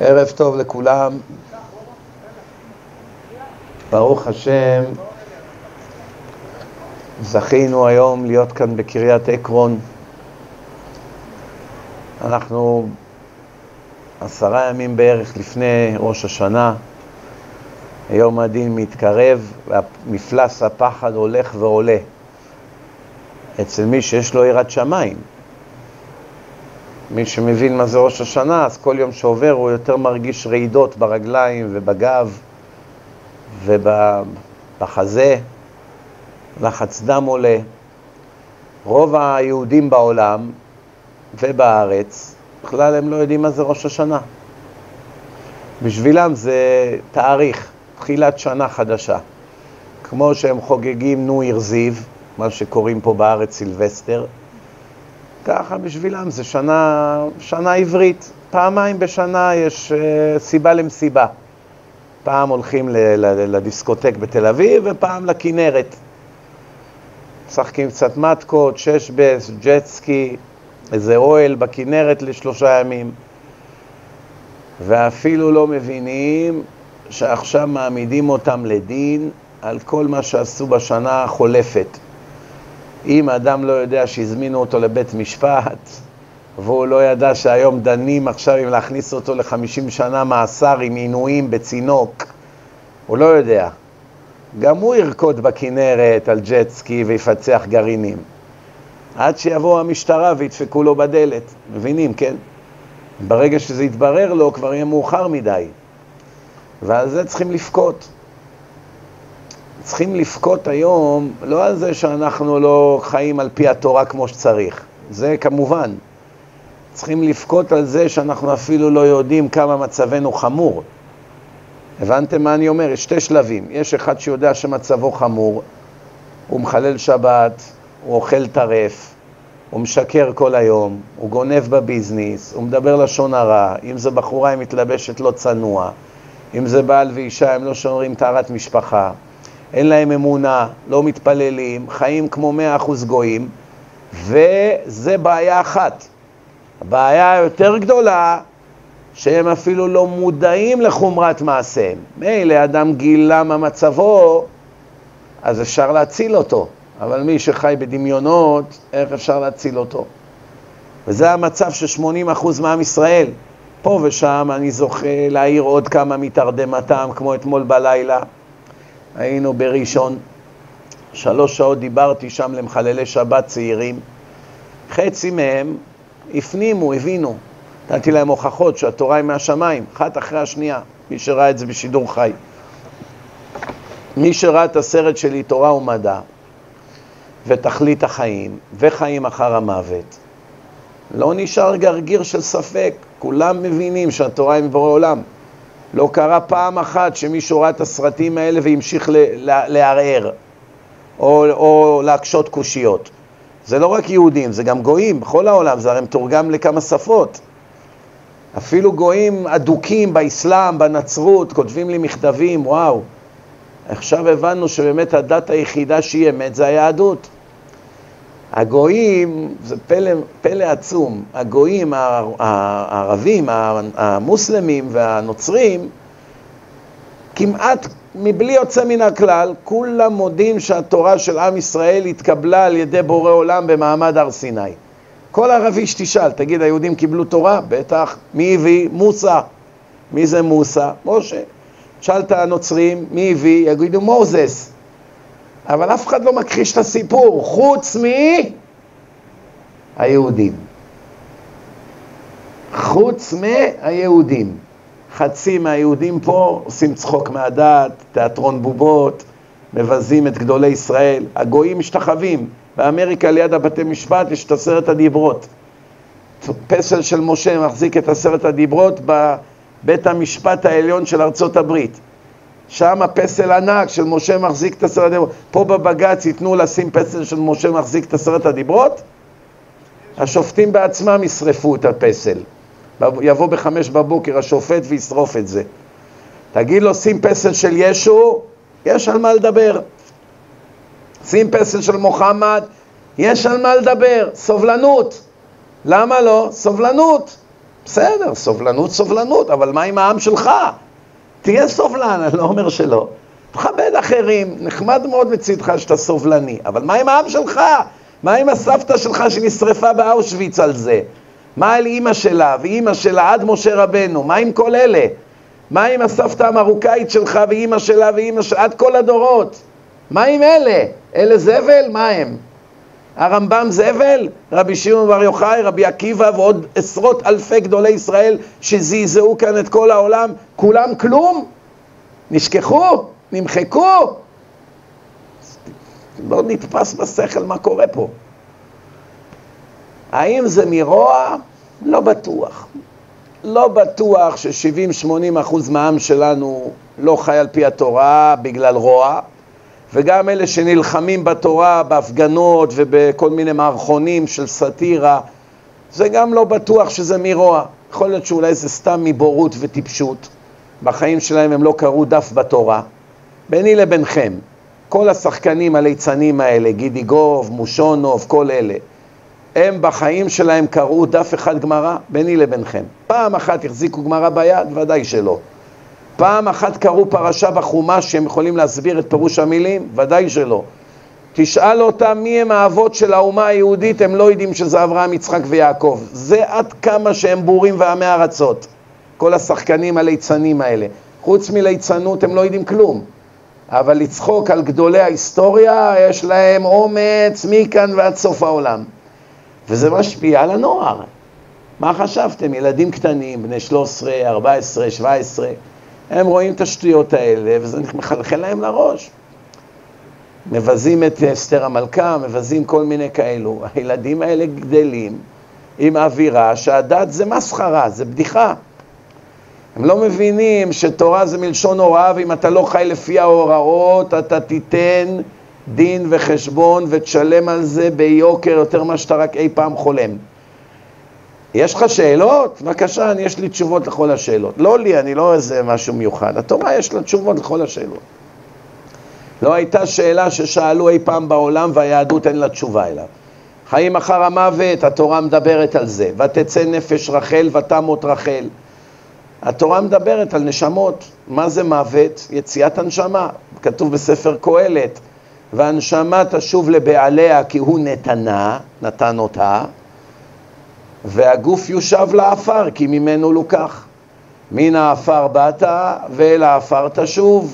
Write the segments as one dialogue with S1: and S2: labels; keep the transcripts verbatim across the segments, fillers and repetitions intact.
S1: ערב טוב לכולם. ברוך השם, זכינו היום להיות כאן בקריית עקרון. אנחנו עשרה ימים בערך לפני ראש השנה. היום הדין מתקרב ומפלס הפחד הולך ועולה אצל מי שיש לו יראת שמיים. מי שמבין מה זה ראש השנה, אז כל יום שעובר הוא יותר מרגיש רעידות ברגליים ובגב ובחזה, לחץ דם עולה. רוב היהודים בעולם ובארץ בכלל הם לא יודעים מה זה ראש השנה. בשבילם זה תאריך, תחילת שנה חדשה. כמו שהם חוגגים נו ירזיב, מה שקוראים פה בארץ סילבסטר, ככה בשבילם זה שנה, שנה עברית. פעמיים בשנה יש uh, סיבה למסיבה. פעם הולכים ל- ל- לדיסקוטק בתל אביב ופעם לכנרת. משחקים קצת מתקות, שש-בס, ג'טסקי, איזה אוהל בכנרת לשלושה ימים. ואפילו לא מבינים שעכשיו מעמידים אותם לדין על כל מה שעשו בשנה החולפת. אם אדם לא יודע שהזמינו אותו לבית משפט, והוא לא ידע שהיום דנים עכשיו אם להכניס אותו לחמישים שנה מאסר עם עינויים בצינוק, הוא לא יודע. גם הוא ירקוד בכנרת על ג'טסקי ויפצח גרעינים. עד שיבוא המשטרה וידפקו לו בדלת. מבינים, כן? ברגע שזה יתברר לו, כבר יהיה מאוחר מדי. ועל זה צריכים לפקות. צריכים לפקות היום, לא על זה שאנחנו לא חיים על פי התורה כמו שצריך. זה כמובן. צריכים לפקות על זה שאנחנו אפילו לא יודעים כמה מצבנו חמור. הבנתם מה אני אומר? יש שתי שלבים. יש אחד שיודע שמצבו חמור, הוא מחלל שבת, הוא אוכל טרף, הוא משקר כל היום, הוא גונב בביזניס, הוא מדבר לשון הרע, אם זה בחורה היא מתלבשת לא צנוע, אם זה בעל ואישה הם לא שומרים טהרת משפחה, אין להם אמונה, לא מתפללים, חיים כמו מאה אחוז גויים, וזה בעיה אחת. הבעיה היותר גדולה, שהם אפילו לא מודעים לחומרת מעשיהם. מילא אדם גילה מה מצבו, אז אפשר להציל אותו. אבל מי שחי בדמיונות, איך אפשר להציל אותו? וזה המצב של שמונים אחוז מעם ישראל. פה ושם אני זוכה להעיר עוד כמה מתרדמתם, כמו אתמול בלילה. היינו בראשון, שלוש שעות דיברתי שם למחללי שבת צעירים. חצי מהם הפנימו, הבינו. נתתי להם הוכחות שהתורה היא מהשמיים, אחת אחרי השנייה. מי שראה את זה בשידור חי. מי שראה את הסרט שלי, תורה ומדע, ותכלית החיים, וחיים אחר המוות, לא נשאר גרגיר של ספק. כולם מבינים שהתורה היא מבורא עולם. לא קרה פעם אחת שמישהו ראה את הסרטים האלה והמשיך לערער, או, או להקשות קושיות. זה לא רק יהודים, זה גם גויים, בכל העולם, זה הרי מתורגם לכמה שפות. אפילו גויים אדוקים באסלאם, בנצרות, כותבים לי מכתבים, וואו, עכשיו הבנו שבאמת הדת היחידה שהיא אמת זה היהדות. הגויים, זה פלא, פלא עצום, הגויים, הערבים, המוסלמים והנוצרים, כמעט מבלי יוצא מן הכלל, כולם מודים שהתורה של עם ישראל התקבלה על ידי בורא עולם במעמד הר סיני. כל ערבי שתשאל, תגיד, היהודים קיבלו תורה? בטח. מי הביא? מוסא. מי זה מוסא? משה. שאלת הנוצרים, מי הביא? יגידו מוזס. אבל אף אחד לא מכחיש את הסיפור, חוץ מהיהודים. חוץ מהיהודים. חצי מהיהודים פה עושים צחוק מהדת, תיאטרון בובות, מבזים את גדולי ישראל. הגויים משתחווים. באמריקה ליד הבתי משפט יש את עשרת הדיברות. פסל של משה מחזיק את עשרת הדיברות בבית המשפט העליון של ארצות הברית. שם הפסל ענק של משה מחזיק את עשרת הדיברות. פה בבג"ץ ייתנו לשים פסל של משה מחזיק את עשרת הדיברות? השופטים בעצמם ישרפו את הפסל. יבוא בחמש בבוקר השופט וישרוף את זה. תגיד לו, שים פסל של ישו, יש על מה לדבר. שים פסל של מוחמד, יש על מה לדבר. סובלנות. למה לא? סובלנות. בסדר, סובלנות, סובלנות, אבל מה עם העם שלך? תהיה סובלן, אני לא אומר שלא. תכבד אחרים, נחמד מאוד מצידך שאתה סובלני, אבל מה עם העם שלך? מה עם הסבתא שלך שנשרפה באושוויץ על זה? מה על אמא שלה ואמא שלה עד משה רבנו? מה עם כל אלה? מה עם הסבתא המרוקאית שלך ואמא שלה ואמא שלה עד כל הדורות? מה עם אלה? אלה זבל? מה הם? הרמב"ם זבל? רבי שמעון בר יוחאי, רבי עקיבא ועוד עשרות אלפי גדולי ישראל שזעזעו כאן את כל העולם, כולם כלום? נשכחו? נמחקו? לא נתפס בשכל מה קורה פה. האם זה מרוע? לא בטוח. לא בטוח ש-שבעים שמונים אחוז מהעם שלנו לא חי על פי התורה בגלל רוע, וגם אלה שנלחמים בתורה בהפגנות ובכל מיני מערכונים של סאטירה, זה גם לא בטוח שזה מרוע. יכול להיות שאולי זה סתם מבורות וטיפשות. בחיים שלהם הם לא קראו דף בתורה. ביני לבינכם, כל השחקנים הליצנים האלה, גידי גוב, מושונוב, כל אלה, הם בחיים שלהם קראו דף אחד גמרא, ביני לבינכם. פעם אחת החזיקו גמרא ביד, ודאי שלא. פעם אחת קראו פרשה בחומש שהם יכולים להסביר את פירוש המילים, ודאי שלא. תשאל אותם מי הם האבות של האומה היהודית, הם לא יודעים שזה אברהם, יצחק ויעקב. זה עד כמה שהם בורים ועמי ארצות. כל השחקנים הליצנים האלה. חוץ מליצנות הם לא יודעים כלום. אבל לצחוק על גדולי ההיסטוריה, יש להם אומץ מכאן ועד סוף העולם. וזה משפיע על הנוער. מה חשבתם? ילדים קטנים, בני שלוש עשרה, ארבע עשרה, שבע עשרה, הם רואים את השטויות האלה, וזה מחלחל להם לראש. מבזים את אסתר המלכה, מבזים כל מיני כאלו. הילדים האלה גדלים עם אווירה שהדת זה מסחרה, זה בדיחה. הם לא מבינים שתורה זה מלשון הוראה, ואם אתה לא חי לפי ההוראות, אתה תיתן דין וחשבון ותשלם על זה ביוקר יותר מה שאתה רק אי פעם חולם. יש לך שאלות? בבקשה, יש לי תשובות לכל השאלות. לא לי, אני לא איזה משהו מיוחד. התורה יש לה תשובות לכל השאלות. לא הייתה שאלה ששאלו אי פעם בעולם והיהדות אין לה תשובה אליו. חיים אחר המוות, התורה מדברת על זה. ותצא נפש רחל ותמות רחל. התורה מדברת על נשמות. מה זה מוות? יציאת הנשמה. כתוב בספר קהלת. והנשמה תשוב לבעליה כי הוא נתנה, נתן אותה. והגוף יושב לאפר כי ממנו לוקח. מן האפר באת ואל האפר תשוב.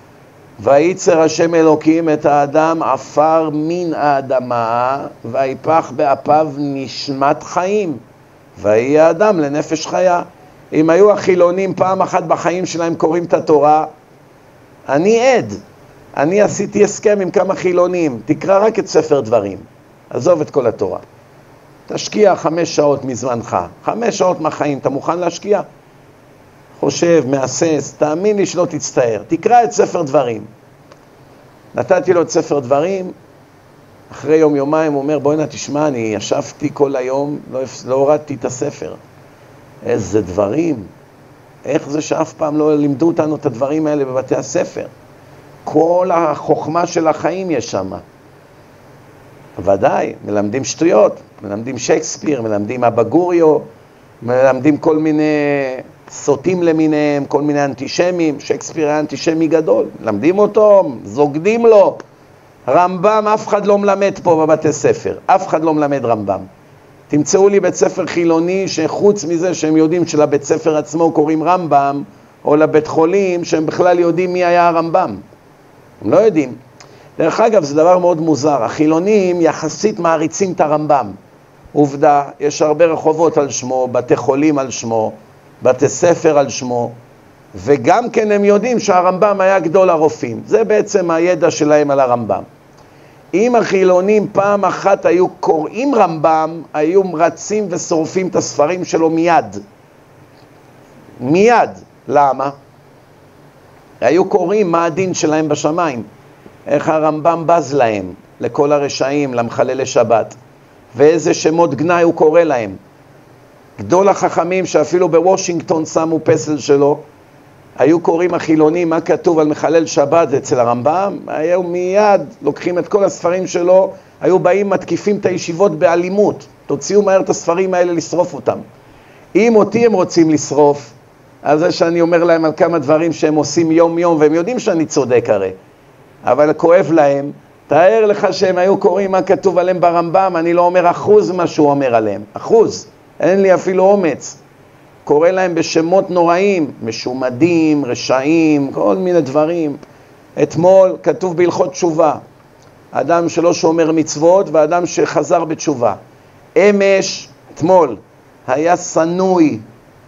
S1: ויצר השם אלוקים את האדם עפר מן האדמה, ויפח באפיו נשמת חיים, ויהיה האדם לנפש חיה. אם היו החילונים פעם אחת בחיים שלהם קוראים את התורה, אני עד, אני עשיתי הסכם עם כמה חילונים, תקרא רק את ספר דברים, עזוב את כל התורה. תשקיע חמש שעות מזמנך, חמש שעות מהחיים, אתה מוכן להשקיע? חושב, מאסס, תאמין לי שלא תצטער, תקרא את ספר דברים. נתתי לו את ספר דברים, אחרי יום יומיים הוא אומר, בואי נה תשמע, אני ישבתי כל היום, לא, לא הורדתי את הספר. איזה דברים, איך זה שאף פעם לא לימדו אותנו את הדברים האלה בבתי הספר. כל החוכמה של החיים יש שם. ודאי, מלמדים שטויות, מלמדים שייקספיר, מלמדים אבא גוריו, מלמדים כל מיני סוטים למיניהם, כל מיני אנטישמים. שייקספיר היה אנטישמי גדול, מלמדים אותו, זוגדים לו. רמב"ם, אף אחד לא מלמד פה בבתי ספר, אף אחד לא מלמד רמב"ם. תמצאו לי בית ספר חילוני שחוץ מזה שהם יודעים שלבית ספר עצמו קוראים רמב"ם, או לבית חולים שהם בכלל יודעים מי היה הרמב"ם. הם לא יודעים. דרך אגב, זה דבר מאוד מוזר. החילונים יחסית מעריצים את הרמב"ם. עובדה, יש הרבה רחובות על שמו, בתי חולים על שמו, בתי ספר על שמו, וגם כן הם יודעים שהרמב"ם היה גדול הרופאים. זה בעצם הידע שלהם על הרמב"ם. אם החילונים פעם אחת היו קוראים רמב"ם, היו רצים ושורפים את הספרים שלו מיד. מיד. למה? היו קוראים מה הדין שלהם בשמיים. איך הרמב"ם בז להם, לכל הרשעים, למחללי שבת. ואיזה שמות גנאי הוא קורא להם. גדול החכמים שאפילו בוושינגטון שמו פסל שלו, היו קוראים החילונים מה כתוב על מחלל שבת אצל הרמב"ם, היו מיד לוקחים את כל הספרים שלו, היו באים מתקיפים את הישיבות באלימות, תוציאו מהר את הספרים האלה לשרוף אותם. אם אותי הם רוצים לשרוף, אז זה שאני אומר להם על כמה דברים שהם עושים יום יום, והם יודעים שאני צודק הרי, אבל כואב להם. תאר לך שהם היו קוראים מה כתוב עליהם ברמב"ם, אני לא אומר אחוז מה שהוא אומר עליהם, אחוז, אין לי אפילו אומץ. קורא להם בשמות נוראים, משומדים, רשעים, כל מיני דברים. אתמול כתוב בהלכות תשובה, אדם שלא שומר מצוות ואדם שחזר בתשובה. אמש, אתמול, היה סנוי,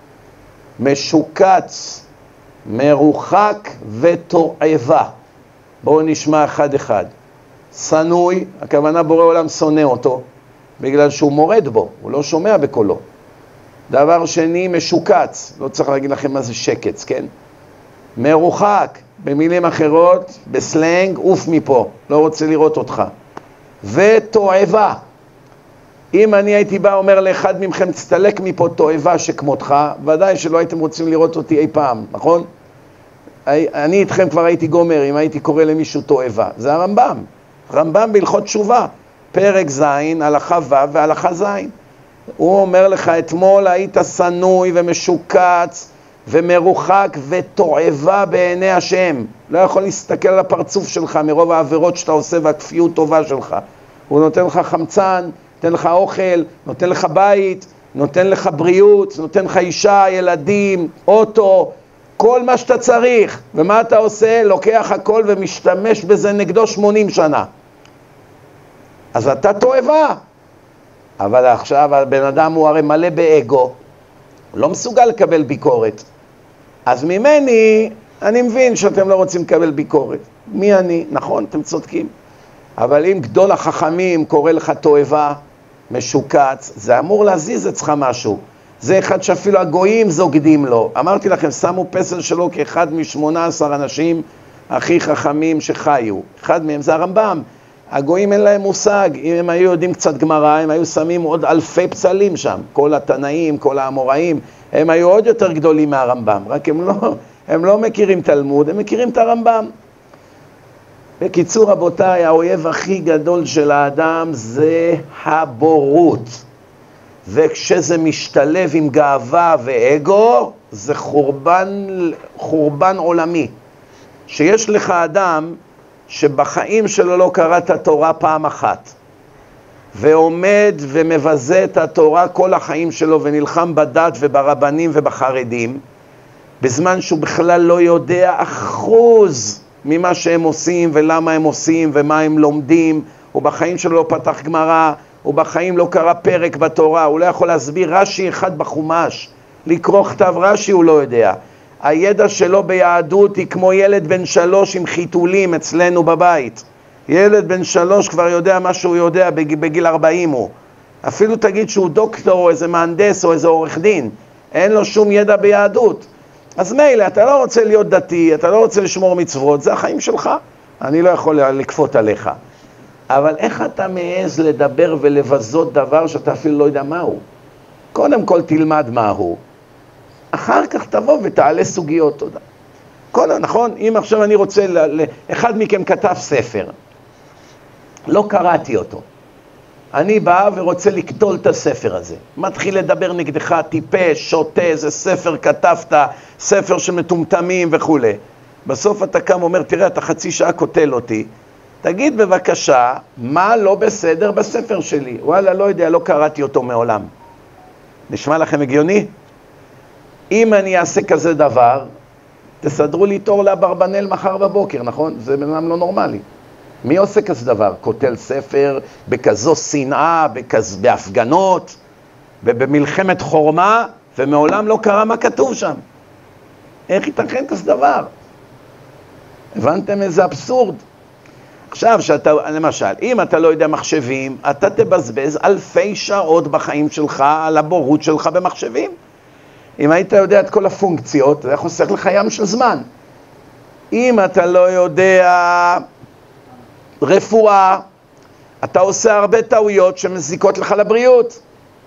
S1: משוקץ, מרוחק ותועבה. בואו נשמע אחד אחד. סנוי, הכוונה בורא עולם שונא אותו, בגלל שהוא מורד בו, הוא לא שומע בקולו. דבר שני, משוקץ, לא צריך להגיד לכם מה זה שקץ, כן? מרוחק, במילים אחרות, בסלנג, אוף מפה, לא רוצה לראות אותך. ותועבה. אם אני הייתי בא אומר לאחד מכם, תסתלק מפה תועבה שכמותך, ודאי שלא הייתם רוצים לראות אותי אי פעם, נכון? אני איתכם כבר הייתי גומר אם הייתי קורא למישהו תועבה. זה הרמב"ם. רמב"ם בהלכות תשובה, פרק ז', הלכה ו' והלכה ז'. הוא אומר לך, אתמול היית סנוי ומשוקץ ומרוחק ותועבה בעיני השם. לא יכול להסתכל על הפרצוף שלך מרוב העבירות שאתה עושה והכפיות טובה שלך. הוא נותן לך חמצן, נותן לך אוכל, נותן לך בית, נותן לך בריאות, נותן לך אישה, ילדים, אוטו, כל מה שאתה צריך. ומה אתה עושה? לוקח הכל ומשתמש בזה נגדו שמונים שנה. אז אתה תועבה. אבל עכשיו הבן אדם הוא הרי מלא באגו, לא מסוגל לקבל ביקורת. אז ממני, אני מבין שאתם לא רוצים לקבל ביקורת. מי אני? נכון, אתם צודקים. אבל אם גדול החכמים קורא לך תועבה, משוקץ, זה אמור להזיז אצלך משהו. זה אחד שאפילו הגויים זוגדים לו. אמרתי לכם, שמו פסל שלו כאחד משמונה עשר אנשים הכי חכמים שחיו. אחד מהם זה הרמב"ם. הגויים אין להם מושג, אם הם היו יודעים קצת גמרא, הם היו שמים עוד אלפי פסלים שם, כל התנאים, כל האמוראים, הם היו עוד יותר גדולים מהרמב"ם, רק הם לא, הם לא מכירים תלמוד, הם מכירים את הרמב"ם. בקיצור רבותיי, האויב הכי גדול של האדם זה הבורות, וכשזה משתלב עם גאווה ואגו, זה חורבן, חורבן עולמי. שיש לך אדם שבחיים שלו לא קרא את התורה פעם אחת, ועומד ומבזה את התורה כל החיים שלו, ונלחם בדת וברבנים ובחרדים, בזמן שהוא בכלל לא יודע אחוז ממה שהם עושים ולמה הם עושים ומה הם לומדים. הוא בחיים שלו לא פתח גמרא, הוא בחיים לא קרא פרק בתורה, הוא לא יכול להסביר רש"י אחד בחומש, לקרוא כתב רש"י הוא לא יודע. הידע שלו ביהדות היא כמו ילד בן שלוש עם חיתולים אצלנו בבית. ילד בן שלוש כבר יודע מה שהוא יודע בגיל ארבעים הוא. אפילו תגיד שהוא דוקטור או איזה מהנדס או איזה עורך דין, אין לו שום ידע ביהדות. אז מילא, אתה לא רוצה להיות דתי, אתה לא רוצה לשמור מצוות, זה החיים שלך. אני לא יכול לקפות עליך. אבל איך אתה מעז לדבר ולבזות דבר שאתה אפילו לא יודע מהו? קודם כל תלמד מהו. אחר כך תבוא ותעלה סוגיות, תודה. כל, נכון? אם עכשיו אני רוצה, ל, ל, אחד מכם כתב ספר, לא קראתי אותו. אני בא ורוצה לקטול את הספר הזה. מתחיל לדבר נגדך, טיפש, שוטה, איזה ספר כתבת, ספר שמטומטמים וכו'. בסוף אתה קם אומר, תראה, אתה חצי שעה קוטל אותי, תגיד בבקשה, מה לא בסדר בספר שלי? וואלה, לא יודע, לא קראתי אותו מעולם. נשמע לכם הגיוני? אם אני אעשה כזה דבר, תסדרו לי תור לאברבנאל מחר בבוקר, נכון? זה בנאדם לא נורמלי. מי עושה כזה דבר? כותל ספר בכזו שנאה, בכז... בהפגנות, ובמלחמת חורמה, ומעולם לא קרא מה כתוב שם. איך ייתכן כזה דבר? הבנתם איזה אבסורד? עכשיו, שאתה, למשל, אם אתה לא יודע מחשבים, אתה תבזבז אלפי שעות בחיים שלך על הבורות שלך במחשבים. אם היית יודע את כל הפונקציות, זה חוסך לך ים של זמן. אם אתה לא יודע רפואה, אתה עושה הרבה טעויות שמזיקות לך לבריאות.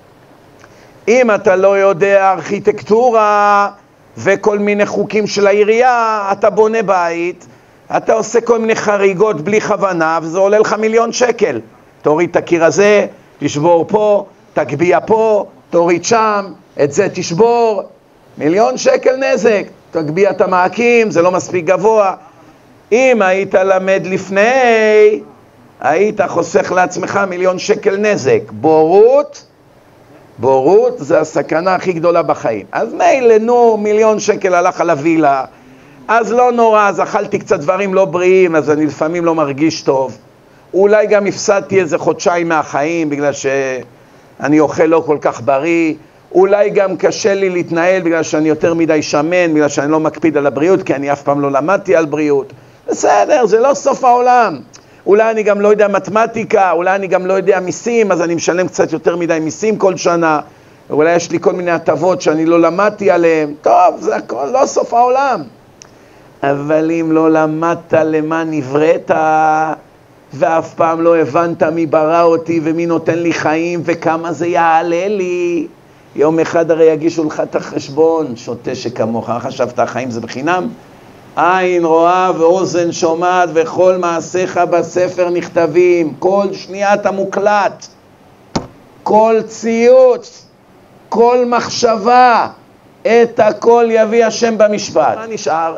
S1: אם אתה לא יודע ארכיטקטורה וכל מיני חוקים של העירייה, אתה בונה בית, אתה עושה כל מיני חריגות בלי כוונה, וזה עולה לך מיליון שקל. תוריד את הקיר הזה, תשבור פה, תגביע פה, תוריד שם, את זה תשבור, מיליון שקל נזק, תגביה את המעקים, זה לא מספיק גבוה. אם היית למד לפני, היית חוסך לעצמך מיליון שקל נזק. בורות, בורות זה הסכנה הכי גדולה בחיים. אז מילא, נו, מיליון שקל הלך על הווילה, אז לא נורא, אז אכלתי קצת דברים לא בריאים, אז אני לפעמים לא מרגיש טוב. אולי גם הפסדתי איזה חודשיים מהחיים, בגלל שאני אוכל לא כל כך בריא. אולי גם קשה לי להתנהל, בגלל שאני יותר מדי שמן, בגלל שאני לא מקפיד על הבריאות, כי אני אף פעם לא למדתי על בריאות. בסדר, זה לא סוף העולם. אולי אני גם לא יודע מתמטיקה, אולי אני גם לא יודע מיסים, אז אני משלם קצת יותר מדי מיסים כל שנה. אולי יש לי כל מיני הטבות שאני לא למדתי עליהן. טוב, זה הכל, לא סוף העולם. אבל אם לא למדת למה נבראת, ואף פעם לא הבנת מי ברא אותי ומי נותן לי חיים וכמה זה יעלה לי, יום אחד הרי יגישו לך את החשבון, שוטה שכמוך, חשבת החיים זה בחינם? עין רואה ואוזן שומעת וכל מעשיך בספר נכתבים, כל שנייה אתה מוקלט, כל ציוץ, כל מחשבה, את הכל יביא השם במשפט. מה נשאר?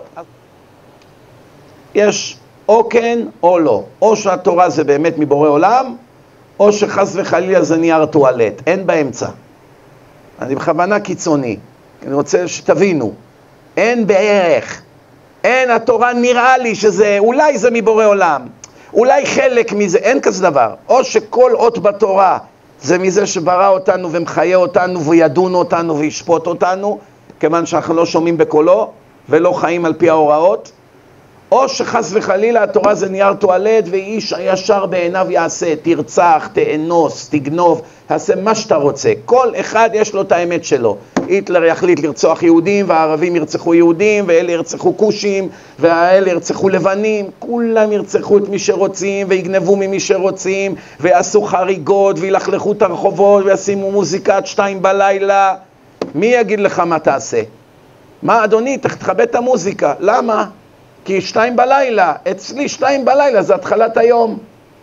S1: יש או כן או לא, או שהתורה זה באמת מבורא עולם, או שחס וחלילה זה נייר טואלט, אין באמצע. אני בכוונה קיצוני, אני רוצה שתבינו, אין בערך, אין, התורה נראה לי שזה, אולי זה מבורא עולם, אולי חלק מזה, אין כזה דבר. או שכל אות בתורה זה מזה שברא אותנו ומחיה אותנו וידון אותנו וישפוט אותנו, כיוון שאנחנו לא שומעים בקולו ולא חיים על פי ההוראות, או שחס וחלילה התורה זה נייר טואלט ואיש הישר בעיניו יעשה, תרצח, תאנוס, תגנוב, תעשה מה שאתה רוצה. כל אחד יש לו את האמת שלו. היטלר יחליט לרצוח יהודים והערבים ירצחו יהודים ואלה ירצחו כושים ואלה ירצחו לבנים, כולם ירצחו את מי שרוצים ויגנבו ממי שרוצים ויעשו חריגות וילכלכו את הרחובות וישימו מוזיקה עד שתיים בלילה. מי יגיד לך מה תעשה? מה אדוני, תכבד את המוזיקה. למה? כי שתיים בלילה, אצלי שתיים בלילה זה התחלת היום.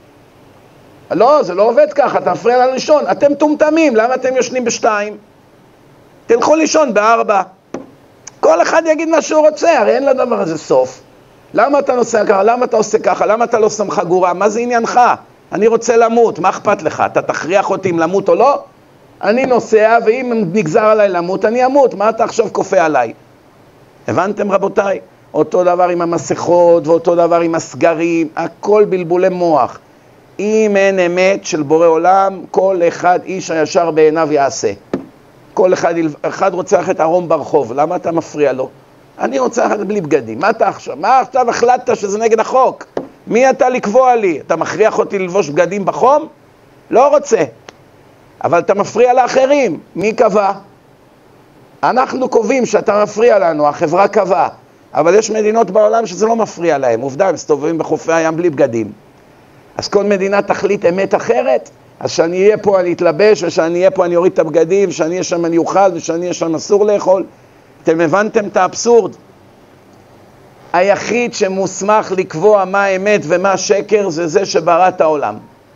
S1: לא, זה לא עובד ככה, אתה מפריע לנו לישון. אתם טומטמים, למה אתם יושנים בשתיים? תלכו לישון בארבע. כל אחד יגיד מה שהוא רוצה, הרי אין לדבר הזה סוף. למה אתה נוסע ככה? למה אתה עושה ככה? למה אתה לא שם חגורה? מה זה עניינך? אני רוצה למות, מה אכפת לך? אתה תכריח אותי אם למות או לא? אני נוסע, ואם נגזר עליי למות, אני אמות. מה אתה עכשיו כופה עליי? הבנתם רבותיי? אותו דבר עם המסכות, ואותו דבר עם הסגרים, הכל בלבולי מוח. אם אין אמת של בורא עולם, כל אחד איש הישר בעיניו יעשה. כל אחד, אחד רוצה ללכת ערום ברחוב, למה אתה מפריע לו? אני רוצה ללכת בלי בגדים, מה אתה עכשיו? מה עכשיו החלטת שזה נגד החוק? מי אתה לקבוע לי? אתה מכריח אותי ללבוש בגדים בחום? לא רוצה. אבל אתה מפריע לאחרים, מי קבע? אנחנו קובעים שאתה מפריע לנו, החברה קבעה. אבל יש מדינות בעולם שזה לא מפריע להם, עובדה, הם מסתובבים בחופי הים בלי בגדים. אז כל מדינה תחליט אמת אחרת, אז שאני אהיה פה אני אתלבש, ושאני אהיה פה אני אוריד את הבגדים, ושאני אהיה שם אני אוכל, ושאני אהיה שם אסור לאכול. אתם הבנתם את האבסורד? היחיד שמוסמך לקבוע מה האמת ומה שקר זה זה שברא את העולם.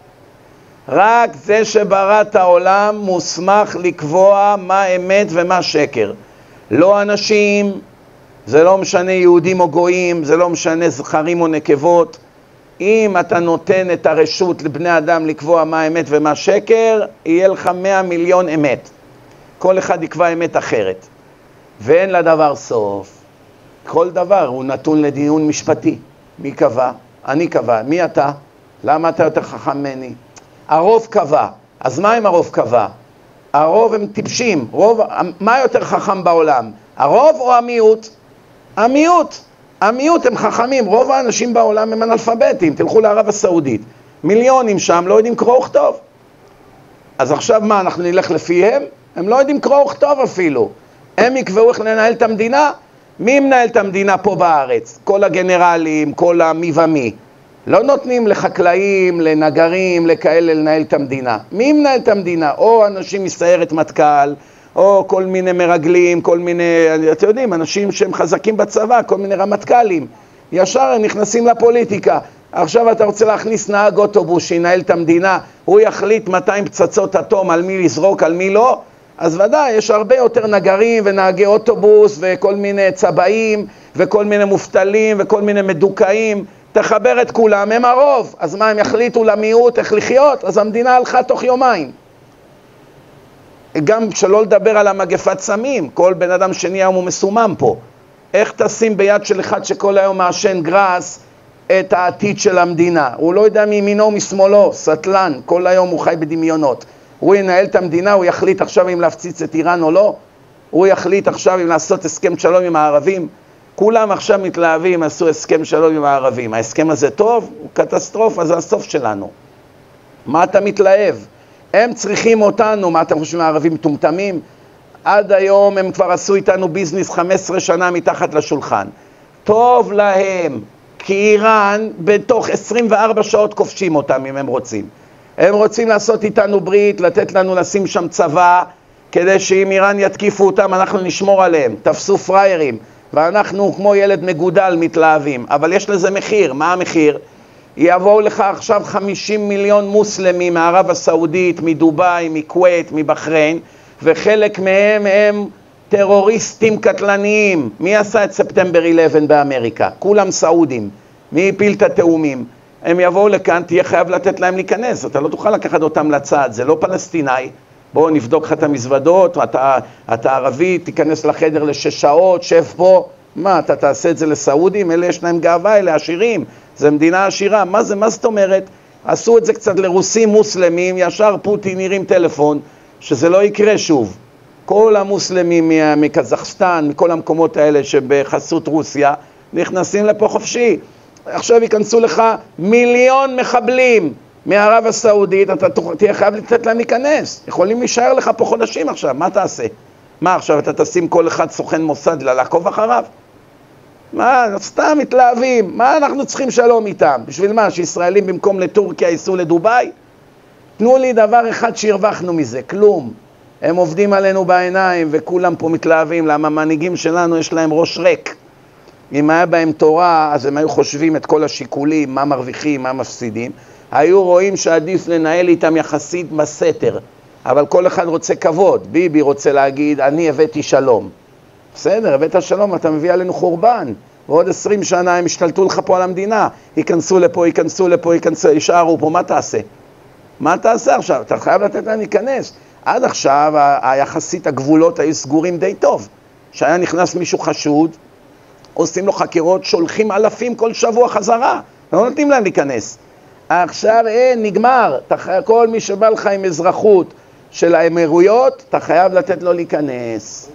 S1: רק זה שברא את העולם מוסמך לקבוע מה האמת ומה שקר. לא אנשים, זה לא משנה יהודים או גויים, זה לא משנה זכרים או נקבות. אם אתה נותן את הרשות לבני אדם לקבוע מה האמת ומה שקר, יהיה לך מאה מיליון אמת. כל אחד יקבע אמת אחרת. ואין לדבר סוף. כל דבר הוא נתון לדיון משפטי. מי קבע? אני קבע. מי אתה? למה אתה יותר חכם ממני? הרוב קבע. אז מה אם הרוב קבע? הרוב הם טיפשים. רוב, מה יותר חכם בעולם? הרוב או המיעוט? המיעוט. המיעוט הם חכמים. רוב האנשים בעולם הם אנאלפביתים. תלכו לערב הסעודית. מיליונים שם לא יודעים קרוא וכתוב. אז עכשיו מה, אנחנו נלך לפיהם? הם לא יודעים קרוא וכתוב אפילו. הם יקבעו איך לנהל את המדינה? מי מנהל את המדינה פה בארץ? כל הגנרלים, כל המי ומי. לא נותנים לחקלאים, לנגרים, לכאלה לנהל את המדינה. מי מנהל את המדינה? או אנשים מסיירת מטכ"ל, או כל מיני מרגלים, כל מיני, אתם יודעים, אנשים שהם חזקים בצבא, כל מיני רמטכ"לים. ישר הם נכנסים לפוליטיקה. עכשיו אתה רוצה להכניס נהג אוטובוס שינהל את המדינה, הוא יחליט מאתיים פצצות אטום על מי לזרוק, על מי לא. אז ודאי, יש הרבה יותר נגרים ונהגי אוטובוס וכל מיני צבעים וכל מיני מופתלים וכל מיני מדוכאים. תחבר את כולם, הם הרוב. אז מה, הם יחליטו למיעוט איך לחיות? אז המדינה הלכה תוך יומיים. גם שלא לדבר על המגפת סמים, כל בן אדם שני היום הוא מסומם פה. איך תשים ביד של אחד שכל היום מעשן גראס את העתיד של המדינה? הוא לא יודע מימינו או משמאלו, סטלן, כל היום הוא חי בדמיונות. הוא ינהל את המדינה, הוא יחליט עכשיו אם להפציץ את איראן או לא, הוא יחליט עכשיו אם לעשות הסכם שלום עם הערבים. כולם עכשיו מתלהבים, עשו הסכם שלום עם הערבים. ההסכם הזה טוב? הוא קטסטרופה, זה הסוף שלנו. מה אתה מתלהב? הם צריכים אותנו, מה אתם חושבים, הערבים מטומטמים? עד היום הם כבר עשו איתנו ביזנס חמש עשרה שנה מתחת לשולחן. טוב להם, כי איראן בתוך עשרים וארבע שעות כובשים אותם אם הם רוצים. הם רוצים לעשות איתנו ברית, לתת לנו לשים שם צבא, כדי שאם איראן יתקיפו אותם אנחנו נשמור עליהם. תפסו פריירים, ואנחנו כמו ילד מגודל מתלהבים. אבל יש לזה מחיר. מה המחיר? יבואו לך עכשיו חמישים מיליון מוסלמים מערב הסעודית, מדובאי, מכווית, מבחריין, וחלק מהם הם טרוריסטים קטלניים. מי עשה את ספטמבר אחת עשר באמריקה? כולם סעודים. מי הפיל את התאומים? הם יבואו לכאן, תהיה חייב לתת להם להיכנס. אתה לא תוכל לקחת אותם לצד, זה לא פלסטיני. בואו נבדוק לך את המזוודות, אתה, אתה ערבי, תיכנס לחדר לשש שעות, שב פה. מה, אתה תעשה את זה לסעודים? אלה יש להם גאווה, אלה עשירים. זה מדינה עשירה. מה זה, מה זאת אומרת? עשו את זה קצת לרוסים מוסלמים, ישר פוטין הרים טלפון, שזה לא יקרה שוב. כל המוסלמים מקזחסטן, מכל המקומות האלה שבחסות רוסיה, נכנסים לפה חופשי. עכשיו ייכנסו לך מיליון מחבלים מערב הסעודית, אתה תהיה חייב לתת להם להיכנס. יכולים להישאר לך פה חודשים עכשיו, מה תעשה? מה עכשיו, אתה תשים כל אחד סוכן מוסד לעקוב אחריו? מה, סתם מתלהבים, מה אנחנו צריכים שלום איתם? בשביל מה, שישראלים במקום לטורקיה ייסעו לדובאי? תנו לי דבר אחד שהרווחנו מזה, כלום. הם עובדים עלינו בעיניים וכולם פה מתלהבים, למה המנהיגים שלנו יש להם ראש ריק. אם היה בהם תורה, אז הם היו חושבים את כל השיקולים, מה מרוויחים, מה מפסידים. היו רואים שעדיף לנהל איתם יחסית בסתר, אבל כל אחד רוצה כבוד. ביבי רוצה להגיד, אני הבאתי שלום. בסדר, הבאת שלום, אתה מביא עלינו חורבן. ועוד עשרים שנה הם השתלטו לך פה על המדינה. ייכנסו לפה, ייכנסו לפה, ייכנסו, יישארו פה, מה תעשה? מה תעשה עכשיו? אתה חייב לתת להם להיכנס. עד עכשיו, היחסית הגבולות היו סגורים די טוב. שהיה נכנס מישהו חשוד, עושים לו חקירות, שולחים אלפים כל שבוע חזרה. לא נותנים להם להיכנס. עכשיו אין, נגמר. כל מי שבא לך עם אזרחות של האמירויות, אתה חייב לתת לו להיכנס.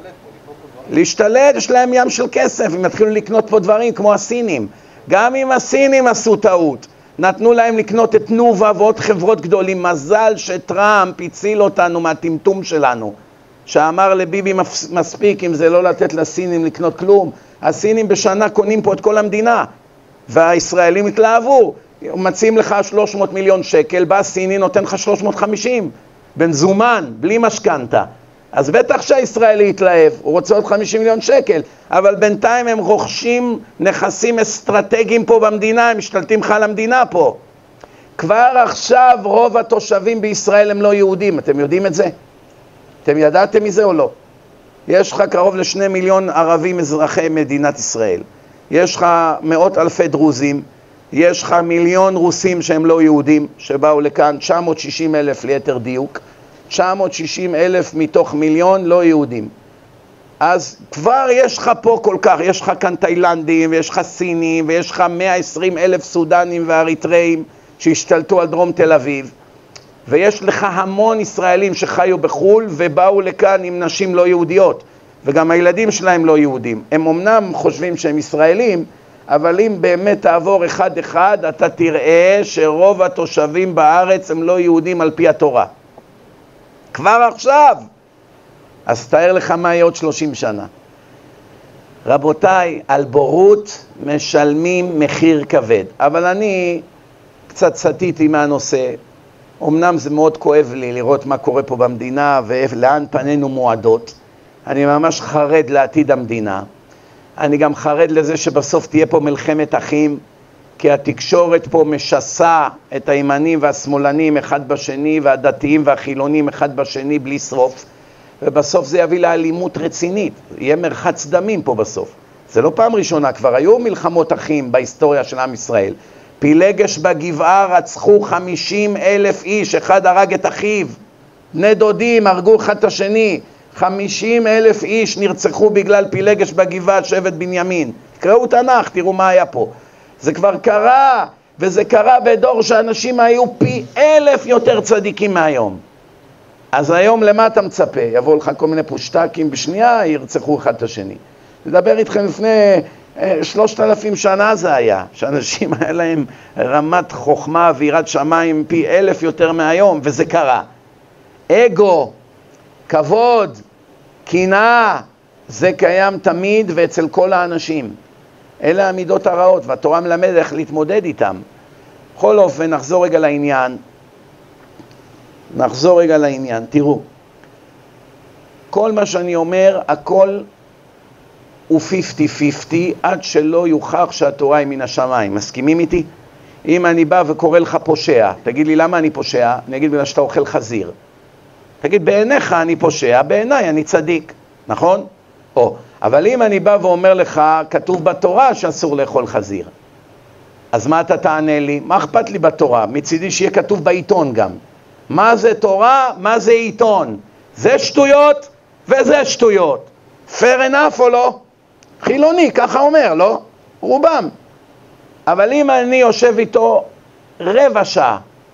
S1: להשתלט, יש להם ים של כסף, הם יתחילו לקנות פה דברים כמו הסינים. גם אם הסינים עשו טעות, נתנו להם לקנות את נובה ועוד חברות גדולים. מזל שטראמפ הציל אותנו מהטמטום שלנו, שאמר לביבי מספיק אם זה לא לתת לסינים לקנות כלום. הסינים בשנה קונים פה את כל המדינה, והישראלים התלהבו. מציעים לך שלוש מאות מיליון שקל, בא סיני נותן לך שלוש מאות וחמישים, במזומן, בלי משכנתה. אז בטח שהישראלי יתלהב, הוא רוצה עוד חמישים מיליון שקל, אבל בינתיים הם רוכשים נכסים אסטרטגיים פה במדינה, הם משתלטים לך על המדינה פה. כבר עכשיו רוב התושבים בישראל הם לא יהודים, אתם יודעים את זה? אתם ידעתם מזה או לא? יש לך קרוב לשני מיליון ערבים אזרחי מדינת ישראל. יש לך מאות אלפי דרוזים, יש לך מיליון רוסים שהם לא יהודים, שבאו לכאן, תשע מאות ושישים אלף ליתר דיוק, תשע מאות ושישים אלף מתוך מיליון לא יהודים. אז כבר יש לך פה כל כך, יש לך כאן תאילנדים, ויש לך סינים, ויש לך מאה ועשרים אלף סודנים ואריתראים שהשתלטו על דרום תל אביב, ויש לך המון ישראלים שחיו בחול ובאו לכאן עם נשים לא יהודיות, וגם הילדים שלהם לא יהודים. הם אמנם חושבים שהם ישראלים, אבל אם באמת תעבור אחד אחד, אתה תראה שרוב התושבים בארץ הם לא יהודים על פי התורה. כבר עכשיו. אז תאר לך מה יהיה עוד שלושים שנה. רבותיי, על בורות משלמים מחיר כבד. אבל אני קצת סטיתי מהנושא. אמנם זה מאוד כואב לי לראות מה קורה פה במדינה ולאן פנינו מועדות. אני ממש חרד לעתיד המדינה. אני גם חרד לזה שבסוף תהיה פה מלחמת אחים, כי התקשורת פה משסה את הימנים והשמאלנים אחד בשני, והדתיים והחילונים אחד בשני בלי סוף. ובסוף זה יביא לאלימות רצינית, יהיה מרחץ דמים פה בסוף. זה לא פעם ראשונה, כבר היו מלחמות אחים בהיסטוריה של עם ישראל. פילגש בגבעה רצחו חמישים אלף איש, אחד הרג את אחיו, בני דודים הרגו אחד את השני, חמישים אלף איש נרצחו בגלל פילגש בגבעה, שבט בנימין. תקראו תנ"ך, תראו מה היה פה. זה כבר קרה, וזה קרה בדור שאנשים היו פי אלף יותר צדיקים מהיום. אז היום למה אתה מצפה? יבואו לך כל מיני פושטקים בשנייה, ירצחו אחד את השני. לדבר איתכם לפני שלושת אלפים שנה זה היה, שאנשים היה להם רמת חוכמה ויראת שמיים פי אלף יותר מהיום, וזה קרה. אגו, כבוד, קנאה, זה קיים תמיד ואצל כל האנשים. אלה המידות הרעות, והתורה מלמד איך להתמודד איתם. בכל אופן, נחזור רגע לעניין. נחזור רגע לעניין, תראו. כל מה שאני אומר, הכל הוא חמישים חמישים, עד שלא יוכח שהתורה היא מן השמיים. מסכימים איתי? אם אני בא וקורא לך פושע, תגיד לי למה אני פושע? אני אגיד בגלל שאתה אוכל חזיר. תגיד, בעיניך אני פושע, בעיניי אני צדיק, נכון? או, אבל אם אני בא ואומר לך, כתוב בתורה שאסור לאכול חזיר. אז מה אתה תענה לי? מה אכפת לי בתורה? מצידי שיהיה כתוב בעיתון גם. מה זה תורה? מה זה עיתון? זה שטויות וזה שטויות. fair enough או לא? חילוני, ככה אומר, לא? רובם. אבל אם אני יושב איתו רבע שעה,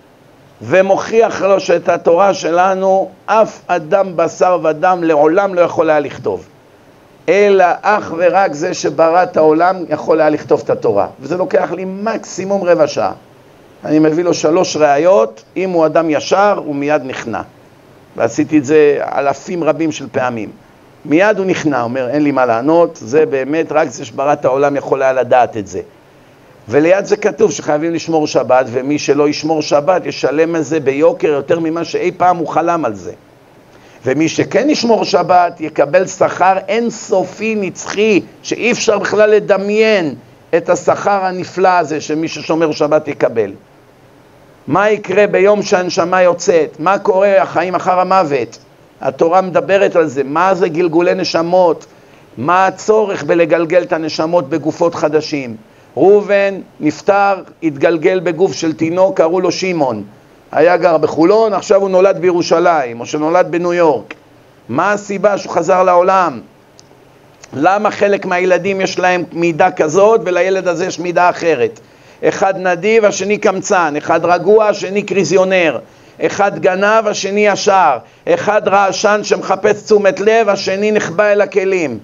S1: ומוכיח לו שאת התורה שלנו אף אדם בשר ודם לעולם לא יכול היה לכתוב, אלא אך ורק זה שברא את העולם יכול היה לכתוב את התורה, וזה לוקח לי מקסימום רבע שעה. אני מביא לו שלוש ראיות, אם הוא אדם ישר הוא מיד נכנע, ועשיתי את זה אלפים רבים של פעמים. מיד הוא נכנע, אומר אין לי מה לענות, זה באמת רק זה שברא את העולם יכול היה לדעת את זה. וליד זה כתוב שחייבים לשמור שבת, ומי שלא ישמור שבת ישלם על זה ביוקר יותר ממה שאי פעם הוא חלם על זה. ומי שכן ישמור שבת יקבל שכר אינסופי נצחי, שאי אפשר בכלל לדמיין את השכר הנפלא הזה שמי ששומר שבת יקבל. מה יקרה ביום שהנשמה יוצאת? מה קורה החיים אחר המוות? התורה מדברת על זה. מה זה גלגולי נשמות? מה הצורך בלגלגל את הנשמות בגופות חדשים? ראובן נפטר, התגלגל בגוף של תינוק, קראו לו שמעון. היה גר בחולון, עכשיו הוא נולד בירושלים, או שנולד בניו יורק. מה הסיבה שהוא חזר לעולם? למה חלק מהילדים יש להם מידה כזאת, ולילד הזה יש מידה אחרת? אחד נדיב, השני קמצן, אחד רגוע, השני קריזיונר, אחד גנב, השני ישר, אחד רעשן שמחפש תשומת לב, השני נחבא אל הכלים.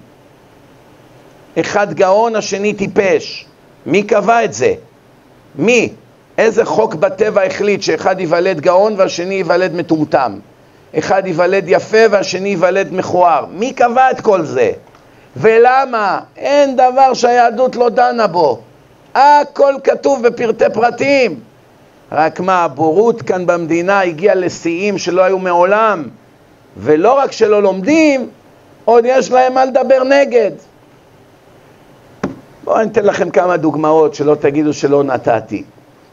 S1: אחד גאון, השני טיפש. מי קבע את זה? מי? איזה חוק בטבע החליט שאחד ייוולד גאון והשני ייוולד מטומטם? אחד ייוולד יפה והשני ייוולד מכוער? מי קבע את כל זה? ולמה? אין דבר שהיהדות לא דנה בו. הכל כתוב בפרטי פרטים. רק מה, הבורות כאן במדינה הגיעה לשיאים שלא היו מעולם. ולא רק שלא לומדים, עוד יש להם מה לדבר נגד. בואו אני אתן לכם כמה דוגמאות שלא תגידו שלא נתתי.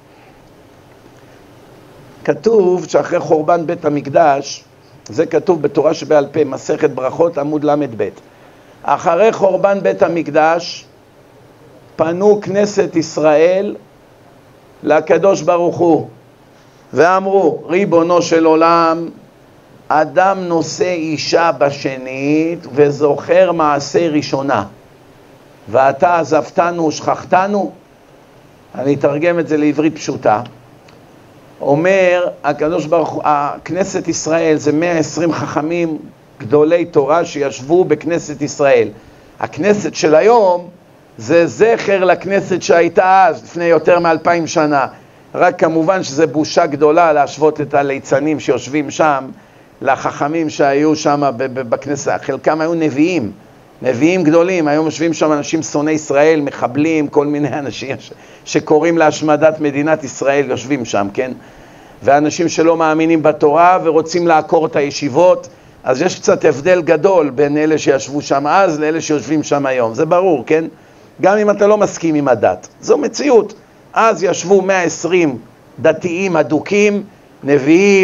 S1: כתוב שאחרי חורבן בית המקדש, זה כתוב בתורה שבעל פה, מסכת ברכות עמוד למד ב', אחרי חורבן בית המקדש פנו כנסת ישראל לקדוש ברוך הוא ואמרו, ריבונו של עולם, אדם נושא אישה בשנית וזוכר מעשה ראשונה, ואתה עזבתנו ושכחתנו. אני אתרגם את זה לעברית פשוטה. אומר הקדוש ברוך הוא, כנסת ישראל זה מאה ועשרים חכמים גדולי תורה שישבו בכנסת ישראל. הכנסת של היום זה זכר לכנסת שהייתה אז לפני יותר מאלפיים שנה. רק כמובן שזה בושה גדולה להשוות את הליצנים שיושבים שם לחכמים שהיו שם בכנסת. חלקם היו נביאים, נביאים גדולים. היום יושבים שם אנשים שונאי ישראל, מחבלים, כל מיני אנשים שקוראים להשמדת מדינת ישראל יושבים שם, כן? ואנשים שלא מאמינים בתורה ורוצים לעקור את הישיבות. אז יש קצת הבדל גדול בין אלה שישבו שם אז לאלה שיושבים שם היום. זה ברור, כן? גם אם אתה לא מסכים עם הדת. זו מציאות. אז ישבו מאה ועשרים דתיים אדוקים, נביאים,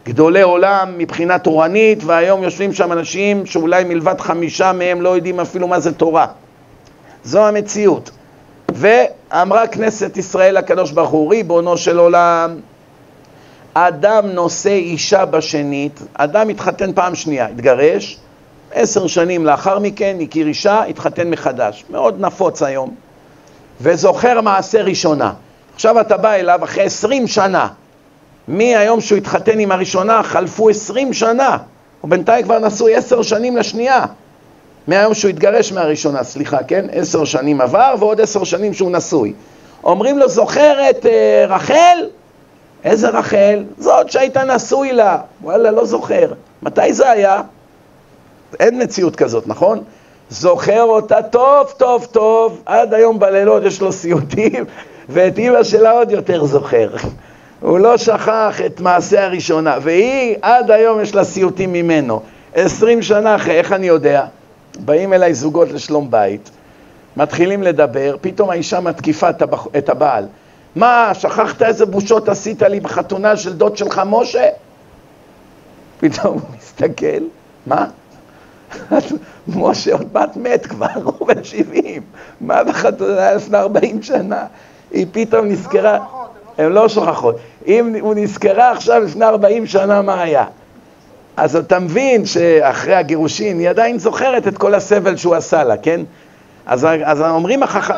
S1: גדולי עולם מבחינה תורנית, והיום יושבים שם אנשים שאולי מלבד חמישה מהם לא יודעים אפילו מה זה תורה. זו המציאות. ואמרה כנסת ישראל הקדוש ברוך הוא, ריבונו של עולם, אדם נושא אישה בשנית, אדם התחתן פעם שנייה, התגרש, עשר שנים לאחר מכן הכיר אישה, התחתן מחדש, מאוד נפוץ היום, וזוכר מעשה ראשונה. עכשיו אתה בא אליו אחרי עשרים שנה, מהיום שהוא התחתן עם הראשונה חלפו עשרים שנה, ובינתיים כבר נשוי עשר שנים לשנייה, מהיום שהוא התגרש מהראשונה, סליחה, כן? עשר שנים עבר ועוד עשר שנים שהוא נשוי. אומרים לו, זוכר את uh, רחל? איזה רחל? זאת שהיית נשוי לה. וואלה, לא זוכר. מתי זה היה? אין מציאות כזאת, נכון? זוכר אותה טוב, טוב, טוב. עד היום בלילות יש לו סיוטים, ואת אמא שלה עוד יותר זוכר. הוא לא שכח את מעשה הראשונה, והיא עד היום יש לה סיוטים ממנו. עשרים שנה אחרי, איך אני יודע? באים אליי זוגות לשלום בית, מתחילים לדבר, פתאום האישה מתקיפה את הבעל. מה, שכחת איזה בושות עשית לי בחתונה של דוד שלך משה? פתאום הוא מסתכל, מה? משה עוד מעט מת כבר, הוא בן שבעים, מה בחתונה לפני ארבעים שנה? היא פתאום נזכרה, הן לא שוכחות, אם הוא נזכרה עכשיו לפני ארבעים שנה מה היה? אז אתה מבין שאחרי הגירושין היא עדיין זוכרת את כל הסבל שהוא עשה לה, כן? אז, אז אומרים החכם...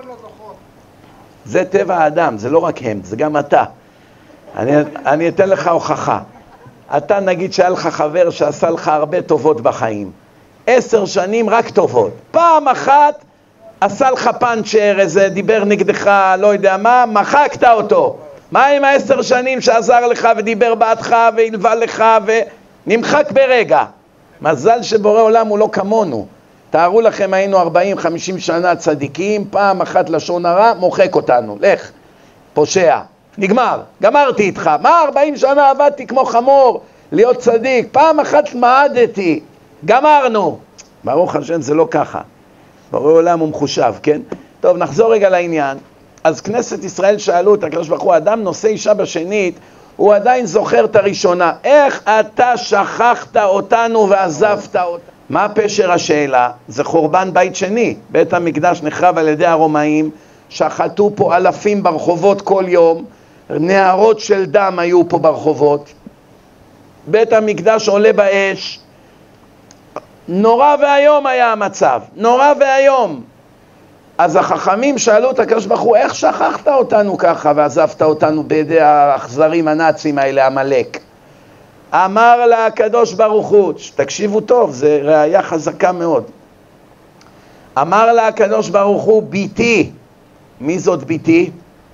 S1: זה טבע האדם, זה לא רק הם, זה גם אתה. אני, אני אתן לך הוכחה. אתה נגיד שהיה לך חבר שעשה לך הרבה טובות בחיים. עשר שנים רק טובות. פעם אחת עשה לך פנצ'ר, איזה דיבר נגדך, לא יודע מה, מחקת אותו. מה עם העשר שנים שעזר לך ודיבר בעדך והלווה לך ונמחק ברגע? מזל שבורא עולם הוא לא כמונו. תארו לכם, היינו ארבעים חמישים שנה צדיקים, פעם אחת לשון הרע, מוחק אותנו. לך, פושע. נגמר, גמרתי איתך. מה, ארבעים שנה עבדתי כמו חמור להיות צדיק, פעם אחת מעדתי, גמרנו. ברוך השם, זה לא ככה. בורא עולם הוא מחושב, כן? טוב, נחזור רגע לעניין. אז כנסת ישראל שאלו את הקדוש ברוך הוא, אדם נושא אישה בשנית, הוא עדיין זוכר את הראשונה. איך אתה שכחת אותנו ועזבת אותנו? מה פשר השאלה? זה חורבן בית שני. בית המקדש נחרב על ידי הרומאים, שחטו פה אלפים ברחובות כל יום, נהרות של דם היו פה ברחובות, בית המקדש עולה באש, נורא והיום היה המצב, נורא והיום. אז החכמים שאלו את הקדוש ברוך הוא, איך שכחת אותנו ככה ועזבת אותנו בידי האכזרים הנאצים האלה, עמלק? אמר לה הקדוש ברוך הוא, תקשיבו טוב, זה ראיה חזקה מאוד. אמר לה הקדוש ברוך הוא, ביתי. מי זאת ביתי?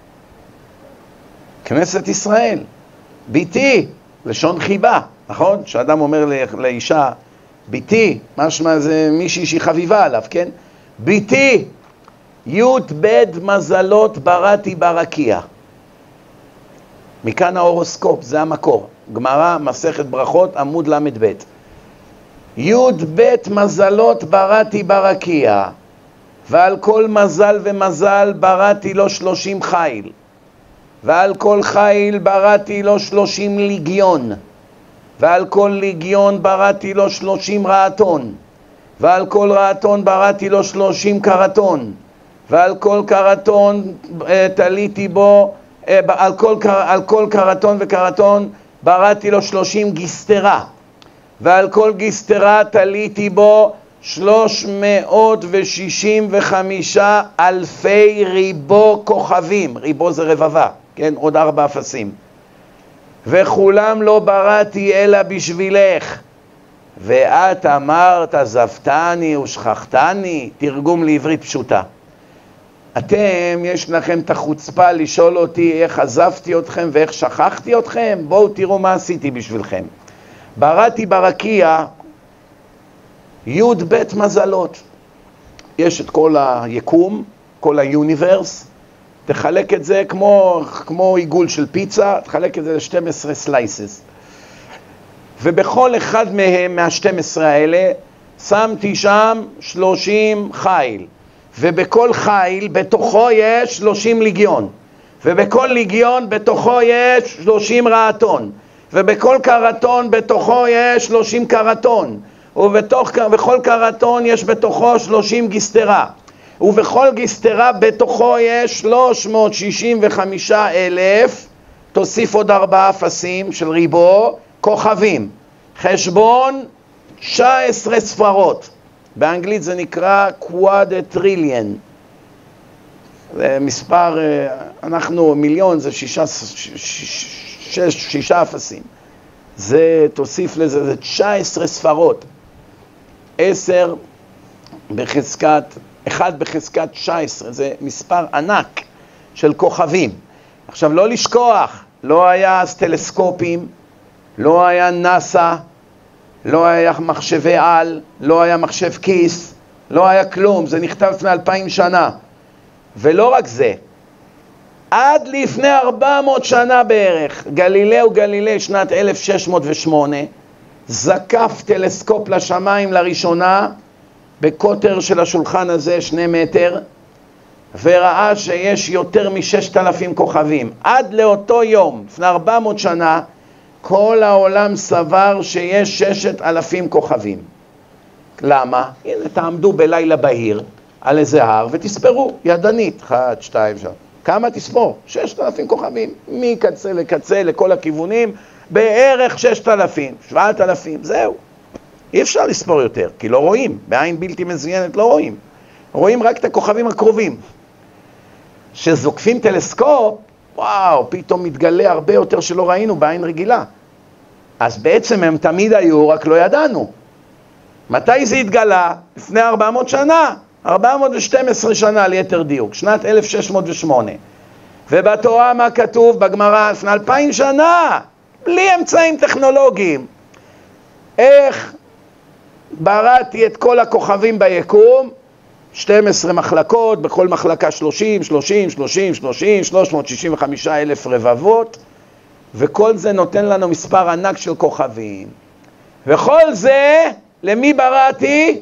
S1: כנסת ישראל. ביתי, לשון חיבה, נכון? כשאדם אומר לאישה, ביתי, משמע זה מישהי שהיא חביבה עליו, כן? ביתי, י' ב' מזלות בראתי ברקיע. מכאן ההורוסקופ, זה המקור. גמרא, מסכת ברכות, עמוד למד ב'. י' ב' מזלות בראתי ברקיע, ועל כל מזל ומזל בראתי לו שלושים חיל, ועל כל חיל בראתי לו שלושים ליגיון, ועל כל ליגיון בראתי לו שלושים רעתון, ועל כל רעתון בראתי לו שלושים קרתון, ועל כל קרתון תליתי בו, על כל, על כל קרתון וקרתון בראתי לו שלושים גיסטרה, ועל כל גיסטרה תליתי בו שלוש מאות ושישים וחמישה אלפי ריבו כוכבים. ריבו זה רבבה, כן? עוד ארבע אפסים. וכולם לא בראתי אלא בשבילך, ואת אמרת עזבתני ושכחתני. תרגום לעברית פשוטה. אתם, יש לכם את החוצפה לשאול אותי איך עזבתי אתכם ואיך שכחתי אתכם? בואו תראו מה עשיתי בשבילכם. בראתי ברקיע י' ב' מזלות. יש את כל היקום, כל היוניברס, תחלק את זה כמו, כמו עיגול של פיצה, תחלק את זה ל-שתים עשרה סלייסס. ובכל אחד מהם, מה-שתים עשרה האלה, שמתי שם שלושים חיל. ובכל חיל בתוכו יש שלושים ליגיון. ובכל ליגיון בתוכו יש שלושים רעתון. ובכל קרטון בתוכו יש שלושים קרטון, ובכל קרטון יש בתוכו שלושים גיסטרה, ובכל גיסטרה בתוכו יש שלוש מאות שישים וחמישה אלף, תוסיף עוד ארבעה אפסים של ריבו, כוכבים. חשבון תשע עשרה ספרות. באנגלית זה נקרא quadrillion. זה מספר, אנחנו מיליון, זה שישה, שש, שישה אפסים. זה, תוסיף לזה, זה תשע עשרה ספרות. עשר בחזקת, אחד בחזקת תשע עשרה. זה מספר ענק של כוכבים. עכשיו, לא לשכוח, לא היה אז טלסקופים, לא היה נאסא, לא היה מחשבי על, לא היה מחשב כיס, לא היה כלום, זה נכתב לפני אלפיים שנה. ולא רק זה, עד לפני ארבע מאות שנה בערך, גלילאו גלילי שנת אלף שש מאות ושמונה, זקף טלסקופ לשמיים לראשונה, בקוטר של השולחן הזה, שני מטר, וראה שיש יותר מששת אלפים כוכבים. עד לאותו יום, לפני ארבע מאות שנה, כל העולם סבר שיש ששת אלפים כוכבים. למה? הנה, תעמדו בלילה בהיר על איזה הר ותספרו, ידנית, אחת, שתיים, שלוש. כמה תספור? ששת אלפים כוכבים, מקצה לקצה, לכל הכיוונים, בערך ששת אלפים, שבעת אלפים, זהו. אי אפשר לספור יותר, כי לא רואים, בעין בלתי מזוינת לא רואים. רואים רק את הכוכבים הקרובים. שזוקפים טלסקופ, וואו, פתאום מתגלה הרבה יותר שלא ראינו בעין רגילה. אז בעצם הם תמיד היו, רק לא ידענו. מתי זה התגלה? לפני ארבע מאות שנה, ארבע מאות ושתים עשרה שנה ליתר דיוק, שנת אלף שש מאות ושמונה. ובתורה מה כתוב? בגמרא לפני אלפיים שנה, בלי אמצעים טכנולוגיים. איך בראתי את כל הכוכבים ביקום? שתים עשרה מחלקות, בכל מחלקה שלושים, שלושים, שלושים, שלושים, שלוש מאות שישים וחמישה אלף רבבות, וכל זה נותן לנו מספר ענק של כוכבים. וכל זה, למי בראתי?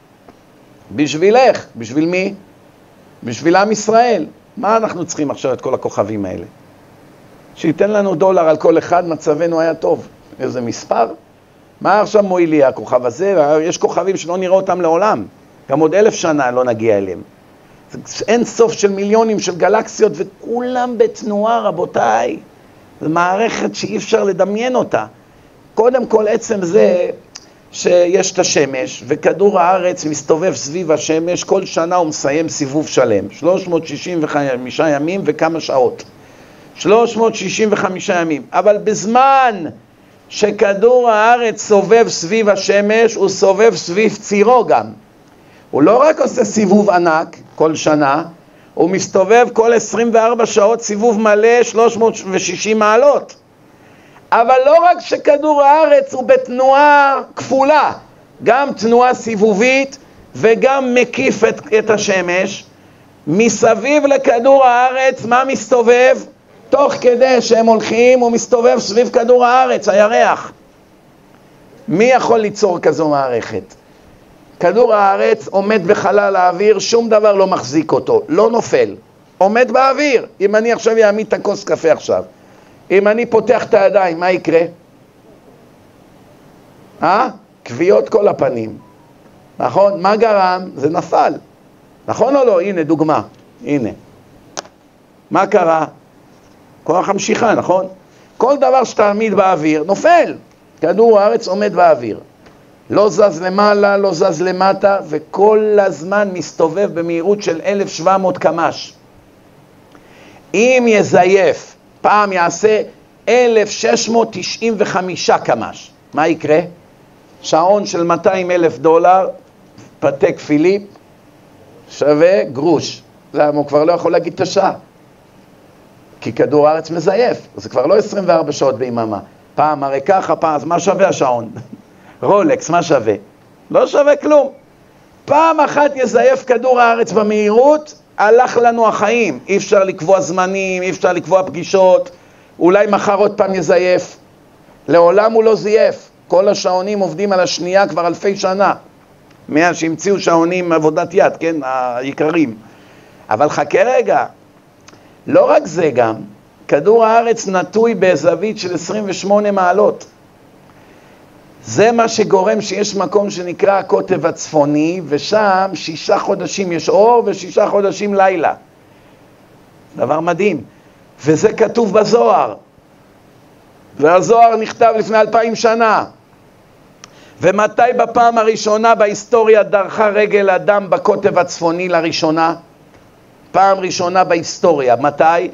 S1: בשבילך. בשביל מי? בשביל עם ישראל. מה אנחנו צריכים עכשיו את כל הכוכבים האלה? שייתן לנו דולר על כל אחד, מצבנו היה טוב. איזה מספר? מה עכשיו מועיל לי הכוכב הזה? יש כוכבים שלא נראה אותם לעולם. גם עוד אלף שנה לא נגיע אליהם. אין סוף של מיליונים של גלקסיות, וכולם בתנועה, רבותיי. זו מערכת שאי אפשר לדמיין אותה. קודם כל, עצם זה שיש את השמש, וכדור הארץ מסתובב סביב השמש, כל שנה הוא מסיים סיבוב שלם. שלוש מאות שישים וחמישה ימים וכמה שעות. שלוש מאות שישים וחמישה ימים. אבל בזמן שכדור הארץ סובב סביב השמש, הוא סובב סביב צירו גם. הוא לא רק עושה סיבוב ענק כל שנה, הוא מסתובב כל עשרים וארבע שעות סיבוב מלא שלוש מאות ושישים מעלות. אבל לא רק שכדור הארץ הוא בתנועה כפולה, גם תנועה סיבובית וגם מקיף את, את השמש, מסביב לכדור הארץ מה מסתובב? תוך כדי שהם הולכים הוא מסתובב סביב כדור הארץ, הירח. מי יכול ליצור כזו מערכת? כדור הארץ עומד בחלל האוויר, שום דבר לא מחזיק אותו, לא נופל, עומד באוויר. אם אני עכשיו יעמיד את הכוס קפה עכשיו, אם אני פותח את הידיים, מה יקרה? אה? קביעות כל הפנים. נכון? מה גרם? זה נפל. נכון או לא? הנה דוגמה. הנה. מה קרה? כוח המשיכה, נכון? כל דבר שתעמיד באוויר, נופל. כדור הארץ עומד באוויר. לא זז למעלה, לא זז למטה, וכל הזמן מסתובב במהירות של אלף שבע מאות קמ"ש. אם יזייף, פעם יעשה אלף שש מאות תשעים וחמישה קמ"ש. מה יקרה? שעון של מאתיים אלף דולר, פתק פיליפ, שווה גרוש. למה? הוא כבר לא יכול להגיד את השעה. כי כדור הארץ מזייף. זה כבר לא עשרים וארבע שעות ביממה. פעם הרי ככה, פעם, אז מה שווה השעון? רולקס, מה שווה? לא שווה כלום. פעם אחת יזייף כדור הארץ במהירות, הלך לנו החיים. אי אפשר לקבוע זמנים, אי אפשר לקבוע פגישות, אולי מחר עוד פעם יזייף. לעולם הוא לא זייף. כל השעונים עובדים על השנייה כבר אלפי שנה. מאז שהמציאו שעונים עבודת יד, כן, היקרים. אבל חכה רגע, לא רק זה גם, כדור הארץ נטוי בזווית של עשרים ושמונה מעלות. זה מה שגורם שיש מקום שנקרא הקוטב הצפוני, ושם שישה חודשים יש אור ושישה חודשים לילה. דבר מדהים. וזה כתוב בזוהר. והזוהר נכתב לפני אלפיים שנה. ומתי בפעם הראשונה בהיסטוריה דרכה רגל אדם בקוטב הצפוני לראשונה? פעם ראשונה בהיסטוריה. מתי?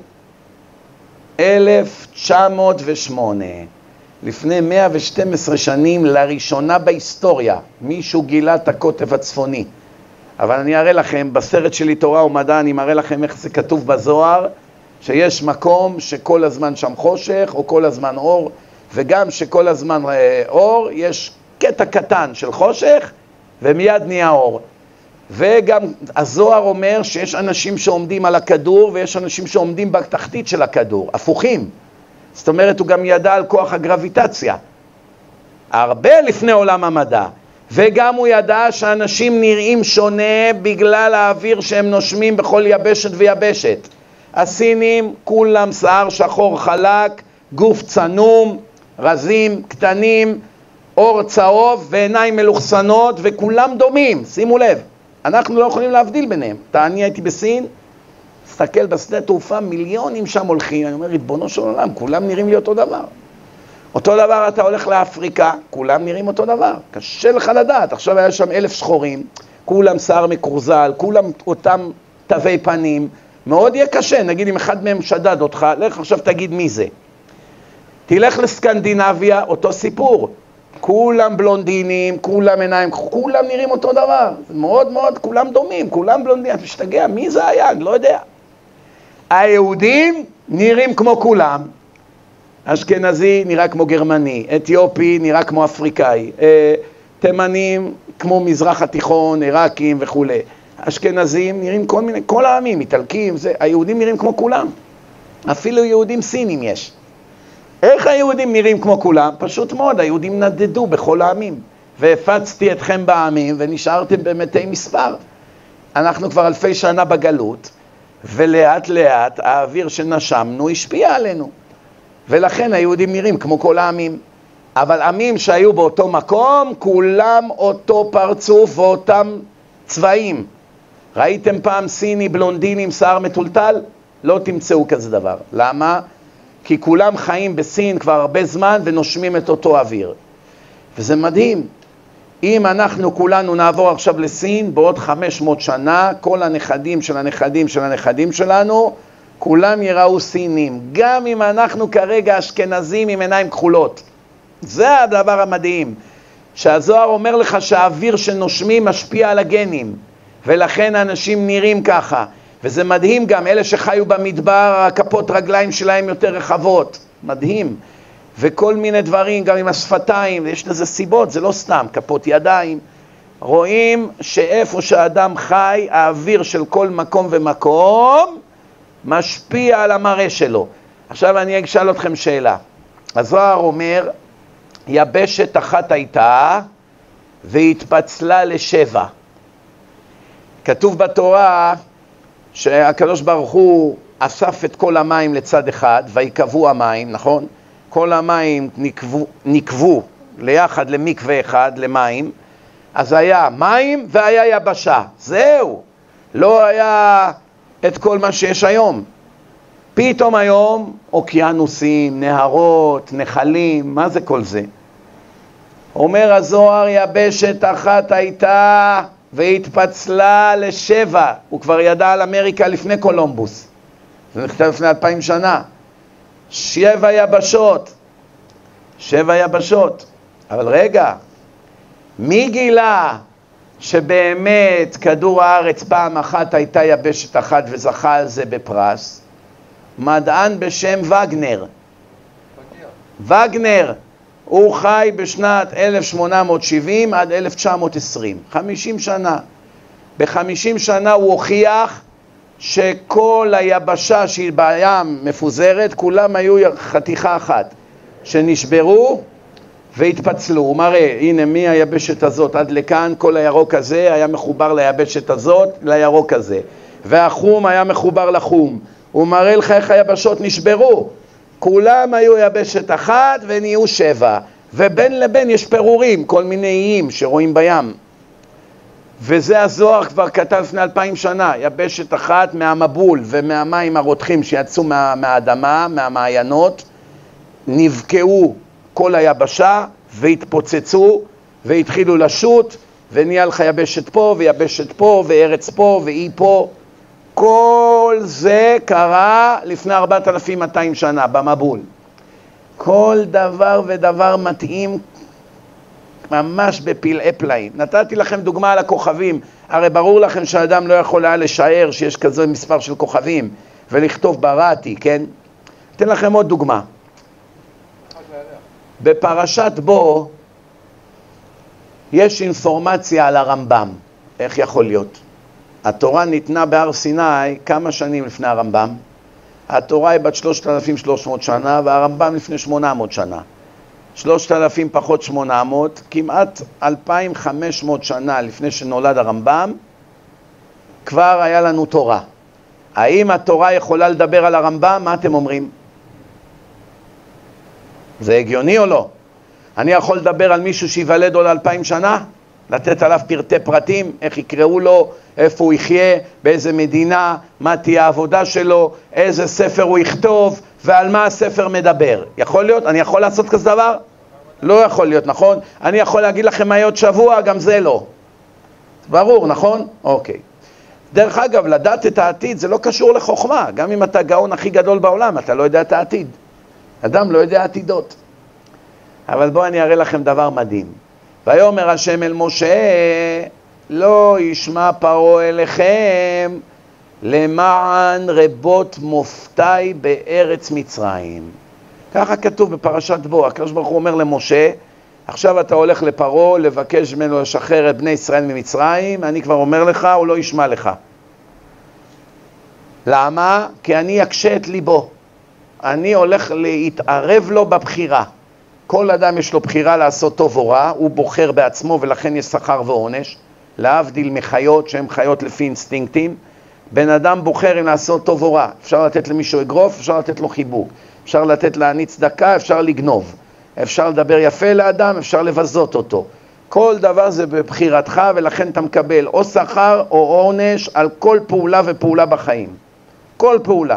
S1: אלף תשע מאות ושמונה. לפני מאה ושתים עשרה שנים, לראשונה בהיסטוריה, מישהו גילה את הקוטב הצפוני. אבל אני אראה לכם, בסרט שלי תורה ומדע, אני מראה לכם איך זה כתוב בזוהר, שיש מקום שכל הזמן שם חושך, או כל הזמן אור, וגם שכל הזמן אור, יש קטע קטן של חושך, ומיד נהיה אור. וגם הזוהר אומר שיש אנשים שעומדים על הכדור, ויש אנשים שעומדים בתחתית של הכדור, הפוכים. זאת אומרת, הוא גם ידע על כוח הגרביטציה, הרבה לפני עולם המדע. וגם הוא ידע שאנשים נראים שונה בגלל האוויר שהם נושמים בכל יבשת ויבשת. הסינים, כולם שיער שחור חלק, גוף צנום, רזים קטנים, אור צהוב ועיניים מלוכסנות, וכולם דומים, שימו לב. אנחנו לא יכולים להבדיל ביניהם. אני הייתי בסין, מסתכל בשדה תעופה, מיליונים שם הולכים, אני אומר, ריבונו של עולם, כולם נראים לי אותו דבר. אותו דבר אתה הולך לאפריקה, כולם נראים אותו דבר. קשה לך לדעת, עכשיו היה שם אלף שחורים, כולם שיער מקורזל, כולם אותם תווי פנים, מאוד יהיה קשה, נגיד אם אחד מהם שדד אותך, לך עכשיו תגיד מי זה. תלך לסקנדינביה, אותו סיפור. כולם בלונדינים, כולם עיניים, כולם נראים אותו דבר. מאוד מאוד, כולם דומים, כולם בלונדינים. אתה משתגע, מי זה היה? אני לא יודע. היהודים נראים כמו כולם. אשכנזי נראה כמו גרמני, אתיופי נראה כמו אפריקאי, תימנים כמו מזרח התיכון, עיראקים וכו'. אשכנזים נראים כל מיני, כל העמים, איטלקים, זה, היהודים נראים כמו כולם. אפילו יהודים סינים יש. איך היהודים נראים כמו כולם? פשוט מאוד, היהודים נדדו בכל העמים. והפצתי אתכם בעמים ונשארתם במתי מספר. אנחנו כבר אלפי שנה בגלות, ולאט לאט האוויר שנשמנו השפיע עלינו. ולכן היהודים נראים כמו כל העמים. אבל עמים שהיו באותו מקום, כולם אותו פרצוף ואותם צבעים. ראיתם פעם סיני בלונדיני עם שיער מטולטל? לא תמצאו כזה דבר. למה? כי כולם חיים בסין כבר הרבה זמן ונושמים את אותו אוויר. וזה מדהים. אם אנחנו כולנו נעבור עכשיו לסין, בעוד חמש מאות שנה, כל הנכדים של הנכדים של הנכדים שלנו, כולם יראו סינים. גם אם אנחנו כרגע אשכנזים עם עיניים כחולות. זה הדבר המדהים. שהזוהר אומר לך שהאוויר שנושמים משפיע על הגנים. ולכן האנשים נראים ככה. וזה מדהים גם, אלה שחיו במדבר, הכפות רגליים שלהם יותר רחבות. מדהים. וכל מיני דברים, גם עם השפתיים, יש לזה סיבות, זה לא סתם, כפות ידיים. רואים שאיפה שהאדם חי, האוויר של כל מקום ומקום משפיע על המראה שלו. עכשיו אני אשאל אתכם שאלה. הזוהר אומר, יבשת אחת הייתה והתפצלה לשבע. כתוב בתורה שהקדוש ברוך הוא אסף את כל המים לצד אחד, ויקבו המים, נכון? כל המים נקבו, נקבו ליחד למקווה אחד, למים. אז היה מים והיה יבשה. זהו. לא היה את כל מה שיש היום. פתאום היום אוקיינוסים, נהרות, נחלים, מה זה כל זה? אומר הזוהר, יבשת אחת הייתה והתפצלה לשבע. הוא כבר ידע על אמריקה לפני קולומבוס. זה נכתב לפני אלפיים שנה. שבע יבשות. שבע יבשות. אבל רגע, מי גילה שבאמת כדור הארץ פעם אחת הייתה יבשת אחת וזכה על זה בפרס? מדען בשם וגנר. וגנר. הוא חי בשנת אלף שמונה מאות שבעים עד אלף תשע מאות עשרים. חמישים שנה. בחמישים שנה הוא הוכיח שכל היבשה שהיא בים מפוזרת, כולם היו חתיכה אחת. שנשברו והתפצלו. הוא מראה, הנה מהיבשת הזאת עד לכאן, כל הירוק הזה היה מחובר ליבשת הזאת, לירוק הזה. והחום היה מחובר לחום. הוא מראה לך איך היבשות נשברו. כולם היו יבשת אחת ונהיו שבע. ובין לבין יש פירורים, כל מיני איים שרואים בים. וזה הזוהר כבר כתב לפני אלפיים שנה, יבשת אחת מהמבול ומהמים הרותחים שיצאו מה, מהאדמה, מהמעיינות, נבקעו כל היבשה והתפוצצו והתחילו לשוט, ונהיה לך יבשת פה ויבשת פה וארץ פה ואי פה. כל זה קרה לפני ארבעת אלפים ומאתיים שנה במבול. כל דבר ודבר מתאים ממש בפלאי פלאים. נתתי לכם דוגמה על הכוכבים. הרי ברור לכם שהאדם לא יכול היה לשער שיש כזה מספר של כוכבים ולכתוב בראתי, כן? אתן לכם עוד דוגמה. בפרשת בו יש אינפורמציה על הרמב"ם. איך יכול להיות? התורה ניתנה בהר סיני כמה שנים לפני הרמב"ם? התורה היא בת שלושת אלפים ושלוש מאות שנה והרמב"ם לפני שמונה מאות שנה. שלושת אלפים פחות שמונה מאות, כמעט אלפיים וחמש מאות שנה לפני שנולד הרמב"ם, כבר היה לנו תורה. האם התורה יכולה לדבר על הרמב"ם? מה אתם אומרים? זה הגיוני או לא? אני יכול לדבר על מישהו שיוולד עוד אלפיים שנה? לתת עליו פרטי פרטים, איך יקראו לו, איפה הוא יחיה, באיזה מדינה, מה תהיה העבודה שלו, איזה ספר הוא יכתוב, ועל מה הספר מדבר. יכול להיות? אני יכול לעשות כזה דבר? לא יכול להיות, נכון? אני יכול להגיד לכם מה עוד שבוע, גם זה לא. ברור, נכון? אוקיי. דרך אגב, לדעת את העתיד זה לא קשור לחוכמה. גם אם אתה גאון הכי גדול בעולם, אתה לא יודע את העתיד. אדם לא יודע עתידות. אבל בואו אני אראה לכם דבר מדהים. ויאמר השם אל משה, לא ישמע פרעה אליכם, למען רבות מופתי בארץ מצרים. ככה כתוב בפרשת בו. הקדוש ברוך הוא אומר למשה, עכשיו אתה הולך לפרעה לבקש ממנו לשחרר את בני ישראל ממצרים, אני כבר אומר לך, הוא לא ישמע לך. למה? כי אני אקשה את ליבו. אני הולך להתערב לו בבחירה. כל אדם יש לו בחירה לעשות טוב או רע, הוא בוחר בעצמו ולכן יש שכר ועונש, להבדיל מחיות שהן חיות לפי אינסטינקטים. בן אדם בוחר אם לעשות טוב או רע. אפשר לתת למישהו אגרוף, אפשר לתת לו חיבוק. אפשר לתת להניץ צדקה, אפשר לגנוב. אפשר לדבר יפה לאדם, אפשר לבזות אותו. כל דבר זה בבחירתך ולכן אתה מקבל או שכר או עונש על כל פעולה ופעולה בחיים. כל פעולה.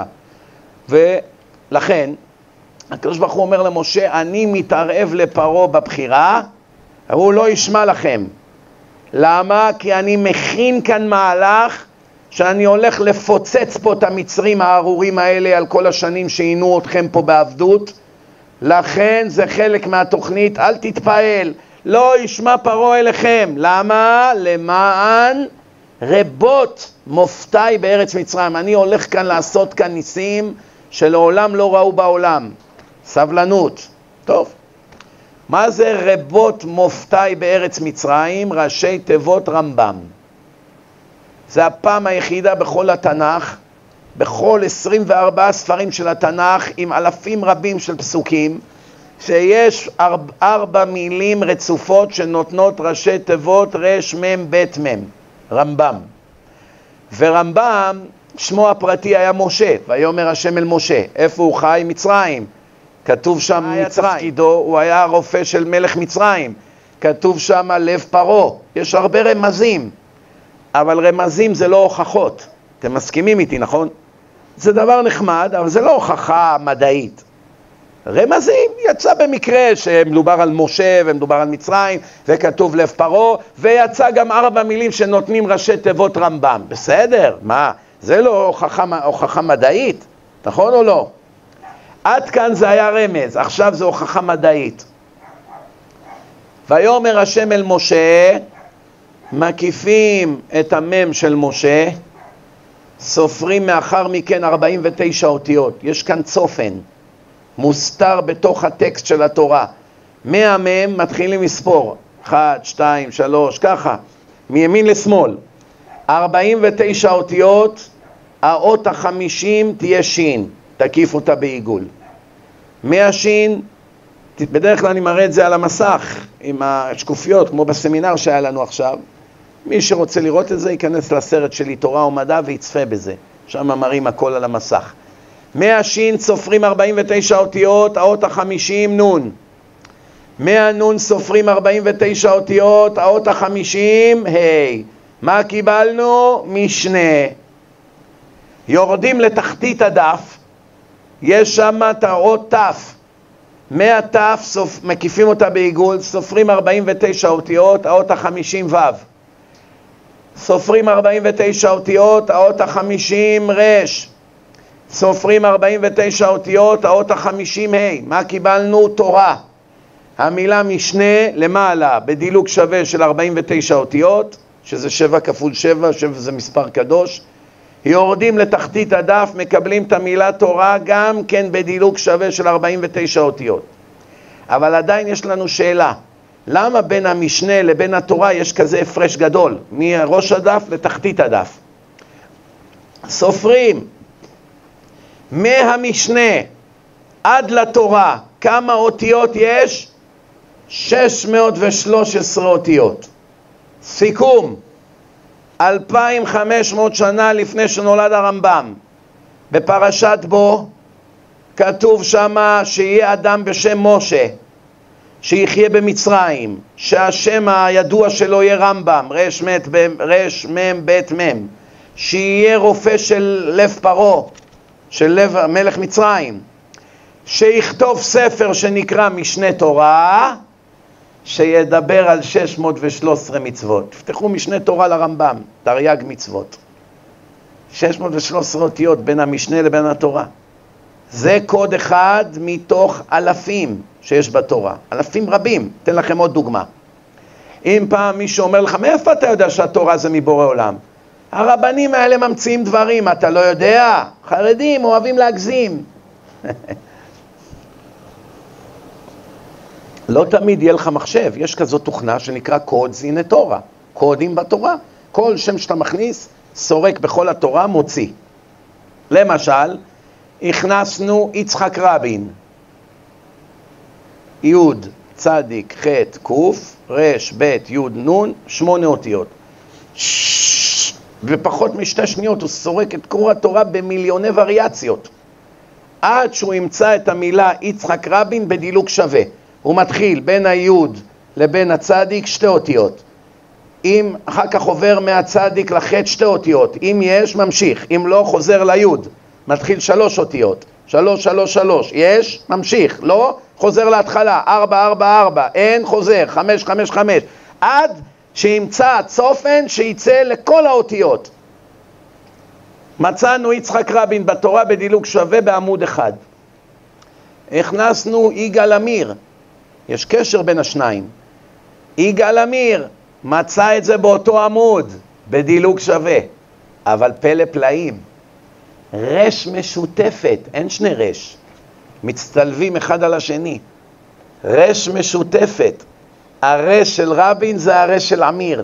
S1: ולכן, הקדוש ברוך הוא אומר למשה, אני מתערב לפרעה בבחירה, הוא לא ישמע לכם. למה? כי אני מכין כאן מהלך שאני הולך לפוצץ פה את המצרים הארורים האלה על כל השנים שעינו אתכם פה בעבדות. לכן זה חלק מהתוכנית, אל תתפעל, לא ישמע פרעה אליכם. למה? למען רבות מופתי בארץ מצרים. אני הולך כאן לעשות כאן ניסים שלעולם לא ראו בעולם. סבלנות. טוב. מה זה רבות מופתי בארץ מצרים? ראשי תיבות רמב"ם. זה הפעם היחידה בכל התנ"ך, בכל עשרים וארבעה ספרים של התנ"ך, עם אלפים רבים של פסוקים, שיש ארבע, ארבע מילים רצופות שנותנות ראשי תיבות רש מם בית מם. רמב"ם. ורמב"ם, שמו הפרטי היה משה, ויאמר השם אל משה. איפה הוא חי? מצרים. כתוב שם מצרים. הוא היה הרופא של מלך מצרים. כתוב שם לב פרעה. יש הרבה רמזים. אבל רמזים זה לא הוכחות. אתם מסכימים איתי, נכון? זה דבר נחמד, אבל זה לא הוכחה מדעית. רמזים יצא במקרה שמדובר על משה ומדובר על מצרים, וכתוב לב פרעה, ויצא גם ארבע מילים שנותנים ראשי תיבות רמב"ם. בסדר, מה? זה לא הוכחה, הוכחה מדעית, נכון או לא? עד כאן זה היה רמז, עכשיו זה הוכחה מדעית. ויאמר השם אל משה, מקיפים את המם של משה, סופרים מאחר מכן ארבעים ותשע אותיות. יש כאן צופן, מוסתר בתוך הטקסט של התורה. מהמם מתחילים לספור, אחת, שתיים, שלוש, ככה, מימין לשמאל. ארבעים ותשע אותיות, האות החמישים תהיה שין, תקיף אותה בעיגול. מהשין, בדרך כלל אני מראה את זה על המסך, עם השקופיות, כמו בסמינר שהיה לנו עכשיו. מי שרוצה לראות את זה, ייכנס לסרט שלי תורה ומדע ויצפה בזה. שם מראים הכל על המסך. מהשין סופרים ארבעים ותשע אותיות, האות החמישים נון. מהנון סופרים ארבעים ותשע אותיות, האות החמישים ה'. מה קיבלנו? משנה. יורדים לתחתית הדף, יש שם את האות תף. מהתף סופ... מקיפים אותה בעיגול, סופרים ארבעים ותשע אותיות, האות החמישים ו'. סופרים ארבעים ותשע אותיות, האות החמישים רש. סופרים ארבעים ותשע אותיות, האות החמישים ה'. מה קיבלנו? תורה. המילה משנה למעלה בדילוג שווה של ארבעים ותשע אותיות, שזה שבע כפול שבע, שבע זה מספר קדוש. יורדים לתחתית הדף, מקבלים את המילה תורה גם כן בדילוג שווה של ארבעים ותשע אותיות. אבל עדיין יש לנו שאלה, למה בין המשנה לבין התורה יש כזה הפרש גדול, מראש הדף לתחתית הדף? סופרים מהמשנה עד לתורה, כמה אותיות יש? שש מאות ושלוש עשרה אותיות. סיכום, אלפיים וחמש מאות שנה לפני שנולד הרמב"ם, בפרשת בו, כתוב שמה שיהיה אדם בשם משה, שיחיה במצרים, שהשם הידוע שלו יהיה רמב"ם, רש מת רש מם בית מם, שיהיה רופא של לב פרעה, של לב מלך מצרים, שיכתוב ספר שנקרא משנה תורה, שידבר על שש מאות ושלוש עשרה מצוות. תפתחו משנה תורה לרמב"ם, תרי"ג מצוות. שש מאות ושלוש עשרה אותיות בין המשנה לבין התורה. זה קוד אחד מתוך אלפים שיש בתורה. אלפים רבים. אתן לכם עוד דוגמה. אם פעם מישהו אומר לך, מאיפה אתה יודע שהתורה זה מבורא עולם? הרבנים האלה ממציאים דברים, אתה לא יודע? חרדים אוהבים להגזים. לא תמיד יהיה לך מחשב, יש כזאת תוכנה שנקרא קוד זיני תורה, קודים בתורה. כל שם שאתה מכניס, סורק בכל התורה, מוציא. למשל, הכנסנו יצחק רבין, י' צדיק ח' ק' ר' ב' י' נ', שמונה אותיות. ופחות משתי שניות הוא סורק את כל התורה במיליוני וריאציות. עד שהוא ימצא את המילה יצחק רבין בדילוג שווה. הוא מתחיל בין היוד לבין הצדיק שתי אותיות. אם אחר כך עובר מהצדיק לחטא שתי אותיות. אם יש, ממשיך. אם לא, חוזר ליוד. מתחיל שלוש אותיות. שלוש, שלוש, שלוש. יש, ממשיך. לא, חוזר להתחלה. ארבע, ארבע, ארבע. אין, חוזר. חמש, חמש, חמש. עד שימצא צופן שיצא לכל האותיות. מצאנו יצחק רבין בתורה בדילוג שווה בעמוד אחד. הכנסנו יגאל עמיר. יש קשר בין השניים. יגאל עמיר מצא את זה באותו עמוד, בדילוג שווה. אבל פלא פלאים, רש משותפת, אין שני רש, מצטלבים אחד על השני. רש משותפת. הרש של רבין זה הרש של עמיר.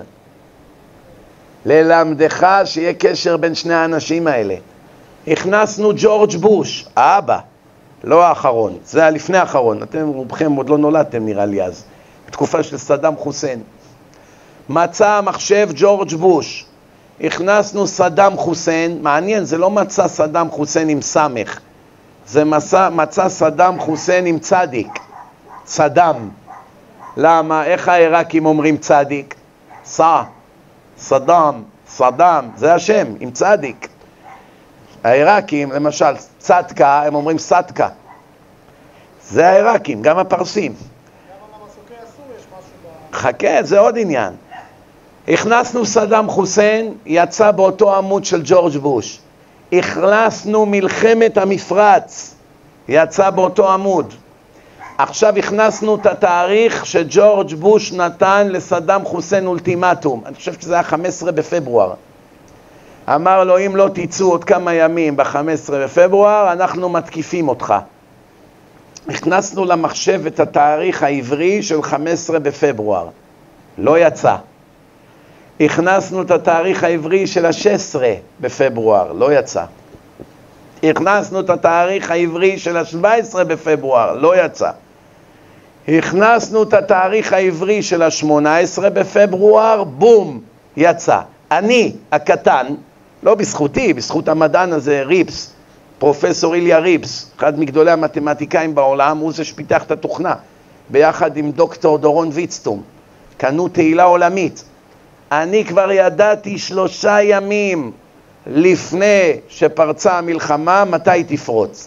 S1: ללמדך שיהיה קשר בין שני האנשים האלה. הכנסנו ג'ורג' בוש, האבא. לא האחרון, זה הלפני האחרון. אתם רובכם עוד לא נולדתם נראה לי אז. בתקופה של סדאם חוסיין. מצא המחשב ג'ורג' בוש. הכנסנו סדאם חוסיין. מעניין, זה לא מצא סדאם חוסיין עם סמך. זה מצא, מצא סדאם חוסיין עם צדיק. סדאם. למה? איך העיראקים אומרים צדיק? סע, סדאם, סדאם. זה השם, עם צדיק. העיראקים, למשל, צדקה, הם אומרים סדקה. זה העיראקים, גם הפרסים. גם למסוקי אסור יש משהו ב... חכה, זה עוד עניין. הכנסנו סדאם חוסיין, יצא באותו עמוד של ג'ורג' בוש. הכנסנו מלחמת המפרץ, יצא באותו עמוד. עכשיו הכנסנו את התאריך שג'ורג' בוש נתן לסדאם חוסיין אולטימטום. אני חושב שזה היה חמישה עשר בפברואר. אמר לו, אם לא תיצאו עוד כמה ימים ב-חמישה עשר בפברואר, אנחנו מתקיפים אותך. הכנסנו למחשב את התאריך העברי של חמישה עשר בפברואר. לא יצא. הכנסנו את התאריך העברי של ה-שישה עשר בפברואר. לא יצא. הכנסנו את התאריך העברי של ה-שבעה עשר בפברואר. לא יצא. הכנסנו את התאריך העברי של ה-שמונה עשר בפברואר. בום, יצא. אני, הקטן, לא בזכותי, בזכות המדען הזה, ריפס, פרופסור איליה ריבס, אחד מגדולי המתמטיקאים בעולם, הוא זה שפיתח את התוכנה, ביחד עם דוקטור דורון ויצטום, קנו תהילה עולמית. אני כבר ידעתי שלושה ימים לפני שפרצה המלחמה, מתי תפרוץ.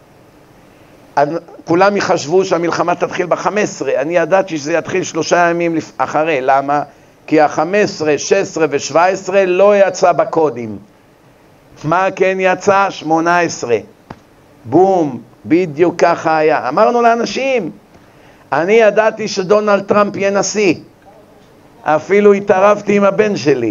S1: כולם יחשבו שהמלחמה תתחיל ב-חמש עשרה, אני ידעתי שזה יתחיל שלושה ימים אחרי, למה? כי ה-חמש עשרה, שש עשרה ו-שבע עשרה לא יצא בקודים. מה כן יצא? שמונה עשרה. בום, בדיוק ככה היה. אמרנו לאנשים, אני ידעתי שדונלד טראמפ יהיה נשיא. אפילו התערבתי עם הבן שלי.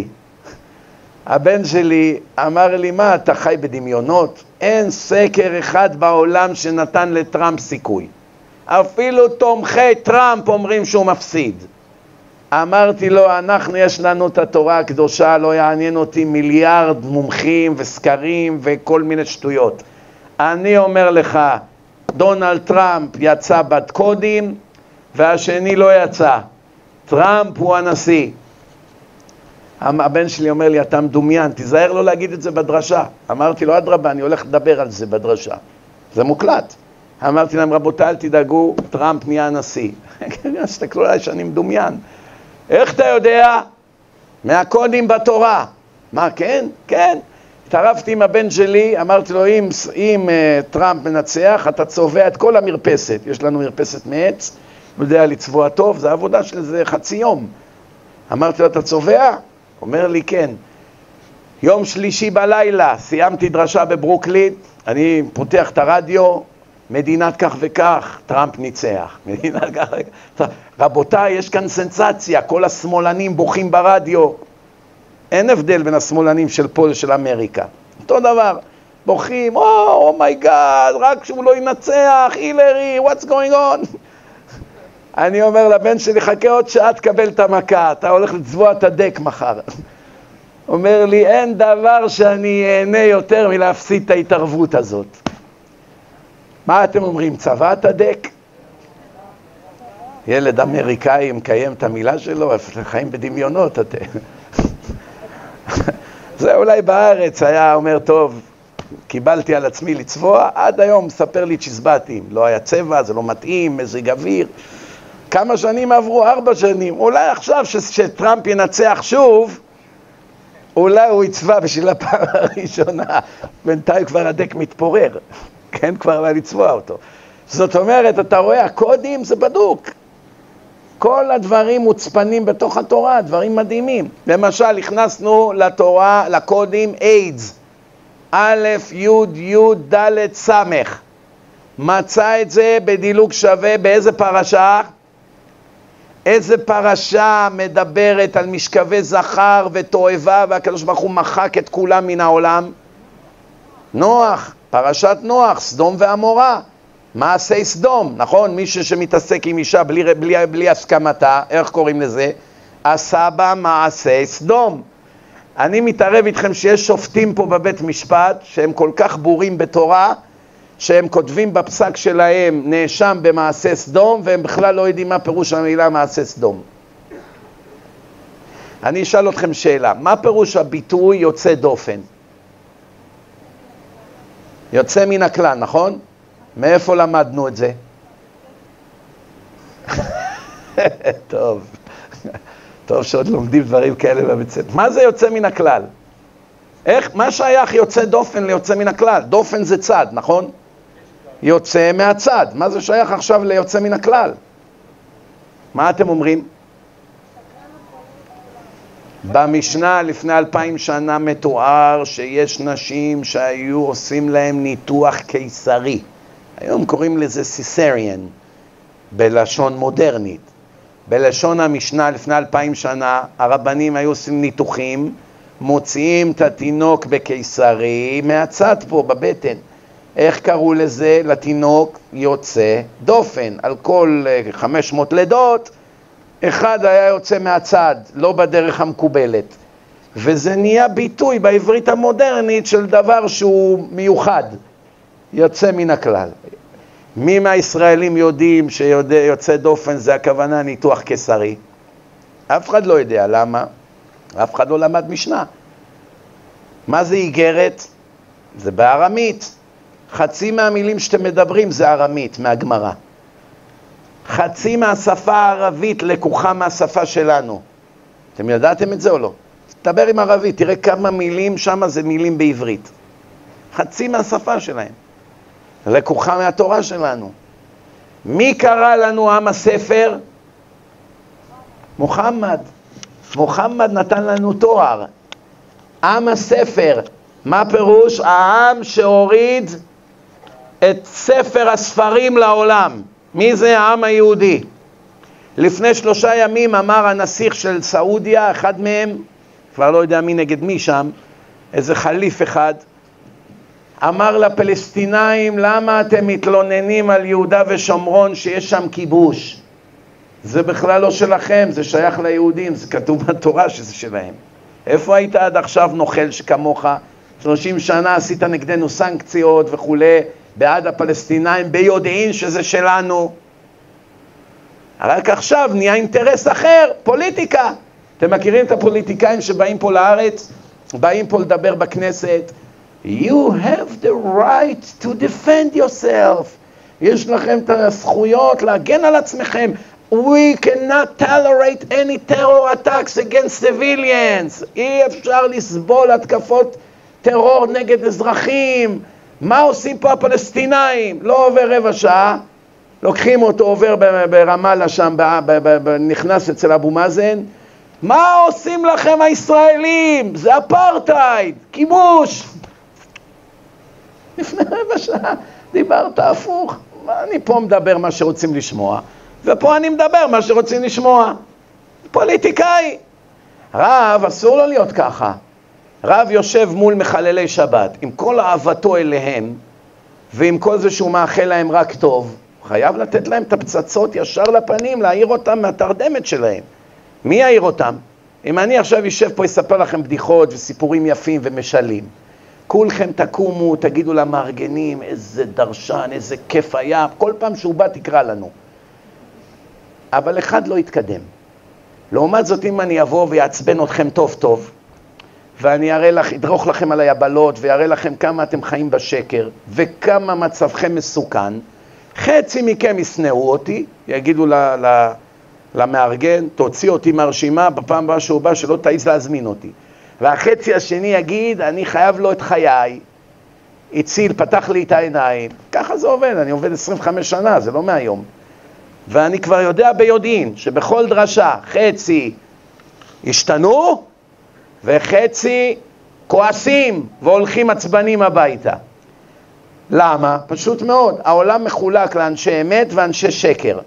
S1: הבן שלי אמר לי, מה, אתה חי בדמיונות? אין סקר אחד בעולם שנתן לטראמפ סיכוי. אפילו תומכי טראמפ אומרים שהוא מפסיד. אמרתי לו, אנחנו יש לנו את התורה הקדושה, לא יעניין אותי מיליארד מומחים וסקרים וכל מיני שטויות. אני אומר לך, דונלד טראמפ יצא בקודים והשני לא יצא. טראמפ הוא הנשיא. הבן שלי אומר לי, אתה מדומיין, תיזהר לא להגיד את זה בדרשה. אמרתי לו, אדרבה, אני הולך לדבר על זה בדרשה. זה מוקלט. אמרתי להם, רבותיי, אל תדאגו, טראמפ נהיה הנשיא. תסתכלו עליי שאני מדומיין. איך אתה יודע? מהקודים בתורה. מה, כן? כן. התערבתי עם הבן שלי, אמרתי לו, אם, אם uh, טראמפ מנצח, אתה צובע את כל המרפסת. יש לנו מרפסת מעץ, הוא יודע לצבוע טוב, זה העבודה של זה חצי יום. אמרתי לו, אתה צובע? אומר לי, כן. יום שלישי בלילה, סיימתי דרשה בברוקלין, אני פותח את הרדיו, מדינת כך וכך, טראמפ ניצח. מדינת כך וכך. רבותיי, יש כאן סנסציה, כל השמאלנים בוכים ברדיו. אין הבדל בין השמאלנים של פה ושל אמריקה. אותו דבר, בוכים, או מי גאד, רק שהוא לא ינצח, הילרי, what's going on? אני אומר לבן שלי, חכה עוד שעה תקבל את המכה, אתה הולך לצבוע את הדק מחר. אומר לי, אין דבר שאני אהנה יותר מלהפסיד את ההתערבות הזאת. מה אתם אומרים, צבע את הדק? ילד אמריקאי מקיים את המילה שלו, חיים בדמיונות אתם. זה אולי בארץ היה אומר, טוב, קיבלתי על עצמי לצבוע, עד היום מספר לי צ'יזבטים, לא היה צבע, זה לא מתאים, מזג אוויר. כמה שנים עברו? ארבע שנים. אולי עכשיו ש- שטראמפ ינצח שוב, אולי הוא יצבע בשביל הפעם הראשונה. בינתיים כבר הדק מתפורר, כן? כבר לא לצבוע אותו. זאת אומרת, אתה רואה, הקודים זה בדוק. כל הדברים מוצפנים בתוך התורה, דברים מדהימים. למשל, הכנסנו לתורה, לקודים, איידס. א', י', י', ד', ס'. מצא את זה בדילוג שווה באיזה פרשה? איזה פרשה מדברת על משכבי זכר ותועבה, והקדוש ברוך הוא מחק את כולם מן העולם? נוח, פרשת נוח, סדום ועמורה. מעשי סדום, נכון? מישהו שמתעסק עם אישה בלי, בלי, בלי הסכמתה, איך קוראים לזה? עשה בה מעשי סדום. אני מתערב איתכם שיש שופטים פה בבית משפט, שהם כל כך בורים בתורה, שהם כותבים בפסק שלהם נאשם במעשה סדום, והם בכלל לא יודעים מה פירוש המילה מעשה סדום. אני אשאל אתכם שאלה, מה פירוש הביטוי יוצא דופן? יוצא מן הכלל, נכון? מאיפה למדנו את זה? טוב, טוב שעוד לומדים דברים כאלה בבית ספר. מה זה יוצא מן הכלל? איך, מה שייך יוצא דופן ליוצא מן הכלל? דופן זה צד, נכון? יוצא מהצד. מה זה שייך עכשיו ליוצא מן הכלל? מה אתם אומרים? במשנה לפני אלפיים שנה מתואר שיש נשים שהיו עושים להם ניתוח קיסרי. היום קוראים לזה סיסריאן, בלשון מודרנית. בלשון המשנה לפני אלפיים שנה, הרבנים היו עושים ניתוחים, מוציאים את התינוק בקיסרי מהצד פה, בבטן. איך קראו לזה? לתינוק יוצא דופן. על כל חמש מאות לידות, אחד היה יוצא מהצד, לא בדרך המקובלת. וזה נהיה ביטוי בעברית המודרנית של דבר שהוא מיוחד, יוצא מן הכלל. מי מהישראלים יודעים שיוצא דופן זה הכוונה ניתוח קיסרי? אף אחד לא יודע. למה? אף אחד לא למד משנה. מה זה איגרת? זה בארמית. חצי מהמילים שאתם מדברים זה ארמית, מהגמרא. חצי מהשפה הערבית לקוחה מהשפה שלנו. אתם ידעתם את זה או לא? תדבר עם ערבית, תראה כמה מילים שם זה מילים בעברית. חצי מהשפה שלהם. לקוחה מהתורה שלנו. מי קרא לנו עם הספר? מוחמד. מוחמד נתן לנו תואר. עם הספר. מה פירוש? העם שהוריד את ספר הספרים לעולם. מי זה העם היהודי? לפני שלושה ימים אמר הנסיך של סעודיה, אחד מהם, כבר לא יודע מי נגד מי שם, איזה חליף אחד, אמר לפלסטינאים, למה אתם מתלוננים על יהודה ושומרון שיש שם כיבוש? זה בכלל לא שלכם, זה שייך ליהודים, זה כתוב בתורה שזה שלהם. איפה היית עד עכשיו נוכל שכמוך? שלושים שנה עשית נגדנו סנקציות וכו', בעד הפלסטינאים, ביודעין שזה שלנו. רק עכשיו נהיה אינטרס אחר, פוליטיקה. אתם מכירים את הפוליטיקאים שבאים פה לארץ, באים פה לדבר בכנסת? You have the right to defend yourself. יש לכם את הזכויות להגן על עצמכם. We cannot tolerate any terror attacks against civilians. אי אפשר לסבול התקפות טרור נגד אזרחים. מה עושים פה הפלסטינאים? לא עובר רבע שעה, לוקחים אותו, עובר ברמאללה שם, נכנס אצל אבו מאזן. מה עושים לכם הישראלים? זה אפרטייד, כיבוש. לפני רבע שעה דיברת הפוך. אני פה מדבר מה שרוצים לשמוע, ופה אני מדבר מה שרוצים לשמוע. פוליטיקאי. רב, אסור לו להיות ככה. רב יושב מול מחללי שבת, עם כל אהבתו אליהם, ועם כל זה שהוא מאחל להם רק טוב, חייב לתת להם את הפצצות ישר לפנים, להעיר אותם מהתרדמת שלהם. מי יעיר אותם? אם אני עכשיו יושב פה, יספר לכם בדיחות וסיפורים יפים ומשלים. כולכם תקומו, תגידו למארגנים, איזה דרשן, איזה כיף היה, כל פעם שהוא בא תקרא לנו. אבל אחד לא יתקדם. לעומת זאת, אם אני אבוא ויעצבן אתכם טוב טוב, ואני אראה לך, אדרוך לכם על היבלות, ויראה לכם כמה אתם חיים בשקר, וכמה מצבכם מסוכן, חצי מכם יסנאו אותי, יגידו ל, ל, למארגן, תוציא אותי מהרשימה, בפעם הבאה שהוא בא, שלא תעיז להזמין אותי. והחצי השני יגיד, אני חייב לו את חיי, הציל, פתח לי את העיניים. ככה זה עובד, אני עובד עשרים וחמש שנה, זה לא מהיום. ואני כבר יודע ביודעין, שבכל דרשה, חצי השתנו, וחצי כועסים והולכים עצבנים הביתה. למה? פשוט מאוד. העולם מחולק לאנשי אמת ואנשי שקר.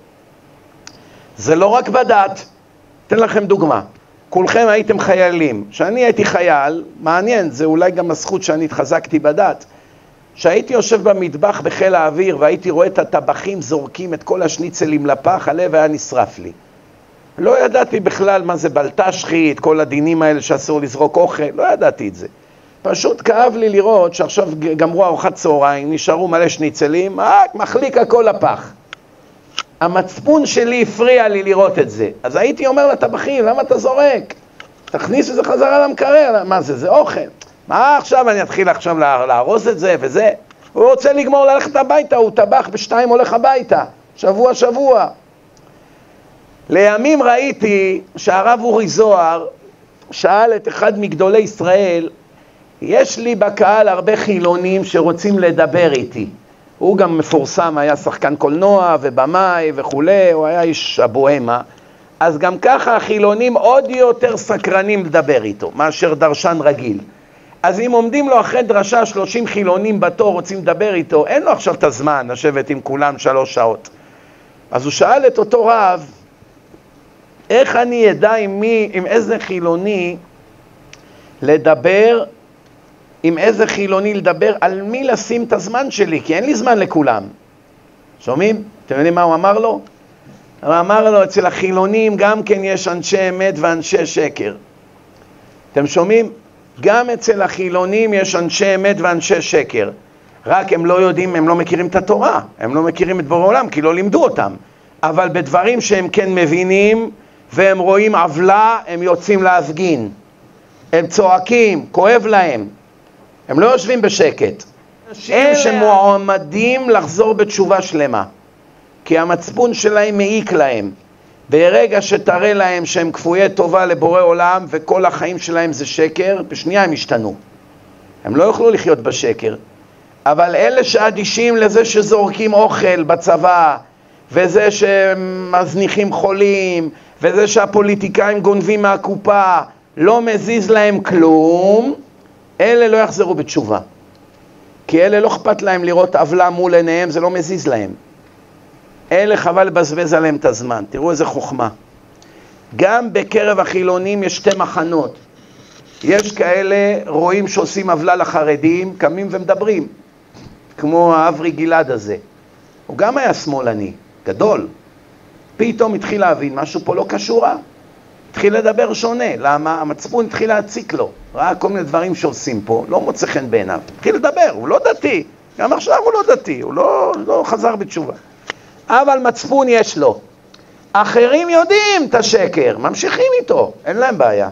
S1: זה לא רק בדת. אתן לכם דוגמה. כולכם הייתם חיילים. כשאני הייתי חייל, מעניין, זה אולי גם הזכות שאני התחזקתי בדת. כשהייתי יושב במטבח בחיל האוויר והייתי רואה את הטבחים זורקים את כל השניצלים לפח, הלב היה נשרף לי. לא ידעתי בכלל מה זה בלטשחית, כל הדינים האלה שאסור לזרוק אוכל, לא ידעתי את זה. פשוט כאב לי לראות שעכשיו גמרו ארוחת צהריים, נשארו מלא שניצלים, רק מחליק הכל לפח. המצפון שלי הפריע לי לראות את זה. אז הייתי אומר לטבחים, למה אתה זורק? תכניס את זה חזרה למקרר, מה זה? זה אוכל. מה עכשיו אני אתחיל עכשיו להרוס את זה וזה? הוא רוצה לגמור ללכת הביתה, הוא טבח בשתיים הולך הביתה, שבוע שבוע. לימים ראיתי שהרב אורי זוהר שאל את אחד מגדולי ישראל, יש לי בקהל הרבה חילונים שרוצים לדבר איתי. הוא גם מפורסם, היה שחקן קולנוע ובמאי וכו', הוא היה איש הבוהמה. אז גם ככה החילונים עוד יותר סקרנים לדבר איתו, מאשר דרשן רגיל. אז אם עומדים לו אחרי דרשה שלושים חילונים בתור רוצים לדבר איתו, אין לו עכשיו את הזמן לשבת עם כולם שלוש שעות. אז הוא שאל את אותו רב, איך אני אדע עם מי, עם איזה חילוני לדבר, עם איזה חילוני לדבר, על מי לשים את הזמן שלי, כי אין לי זמן לכולם. שומעים? אתם יודעים מה הוא אמר לו? הוא אמר לו, אצל החילונים גם כן יש אנשי אמת ואנשי שקר. אתם שומעים? גם אצל החילונים יש אנשי אמת ואנשי שקר. רק הם לא יודעים, הם לא מכירים את התורה, הם לא מכירים את בורא עולם, כי לא לימדו אותם. אבל בדברים שהם כן מבינים, והם רואים עוולה, הם יוצאים להפגין. הם צועקים, כואב להם. הם לא יושבים בשקט. אנשים שמועמדים לחזור בתשובה שלמה, כי המצפון שלהם מעיק להם. ברגע שתראה להם שהם כפויי טובה לבורא עולם וכל החיים שלהם זה שקר, בשנייה הם ישתנו. הם לא יוכלו לחיות בשקר. אבל אלה שאדישים לזה שזורקים אוכל בצבא, וזה שמזניחים חולים, וזה שהפוליטיקאים גונבים מהקופה, לא מזיז להם כלום, אלה לא יחזרו בתשובה. כי אלה לא אכפת להם לראות עוולה מול עיניהם, זה לא מזיז להם. אלה חבל לבזבז עליהם את הזמן. תראו איזה חוכמה. גם בקרב החילונים יש שתי מחנות. יש כאלה רואים שעושים עוולה לחרדים, קמים ומדברים. כמו האברי גלעד הזה. הוא גם היה שמאלני, גדול. פתאום התחיל להבין, משהו פה לא קשורה. התחיל לדבר שונה. למה? המצפון התחיל להציק לו. ראה כל מיני דברים שעושים פה, לא מוצא חן בעיניו. התחיל לדבר, הוא לא דתי. גם עכשיו הוא לא דתי, הוא לא, לא חזר בתשובה. אבל מצפון יש לו. אחרים יודעים את השקר, ממשיכים איתו, אין להם בעיה.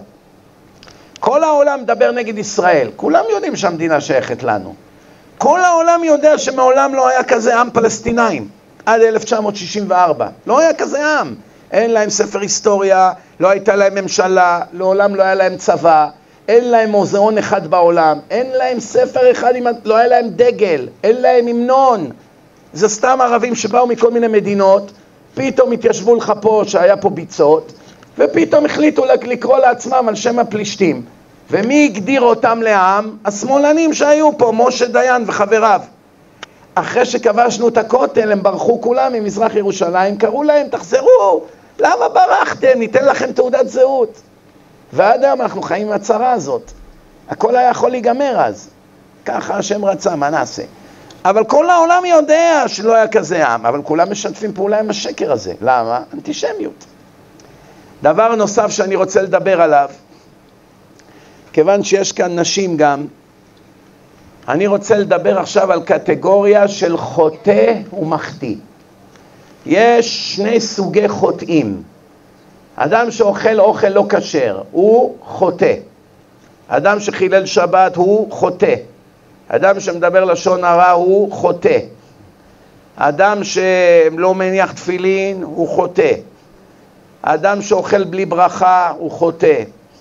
S1: כל העולם מדבר נגד ישראל, כולם יודעים שהמדינה שייכת לנו. כל העולם יודע שמעולם לא היה כזה עם פלסטינאים, עד אלף תשע מאות שישים וארבע. לא היה כזה עם. אין להם ספר היסטוריה, לא הייתה להם ממשלה, לעולם לא היה להם צבא, אין להם מוזיאון אחד בעולם, אין להם ספר אחד, לא היה להם דגל, אין להם המנון. זה סתם ערבים שבאו מכל מיני מדינות, פתאום התיישבו לך פה שהיה פה ביצות, ופתאום החליטו לקרוא לעצמם על שם הפלישתים. ומי הגדיר אותם לעם? השמאלנים שהיו פה, משה דיין וחבריו. אחרי שכבשנו את הכותל, הם ברחו כולם ממזרח ירושלים, קראו להם, תחזרו, למה ברחתם? ניתן לכם תעודת זהות. ועד היום אנחנו חיים עם הצרה הזאת. הכל היה יכול להיגמר אז. ככה השם רצה, מה נעשה? אבל כל העולם יודע שלא היה כזה עם, אבל כולם משתפים פעולה עם השקר הזה. למה? אנטישמיות. דבר נוסף שאני רוצה לדבר עליו, כיוון שיש כאן נשים גם, אני רוצה לדבר עכשיו על קטגוריה של חוטא ומחטיא. יש שני סוגי חוטאים. אדם שאוכל אוכל לא כשר, הוא חוטא. אדם שחילל שבת הוא חוטא. אדם שמדבר לשון הרע הוא חוטא. אדם שלא מניח תפילין הוא חוטא. אדם שאוכל בלי ברכה הוא חוטא.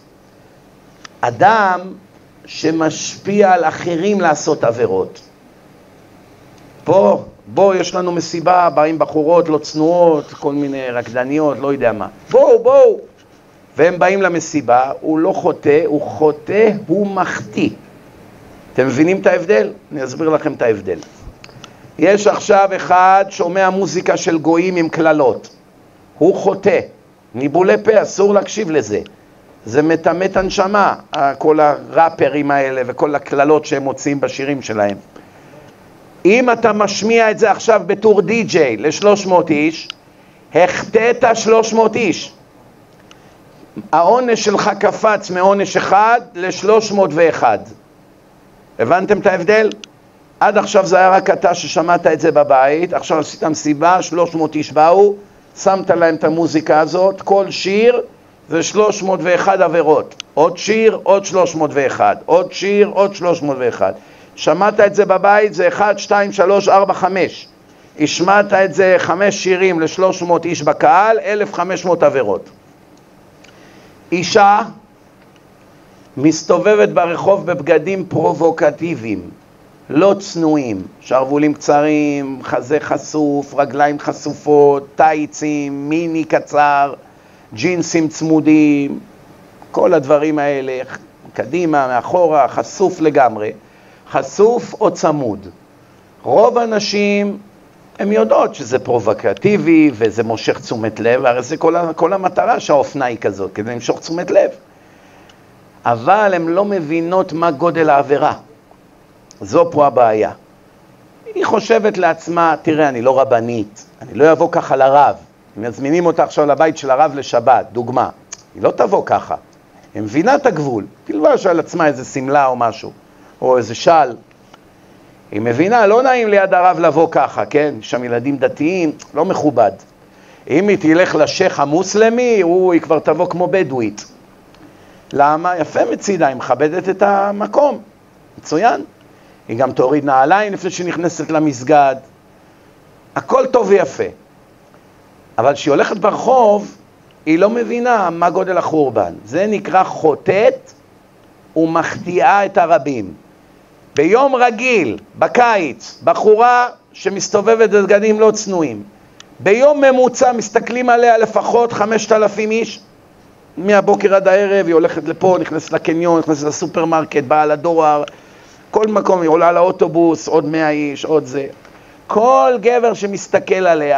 S1: אדם שמשפיע על אחרים לעשות עבירות. פה, בוא, יש לנו מסיבה, באים בחורות לא צנועות, כל מיני רקדניות, לא יודע מה. בואו, בואו. והם באים למסיבה, הוא לא חוטא, הוא חוטא, הוא מחטיא. אתם מבינים את ההבדל? אני אסביר לכם את ההבדל. יש עכשיו אחד שומע מוזיקה של גויים עם כללות. הוא חוטא. ניבולי פה, אסור להקשיב לזה. זה מטמא הנשמה, כל הראפרים האלה וכל הכללות שהם מוצאים בשירים שלהם. אם אתה משמיע את זה עכשיו בתור די-ג'יי ל-שלוש מאות איש, החטאת שלוש מאות איש. העונש שלך קפץ מעונש אחד ל-שלוש מאות ואחת. הבנתם את ההבדל? עד עכשיו זה היה רק אתה ששמעת את זה בבית, עכשיו עשית מסיבה, שלוש מאות איש באו, שמת להם את המוזיקה הזאת, כל שיר זה שלוש מאות ואחת עבירות. עוד שיר, עוד שלוש מאות ואחת. עוד שיר, עוד שלוש מאות ואחת. שמעת את זה בבית, זה אחת, שתיים, שלוש, ארבע, חמש. השמעת את זה חמש שירים ל-שלוש מאות איש בקהל, אלף וחמש מאות עבירות. אישה מסתובבת ברחוב בבגדים פרובוקטיביים, לא צנועים, שרבולים קצרים, חזה חשוף, רגליים חשופות, טייצים, מיני קצר, ג'ינסים צמודים, כל הדברים האלה, קדימה, מאחורה, חשוף לגמרי, חשוף או צמוד. רוב האנשים, הם יודעות שזה פרובוקטיבי וזה מושך תשומת לב, הרי זה כל, כל המטרה שהאופנה היא כזאת, כדי למשוך תשומת לב. אבל הן לא מבינות מה גודל העבירה. זו פה הבעיה. היא חושבת לעצמה, תראה, אני לא רבנית, אני לא אבוא ככה לרב. הם מזמינים אותה עכשיו לבית של הרב לשבת, דוגמה. היא לא תבוא ככה. היא מבינה את הגבול. תלבש על עצמה איזה סמלה או משהו, או איזה של. היא מבינה, לא נעים ליד הרב לבוא ככה, כן? שם ילדים דתיים, לא מכובד. אם היא תלך לשייך המוסלמי, הוא, היא כבר תבוא כמו בדואית. למה? יפה מצידה, היא מכבדת את המקום. מצוין. היא גם תוריד נעליים לפני שהיא נכנסת למסגד. הכל טוב ויפה. אבל כשהיא הולכת ברחוב, היא לא מבינה מה גודל החורבן. זה נקרא חוטאת ומחטיאה את הרבים. ביום רגיל, בקיץ, בחורה שמסתובבת בבגדים לא צנועים, ביום ממוצע מסתכלים עליה לפחות חמשת אלפים איש, מהבוקר עד הערב, היא הולכת לפה, נכנסת לקניון, נכנסת לסופרמרקט, באה לדואר, כל מקום, היא עולה לאוטובוס, עוד מאה איש, עוד זה. כל גבר שמסתכל עליה,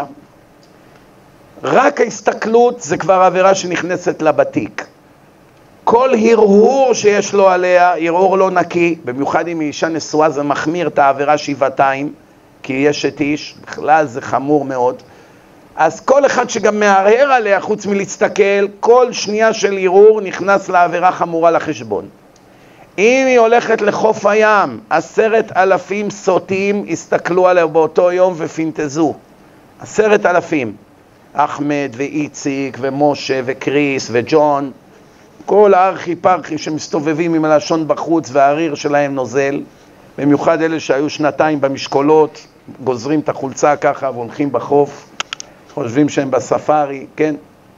S1: רק ההסתכלות זה כבר עבירה שנכנסת לבתיק. כל הרהור שיש לו עליה, הרהור לא נקי, במיוחד אם היא אישה נשואה, זה מחמיר את העבירה שבעתיים, כי יש את איש, בכלל זה חמור מאוד. אז כל אחד שגם מערער עליה, חוץ מלהסתכל, כל שנייה של הרהור נכנס לעבירה חמורה לחשבון. אם היא הולכת לחוף הים, עשרת אלפים סוטים הסתכלו עליה באותו יום ופינטזו. עשרת אלפים. אחמד ואיציק ומשה וקריס וג'ון, כל הארכי פרחי שמסתובבים עם הלשון בחוץ והאריר שלהם נוזל, במיוחד אלה שהיו שנתיים במשקולות, גוזרים את החולצה ככה והולכים בחוף, חושבים שהם בספארי, כן?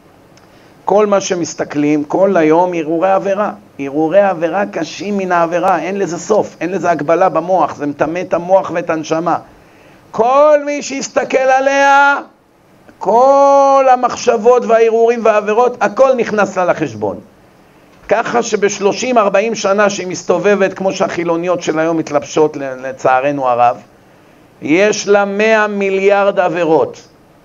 S1: כל מה שמסתכלים, כל היום הרהורי עבירה. הרהורי עבירה קשים מן העבירה, אין לזה סוף, אין לזה הגבלה במוח, זה מטמא את המוח ואת הנשמה. כל מי שיסתכל עליה, כל המחשבות והערעורים והעבירות, הכל נכנס לה לחשבון. ככה שבשלושים ארבעים שנה שהיא מסתובבת, כמו שהחילוניות של היום מתלבשות לצערנו הרב, יש לה מאה מיליארד עבירות.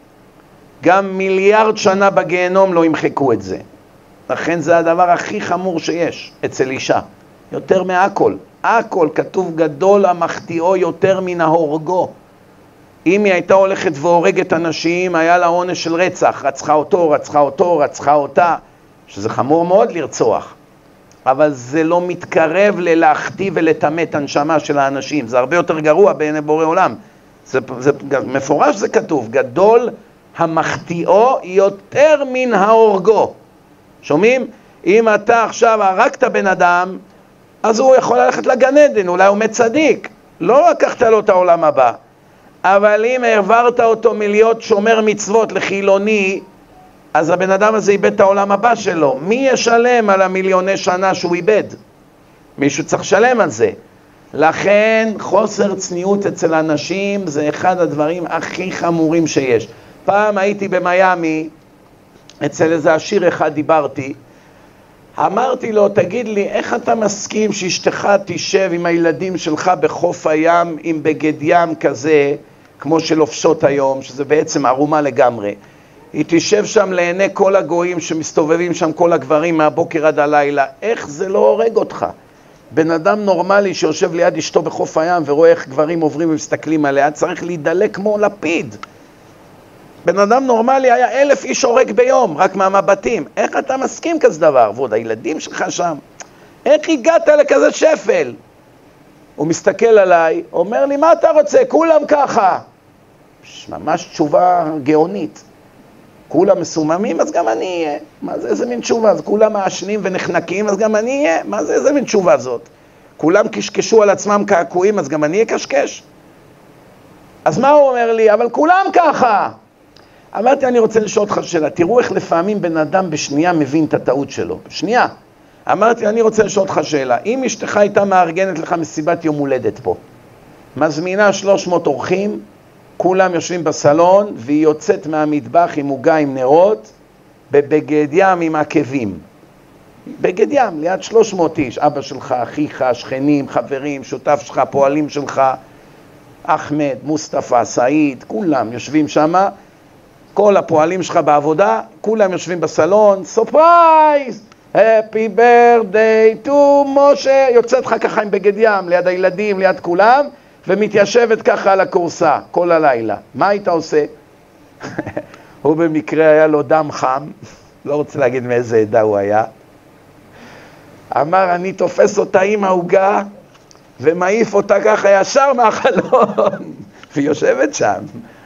S1: גם מיליארד שנה בגיהנום לא ימחקו את זה. לכן זה הדבר הכי חמור שיש אצל אישה. יותר מהכל. הכל כתוב גדול המחטיאו יותר מן ההורגו. אם היא הייתה הולכת והורגת אנשים, היה לה עונש של רצח. רצחה אותו, רצחה אותו, רצחה אותה. שזה חמור מאוד לרצוח. אבל זה לא מתקרב ללהחטיא ולטמא את הנשמה של האנשים. זה הרבה יותר גרוע בעיני בורא עולם. זה, זה, מפורש זה כתוב. גדול המחטיאו יותר מן ההורגו. שומעים? אם אתה עכשיו הרגת בן אדם, אז הוא יכול ללכת לגן עדן, אולי הוא מצדיק. לא לקחת לו את העולם הבא. אבל אם העברת אותו מלהיות שומר מצוות לחילוני, אז הבן אדם הזה איבד את העולם הבא שלו. מי ישלם על המיליוני שנה שהוא איבד? מישהו צריך לשלם על זה. לכן חוסר צניעות אצל אנשים זה אחד הדברים הכי חמורים שיש. פעם הייתי במיימי, אצל איזה עשיר אחד דיברתי, אמרתי לו, תגיד לי, איך אתה מסכים שאשתך תשב עם הילדים שלך בחוף הים עם בגד ים כזה, כמו שלובשות היום, שזה בעצם ערומה לגמרי. היא תשב שם לעיני כל הגויים שמסתובבים שם כל הגברים מהבוקר עד הלילה. איך זה לא הורג אותך? בן אדם נורמלי שיושב ליד אשתו בחוף הים ורואה איך גברים עוברים ומסתכלים עליה, צריך להידלק כמו לפיד. בן אדם נורמלי היה אלף איש הורג ביום, רק מהמבטים. איך אתה מסכים כזה דבר? ועוד הילדים שלך שם. איך הגעת לכזה שפל? הוא מסתכל עליי, אומר לי, מה אתה רוצה? כולם ככה. ממש תשובה גאונית. כולם מסוממים, אז גם אני אהיה. מה זה, איזה מין תשובה? אז כולם מעשנים ונחנקים, אז גם אני אהיה. מה זה, איזה מין תשובה זאת? כולם קשקשו על עצמם קעקועים, אז גם אני אהיה קשקש. אז מה הוא אומר לי? אבל כולם ככה. אמרתי, אני רוצה לשאול אותך שאלה. תראו איך לפעמים בן אדם בשנייה מבין את הטעות שלו. שנייה. אמרתי, אני רוצה לשאול אותך שאלה. אם אשתך הייתה מארגנת לך מסיבת יום הולדת פה, מזמינה שלוש מאות אורחים, כולם יושבים בסלון, והיא יוצאת מהמטבח עם עוגה עם נרות, בבגד ים עם עקבים. בגד ים, ליד שלוש מאות איש, אבא שלך, אחיך, שכנים, חברים, שותף שלך, פועלים שלך, אחמד, מוסטפא, סעיד, כולם יושבים שם, כל הפועלים שלך בעבודה, כולם יושבים בסלון, סופרייז! Happy birthday to משה, יוצאת לך ככה עם בגד ים, ליד הילדים, ליד כולם, ומתיישבת ככה על הקורסה, כל הלילה. מה היית עושה? הוא במקרה היה לו דם חם, לא רוצה להגיד מאיזה עדה הוא היה. אמר, אני תופס אותה עם ההוגה, ומעיף אותה ככה ישר מהחלון, והיא יושבת שם.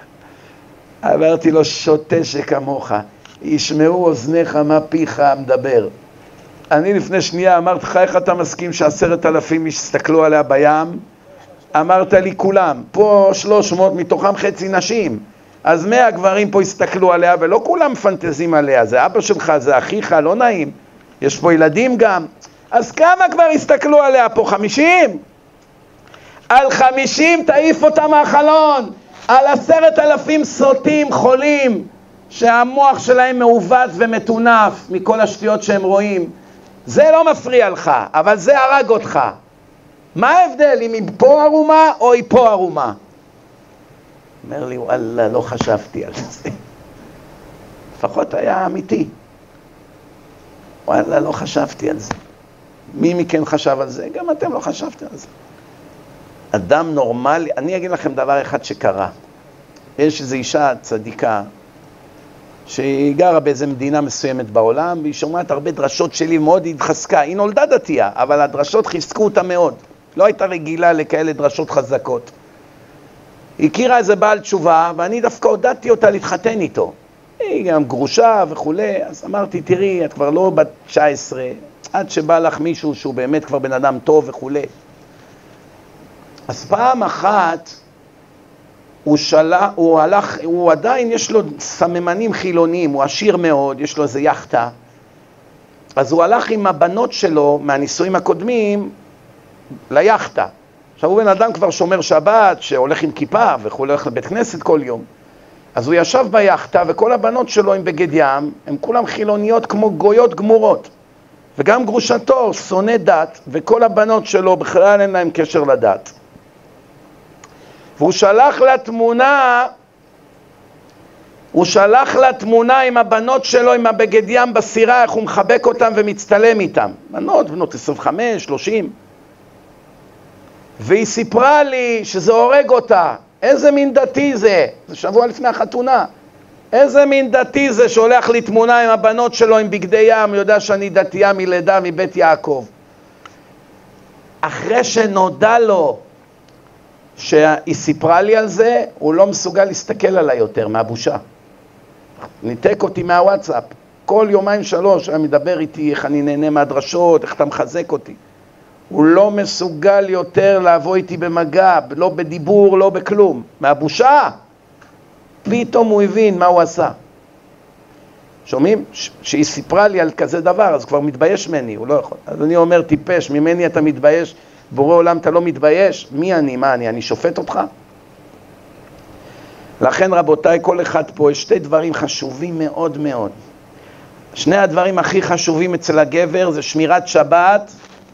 S1: אמרתי לו, שוטה שכמוך, ישמעו אוזניך מה פיך מדבר. אני לפני שנייה אמרתי לך, איך אתה מסכים שעשרת אלפים איש הסתכלו עליה בים, אמרת לי כולם, פה שלוש מאות מתוכם חצי נשים, אז מאה גברים פה הסתכלו עליה ולא כולם פנטזים עליה, זה אבא שלך, זה אחיך, לא נעים, יש פה ילדים גם, אז כמה כבר הסתכלו עליה פה? חמישים? על חמישים תעיף אותה מהחלון, על עשרת אלפים סוטים חולים שהמוח שלהם מעוות ומתונף מכל השטויות שהם רואים, זה לא מפריע לך, אבל זה הרג אותך. מה ההבדל אם היא פה ערומה או היא פה ערומה? אומר לי, וואלה, לא חשבתי על זה. לפחות היה אמיתי. וואלה, לא חשבתי על זה. מי מכן חשב על זה? גם אתם לא חשבתם על זה. אדם נורמלי, אני אגיד לכם דבר אחד שקרה. יש איזו אישה צדיקה, שהיא גרה באיזו מדינה מסוימת בעולם, והיא שומעת הרבה דרשות שלי, מאוד התחזקה. היא נולדה דתייה, אבל הדרשות חיזקו אותה מאוד. לא הייתה רגילה לכאלה דרשות חזקות. היא הכירה איזה בעל תשובה, ואני דווקא הודעתי אותה להתחתן איתו. היא גם גרושה וכולי, אז אמרתי, תראי, את כבר לא בת תשע עשרה, עד שבא לך מישהו שהוא באמת כבר בן אדם טוב וכולי. אז פעם אחת, הוא, שלה, הוא, הלך, הוא עדיין יש לו סממנים חילוניים, הוא עשיר מאוד, יש לו איזה יחטה. אז הוא הלך עם הבנות שלו מהנישואים הקודמים ליחטה. עכשיו הוא בן אדם כבר שומר שבת, שהולך עם כיפה וכו', הולך לבית כנסת כל יום. אז הוא ישב ביחטה וכל הבנות שלו עם בגד ים, הם כולם חילוניות כמו גויות גמורות. וגם גרושתו שונא דת, וכל הבנות שלו בכלל אין להם קשר לדת. והוא שלח לה תמונה, הוא שלח לה תמונה עם הבנות שלו, עם הבגד ים בסירה, איך הוא מחבק אותם ומצטלם איתם. בנות, בנות עשרים וחמש, שלושים. והיא סיפרה לי שזה הורג אותה. איזה מין דתי זה? זה שבוע לפני החתונה. איזה מין דתי זה שהולך לי תמונה עם הבנות שלו עם בגדי ים, יודע שאני דתייה מלידה מבית יעקב. אחרי שנודע לו שהיא סיפרה לי על זה, הוא לא מסוגל להסתכל עליי יותר מהבושה. ניתק אותי מהוואטסאפ. כל יומיים שלוש היה מדבר איתי איך אני נהנה מהדרשות, איך אתה מחזק אותי. הוא לא מסוגל יותר לבוא איתי במגע, לא בדיבור, לא בכלום. מהבושה. פתאום הוא הבין מה הוא עשה. שומעים? שהיא סיפרה לי על כזה דבר, אז כבר מתבייש ממני, הוא לא יכול. אז אני אומר, טיפש, ממני אתה מתבייש, בורא עולם אתה לא מתבייש, מי אני, מה אני, אני שופט אותך? לכן רבותיי, כל אחד פה, יש שתי דברים חשובים מאוד מאוד. שני הדברים הכי חשובים אצל הגבר זה שמירת שבת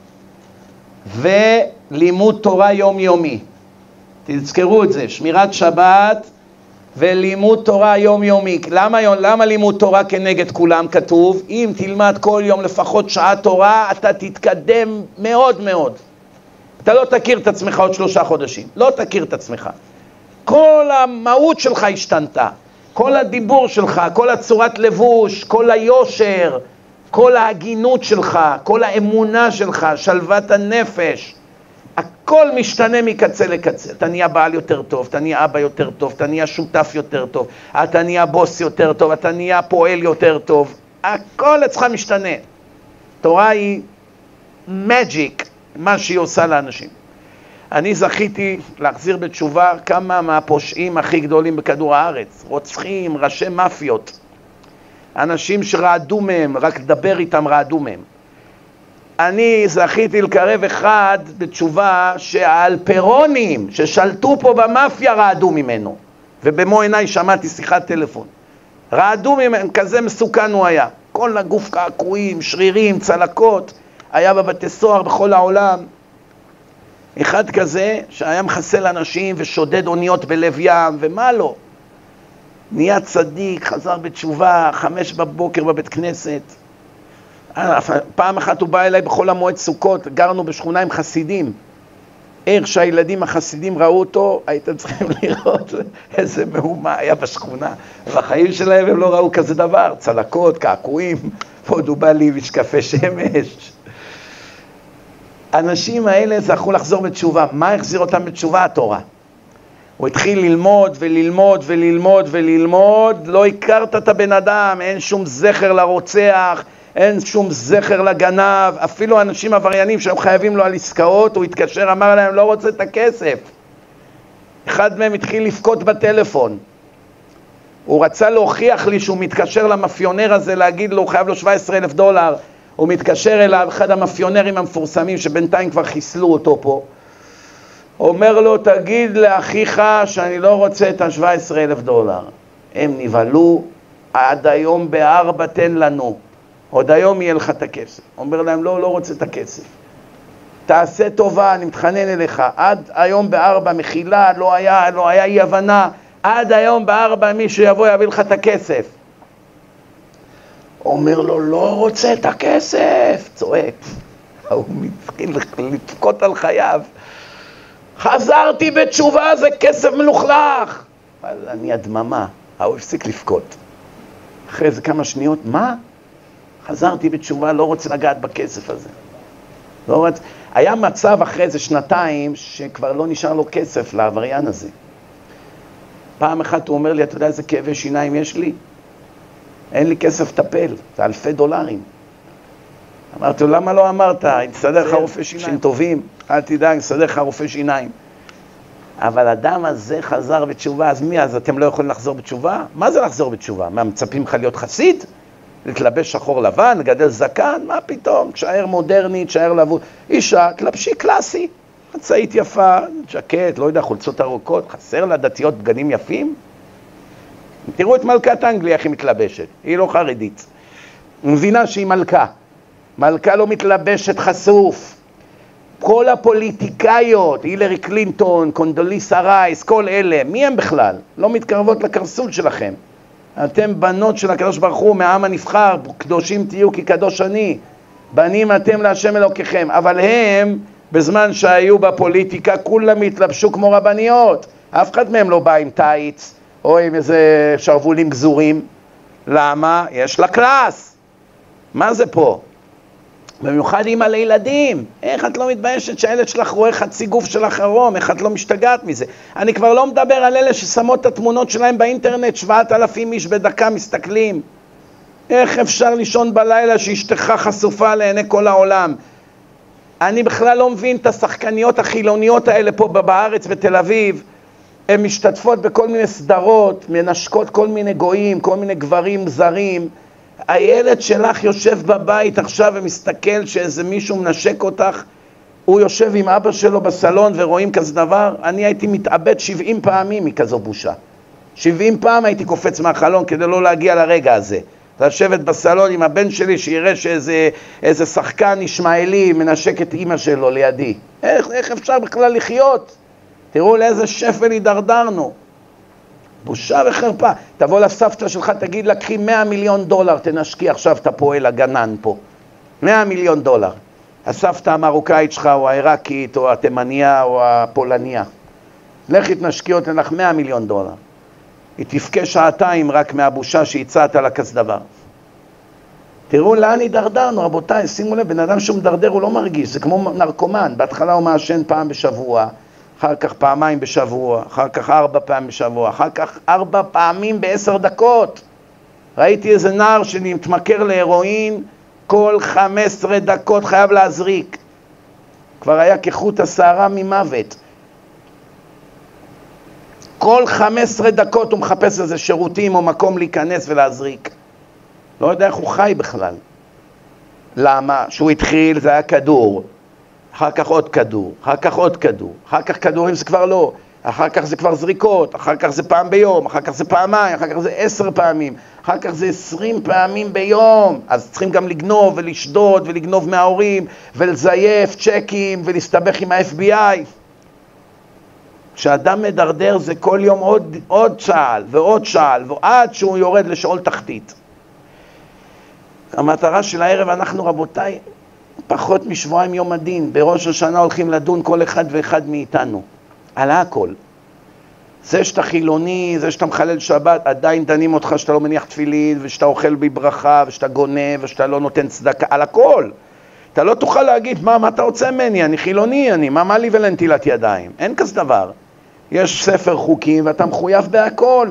S1: ולימוד תורה יומיומי. תזכרו את זה, שמירת שבת ולימוד תורה יומיומי. למה, למה לימוד תורה כנגד כולם כתוב? אם תלמד כל יום לפחות שעה תורה, אתה תתקדם מאוד מאוד. אתה לא תכיר את עצמך עוד שלושה חודשים. לא תכיר את עצמך. כל המהות שלך השתנתה. כל הדיבור שלך, כל הצורת לבוש, כל היושר, כל ההגינות שלך, כל האמונה שלך, שלוות הנפש. הכל משתנה מקצה לקצה. אתה נהיה בעל יותר טוב, אתה נהיה אבא יותר טוב, אתה נהיה שותף יותר טוב, אתה נהיה בוס יותר טוב, אתה נהיה פועל יותר טוב. הכל אצלך משתנה. תורה היא מג'יק, מה שהיא עושה לאנשים. אני זכיתי להחזיר בתשובה כמה מהפושעים הכי גדולים בכדור הארץ. רוצחים, ראשי מאפיות. אנשים שרעדו מהם, רק לדבר איתם רעדו מהם. אני זכיתי לקרב אחד בתשובה שהאלפרונים ששלטו פה במאפיה רעדו ממנו. ובמו עיניי שמעתי שיחת טלפון. רעדו ממנו, כזה מסוכן הוא היה. כל הגוף קעקועים, שרירים, צלקות, היה בבתי סוהר בכל העולם. אחד כזה שהיה מחסל אנשים ושודד אוניות בלב ים, ומה לא? נהיה צדיק, חזר בתשובה, חמש בבוקר בבית כנסת. פעם אחת הוא בא אליי בכל המועד סוכות, גרנו בשכונה עם חסידים. איך שהילדים החסידים ראו אותו, הייתם צריכים לראות איזה מהומה היה בשכונה. בחיים שלהם הם לא ראו כזה דבר, צלקות, קעקועים, ועוד הוא בא לי משקפי שמש. האנשים האלה זכו לחזור בתשובה. מה החזיר אותם בתשובה? התורה. הוא התחיל ללמוד וללמוד וללמוד וללמוד, לא הכרת את הבן אדם, אין שום זכר לרוצח, אין שום זכר לגנב, אפילו אנשים עבריינים שהם חייבים לו על עסקאות, הוא התקשר, אמר להם, לא רוצה את הכסף. אחד מהם התחיל לפקוט בטלפון. הוא רצה להוכיח לי שהוא מתקשר למאפיונר הזה, להגיד לו, הוא חייב לו שבעה עשר אלף דולר. הוא מתקשר אליו, אחד המאפיונרים המפורסמים, שבינתיים כבר חיסלו אותו פה. אומר לו, תגיד לאחיך שאני לא רוצה את ה-שבעה עשר אלף דולר. הם נבהלו, עד היום בארבע תן לנו. עוד היום יהיה לך את הכסף. אומר להם, לא, לא רוצה את הכסף. תעשה טובה, אני מתחנן אליך. עד היום בארבע, מחילה, לא היה, לא היה אי הבנה. עד היום בארבע מישהו יבוא יביא לך את הכסף. אומר לו, לא רוצה את הכסף. צועק. הוא מתחיל לפקוט על חייו. חזרתי בתשובה, זה כסף מלוכלך. אבל אני הדממה. הוא הפסיק לפקוט. אחרי זה כמה שניות, מה? חזרתי בתשובה, לא רוצה לגעת בכסף הזה. לא רוצה... היה מצב אחרי זה שנתיים שכבר לא נשאר לו כסף לעבריין הזה. פעם אחת הוא אומר לי, אתה יודע איזה כאבי שיניים יש לי? אין לי כסף לטפל, זה אלפי דולרים. אמרתי לו, למה לא אמרת? תסדר לך רופא שיניים טובים, אל תדאג, תסדר לך רופא שיניים. אבל אדם הזה חזר בתשובה, אז מי? אז אתם לא יכולים לחזור בתשובה? מה זה לחזור בתשובה? מה, מצפים לך להיות חסיד? להתלבש שחור לבן, לגדל זקן? מה פתאום? תשאר מודרנית, תשאר לבוא. אישה, תלבשי קלאסי. חצאית יפה, ג'קט, לא יודע, חולצות ארוכות, חסר לה דתיות בגנים יפים? תראו את מלכת אנגליה, איך היא מתלבשת. היא לא חרדית. היא מבינה שהיא מלכה. מלכה לא מתלבשת חשוף. כל הפוליטיקאיות, הילרי קלינטון, קונדוליסה רייס, כל אלה, מי הם בכלל? לא מתקרבות לקרסול שלכם. אתם בנות של הקדוש ברוך הוא, מהעם הנבחר, קדושים תהיו כי קדוש אני. בנים אתם להשם אלוקיכם. אבל הם, בזמן שהיו בפוליטיקה, כולם התלבשו כמו רבניות. אף אחד מהם לא בא עם טייץ, או עם איזה שרבולים גזורים. למה? יש לה קלאס. מה זה פה? במיוחד אימא לילדים. איך את לא מתביישת שהילד שלך רואה חצי גוף שלך ערום? איך את לא משתגעת מזה? אני כבר לא מדבר על אלה ששמות את התמונות שלהם באינטרנט, שבעת אלפים איש בדקה מסתכלים. איך אפשר לישון בלילה שאשתך חשופה לעיני כל העולם? אני בכלל לא מבין את השחקניות החילוניות האלה פה בארץ בתל אביב. הן משתתפות בכל מיני סדרות, מנשקות כל מיני גויים, כל מיני גברים זרים. הילד שלך יושב בבית עכשיו ומסתכל שאיזה מישהו מנשק אותך, הוא יושב עם אבא שלו בסלון ורואים כזה דבר. אני הייתי מתאבד שבעים פעמים מכזו בושה. שבעים פעם הייתי קופץ מהחלון כדי לא להגיע לרגע הזה. לשבת בסלון עם הבן שלי שיראה שאיזה איזה שחקן ישמעאלי מנשק את אמא שלו לידי. איך, איך אפשר בכלל לחיות? תראו לאיזה שפל הידרדרנו. בושה וחרפה. תבוא לסבתא שלך, תגיד לה, קחי מאה מיליון דולר, תנשקי עכשיו את הפועל הגנן פה. מאה מיליון דולר. הסבתא המרוקאית שלך, או העיראקית, או התימניה, או הפולניה. לכי תנשקי אותה לך מאה מיליון דולר. היא תפקה שעתיים רק מהבושה שהצעת לה כזה דבר. תראו לאן הידרדרנו, רבותיי, שימו לב, בן אדם שהוא מדרדר הוא לא מרגיש, זה כמו נרקומן. בהתחלה הוא מעשן פעם בשבוע, אחר כך פעמיים בשבוע, אחר כך ארבע פעמים בשבוע, אחר כך ארבע פעמים בעשר דקות. ראיתי איזה נער שמתמכר להירואין, כל חמש עשרה דקות חייב להזריק. כבר היה כחוט השערה ממוות. כל חמש עשרה דקות הוא מחפש איזה שירותים או מקום להיכנס ולהזריק. לא יודע איך הוא חי בכלל. למה? שהוא התחיל, זה היה כדור. אחר כך עוד כדור, אחר כך עוד כדור, אחר כך כדורים זה כבר לא, אחר כך זה כבר זריקות, אחר כך זה פעם ביום, אחר כך זה פעמיים, אחר כך זה עשר פעמים, אחר כך זה עשרים פעמים ביום. אז צריכים גם לגנוב ולשדוד ולגנוב מההורים ולזייף צ'קים ולהסתבך עם ה-אף בי איי. כשאדם מדרדר זה כל יום עוד, עוד שעל ועוד שעל ועד שהוא יורד לשאול תחתית. המטרה של הערב, אנחנו רבותיי, פחות משבועיים יום הדין, בראש השנה הולכים לדון כל אחד ואחד מאיתנו, על הכל. זה שאתה חילוני, זה שאתה מחלל שבת, עדיין דנים אותך שאתה לא מניח תפילין, ושאתה אוכל בברכה, ושאתה גונב, ושאתה לא נותן צדקה, על הכל. אתה לא תוכל להגיד, מה, מה אתה רוצה ממני? אני חילוני, אני, מה, מה לי ולנטילת ידיים? אין כזה דבר. יש ספר חוקים ואתה מחויב בהכל.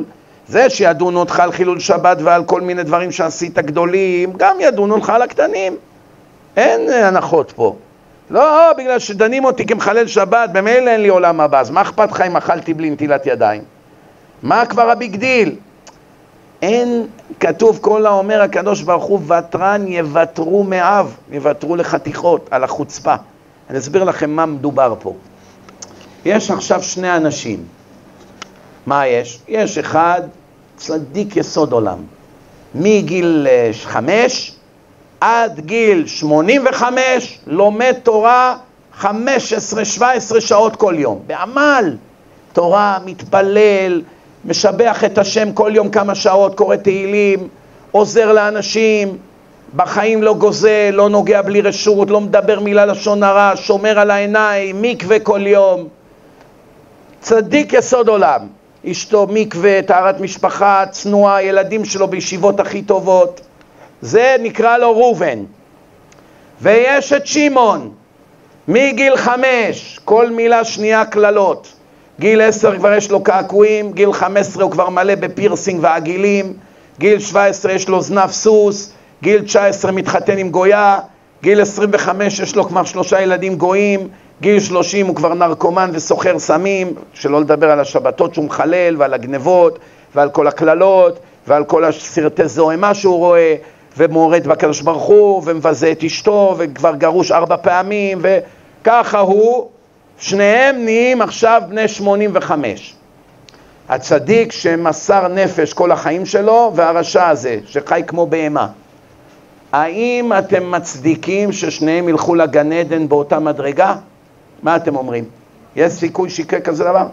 S1: זה שידונו אותך על חילול שבת ועל כל מיני דברים שעשית גדולים, גם ידונו לך על הקטנים. אין הנחות פה. לא, בגלל שדנים אותי כמחלל שבת, במילא אין לי עולם הבא, אז מה אכפת לך אם אכלתי בלי נטילת ידיים? מה כבר הביג דיל? אין, כתוב כל האומר הקדוש ברוך הוא, ותרן יוותרו מאב, יוותרו לחתיכות, על החוצפה. אני אסביר לכם מה מדובר פה. יש עכשיו שני אנשים. מה יש? יש אחד צדיק יסוד עולם. מגיל חמש עד גיל שמונים וחמש לומד תורה חמש עשרה שבע עשרה שעות כל יום. בעמל, תורה, מתפלל, משבח את השם כל יום כמה שעות, קורא תהילים, עוזר לאנשים, בחיים לא גוזל, לא נוגע בלי רשות, לא מדבר מילה לשון הרע, שומר על העיניים, מקווה כל יום. צדיק יסוד עולם. אשתו מקווה, טהרת משפחה, צנועה, ילדים שלו בישיבות הכי טובות. זה נקרא לו ראובן. ויש את שמעון, מגיל חמש, כל מילה שנייה כללות. גיל עשר כבר יש לו קעקועים, גיל חמש עשרה הוא כבר מלא בפירסינג ועגילים, גיל שבע עשרה יש לו זנב סוס, גיל תשע עשרה מתחתן עם גויה, גיל עשרים וחמש יש לו כבר שלושה ילדים גויים, גיל שלושים הוא כבר נרקומן וסוחר סמים, שלא לדבר על השבתות שהוא מחלל ועל הגנבות ועל כל הכללות ועל כל הסרטי זוהמה שהוא רואה, ומורד בקדוש ברוך הוא ומבזה את אשתו וכבר גרוש ארבע פעמים, וככה הוא, שניהם נהיים עכשיו בני שמונים וחמש. הצדיק שמסר נפש כל החיים שלו, והרשע הזה שחי כמו בהמה. האם אתם מצדיקים ששניהם ילכו לגן עדן באותה מדרגה? מה אתם אומרים? יש סיכוי שיקרה כזה דבר?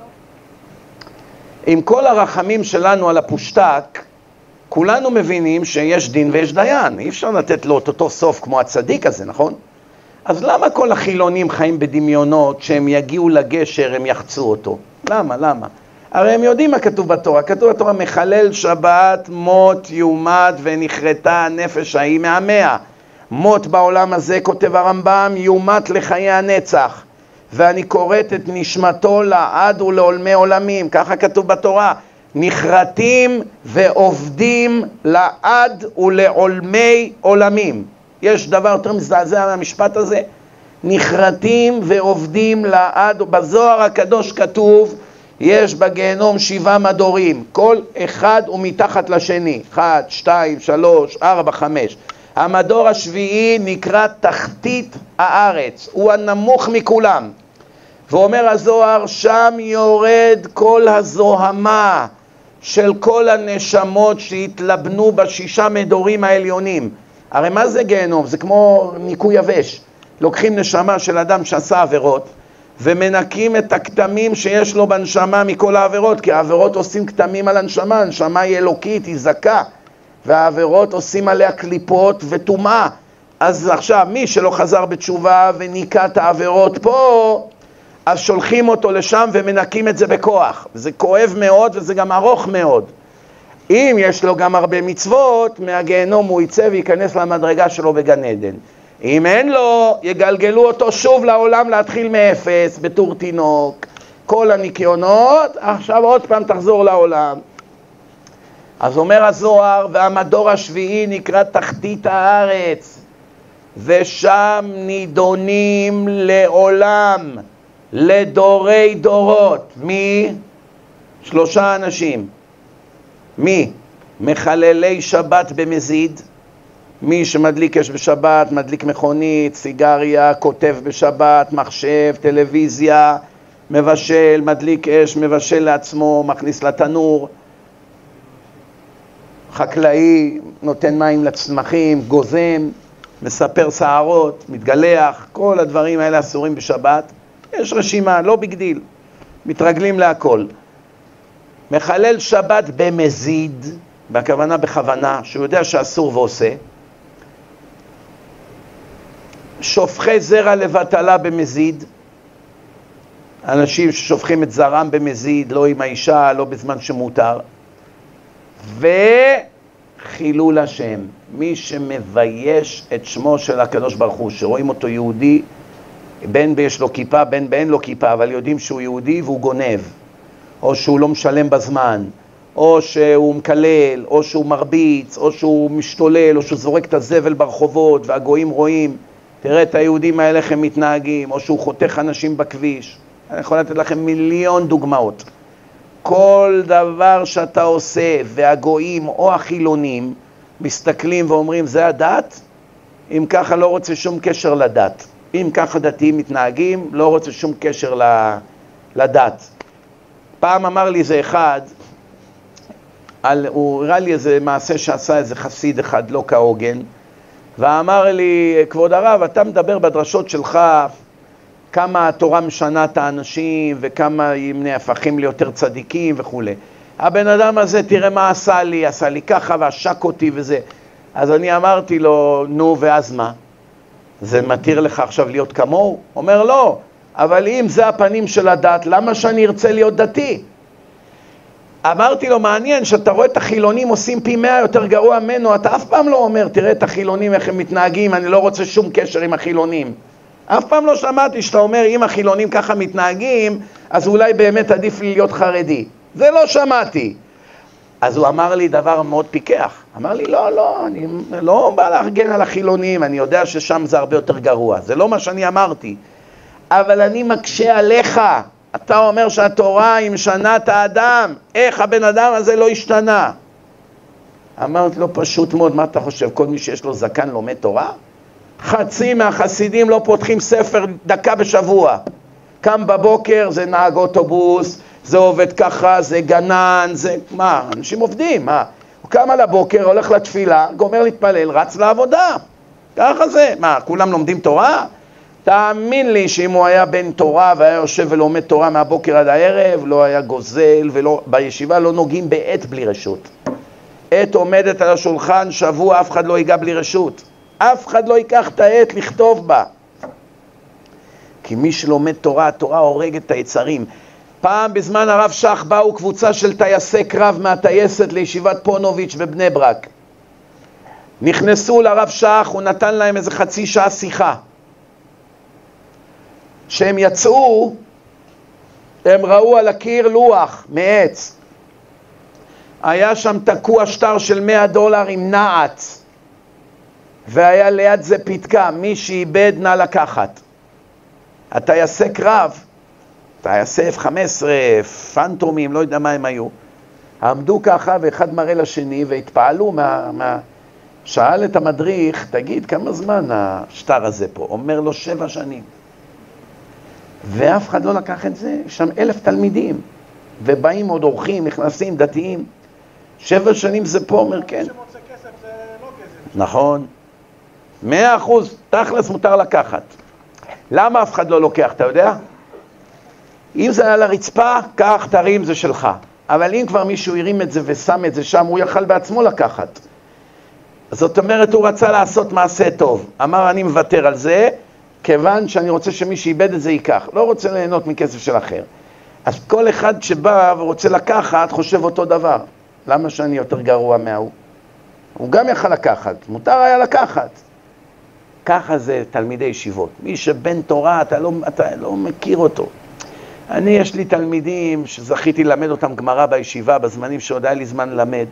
S1: עם כל הרחמים שלנו על הפושטק, כולנו מבינים שיש דין ויש דיין. אי אפשר לתת לו את אותו סוף כמו הצדיק הזה, נכון? אז למה כל החילונים חיים בדמיונות שהם יגיעו לגשר, הם יחצו אותו? למה? למה? הרי הם יודעים מה כתוב בתורה. כתוב בתורה, מחלל שבת, מות יומת ונחרטה הנפש ההיא מהמאה. מות בעולם הזה, כותב הרמב"ם, יומת לחיי הנצח. ואני קוראת את נשמתו לעד ולעולמי עולמים. ככה כתוב בתורה. נחרטים ועובדים לעד ולעולמי עולמים. יש דבר יותר מזעזע מהמשפט הזה? נחרטים ועובדים לעד. בזוהר הקדוש כתוב, יש בגיהנום שבעה מדורים, כל אחד הוא מתחת לשני, אחד, שתיים, שלוש, ארבע, חמש. המדור השביעי נקרא תחתית הארץ, הוא הנמוך מכולם. ואומר הזוהר, שם יורד כל הזוהמה של כל הנשמות שהתלבנו בשישה מדורים העליונים. הרי מה זה גיהנום? זה כמו ניקוי יבש. לוקחים נשמה של אדם שעשה עבירות, ומנקים את הכתמים שיש לו בנשמה מכל העבירות, כי העבירות עושים כתמים על הנשמה, הנשמה היא אלוקית, היא זכה, והעבירות עושים עליה קליפות וטומאה. אז עכשיו מי שלא חזר בתשובה וניקה את העבירות פה, אז שולחים אותו לשם ומנקים את זה בכוח. זה כואב מאוד וזה גם ארוך מאוד. אם יש לו גם הרבה מצוות, מהגיהנום הוא יצא וייכנס למדרגה שלו בגן עדן. אם אין לו, יגלגלו אותו שוב לעולם להתחיל מאפס, בתור תינוק. כל הניקיונות, עכשיו עוד פעם תחזור לעולם. אז אומר הזוהר, והמדור השביעי נקרא תחתית הארץ, ושם נידונים לעולם, לדורי דורות. מי? שלושה אנשים. מי? מחללי שבת במזיד, מי שמדליק אש בשבת, מדליק מכונית, סיגריה, כותב בשבת, מחשב, טלוויזיה, מבשל, מדליק אש, מבשל לעצמו, מכניס לתנור, חקלאי, נותן מים לצמחים, גוזם, מספר שערות, מתגלח, כל הדברים האלה אסורים בשבת. יש רשימה, לא ביג דיל, מתרגלים להכל. מחלל שבת במזיד, בכוונה בכוונה, שהוא יודע שאסור ועושה. שופכי זרע לבטלה במזיד, אנשים ששופכים את זרם במזיד, לא עם האישה, לא בזמן שמותר. וחילול השם, מי שמבייש את שמו של הקדוש ברוך הוא, שרואים אותו יהודי, בין יש לו כיפה, בין באין לו כיפה, אבל יודעים שהוא יהודי והוא גונב, או שהוא לא משלם בזמן, או שהוא מקלל, או שהוא מרביץ, או שהוא משתולל, או שהוא זורק את הזבל ברחובות והגויים רואים, תראה את היהודים האלה איך הם מתנהגים, או שהוא חותך אנשים בכביש. אני יכול לתת לכם מיליון דוגמאות. כל דבר שאתה עושה והגויים או החילונים מסתכלים ואומרים זה הדת, אם ככה לא רוצה שום קשר לדת. אם ככה דתיים מתנהגים, לא רוצה שום קשר לדת. פעם אמר לי זה אחד, על, הוא הראה לי איזה מעשה שעשה איזה חסיד אחד לא כהוגן, ואמר לי, כבוד הרב, אתה מדבר בדרשות שלך כמה התורה משנה את האנשים וכמה הם נהפכים ליותר צדיקים וכו'. הבן אדם הזה, תראה מה עשה לי, עשה לי ככה והשק אותי וזה. אז אני אמרתי לו, נו ואז מה? זה מתיר לך עכשיו להיות כמוהו? אומר לא, אבל אם זה הפנים של הדת, למה שאני ארצה להיות דתי? אמרתי לו, מעניין שאתה רואה את החילונים עושים פי מאה יותר גרוע ממנו, אתה אף פעם לא אומר, תראה את החילונים איך הם מתנהגים, אני לא רוצה שום קשר עם החילונים. אף פעם לא שמעתי שאתה אומר, אם החילונים ככה מתנהגים, אז אולי באמת עדיף לי להיות חרדי. זה לא שמעתי. אז הוא אמר לי דבר מאוד פיקח. אמר לי, לא, לא, אני לא בא להגן על החילונים, אני יודע ששם זה הרבה יותר גרוע. זה לא מה שאני אמרתי. אבל אני מקשה עליך. אתה אומר שהתורה היא משנה את האדם. איך הבן אדם הזה לא השתנה? אמרתי לו, פשוט מאוד, מה אתה חושב? כל מי שיש לו זקן לומד תורה? חצי מהחסידים לא פותחים ספר דקה בשבוע. קם בבוקר, זה נהג אוטובוס, זה עובד ככה, זה גנן, זה... מה? אנשים עובדים, מה? הוא קם על הבוקר, הולך לתפילה, גומר להתפלל, רץ לעבודה. ככה זה. מה, כולם לומדים תורה? תאמין לי שאם הוא היה בן תורה והיה יושב ולומד תורה מהבוקר עד הערב, לא היה גוזל, ולא... בישיבה לא נוגעים בעת בלי רשות. עת עומדת על השולחן, שבוע אף אחד לא ייגע בלי רשות. אף אחד לא ייקח את העת לכתוב בה. כי מי שלומד תורה, התורה הורגת את היצרים. פעם בזמן הרב שך באו קבוצה של טייסי קרב מהטייסת לישיבת פונוביץ' בבני ברק. נכנסו לרב שך, הוא נתן להם איזה חצי שעה שיחה. כשהם יצאו, הם ראו על הקיר לוח מעץ. היה שם תקוע שטר של מאה דולר עם נעץ. והיה ליד זה פתקה, מי שאיבד נא לקחת. הטייסי קרב, טייסי אף חמש עשרה, פנטומים, לא יודע מה הם היו, עמדו ככה ואחד מראה לשני והתפעלו מה, מה... שאל את המדריך, תגיד כמה זמן השטר הזה פה? אומר לו שבע שנים. ואף אחד לא לקח את זה, שם אלף תלמידים, ובאים עוד אורחים, נכנסים, דתיים. שבע שנים זה פה, אומר כן.
S2: שמוצא כסף זה לא כסף.
S1: נכון. מאה אחוז, תכלס מותר לקחת. למה אף אחד לא לוקח, אתה יודע? אם זה על הרצפה, קח, תרים, זה שלך. אבל אם כבר מישהו הרים את זה ושם את זה שם, הוא יכל בעצמו לקחת. זאת אומרת, הוא רצה לעשות מעשה טוב. אמר, אני מוותר על זה, כיוון שאני רוצה שמי שאיבד את זה ייקח. לא רוצה ליהנות מכסף של אחר. אז כל אחד שבא ורוצה לקחת, חושב אותו דבר. למה שאני יותר גרוע מההוא? הוא גם יכל לקחת, מותר היה לקחת. ככה זה תלמידי ישיבות. מי שבן תורה, אתה לא, אתה לא מכיר אותו. אני, יש לי תלמידים שזכיתי ללמד אותם גמרא בישיבה, בזמנים שעוד היה לי זמן ללמד.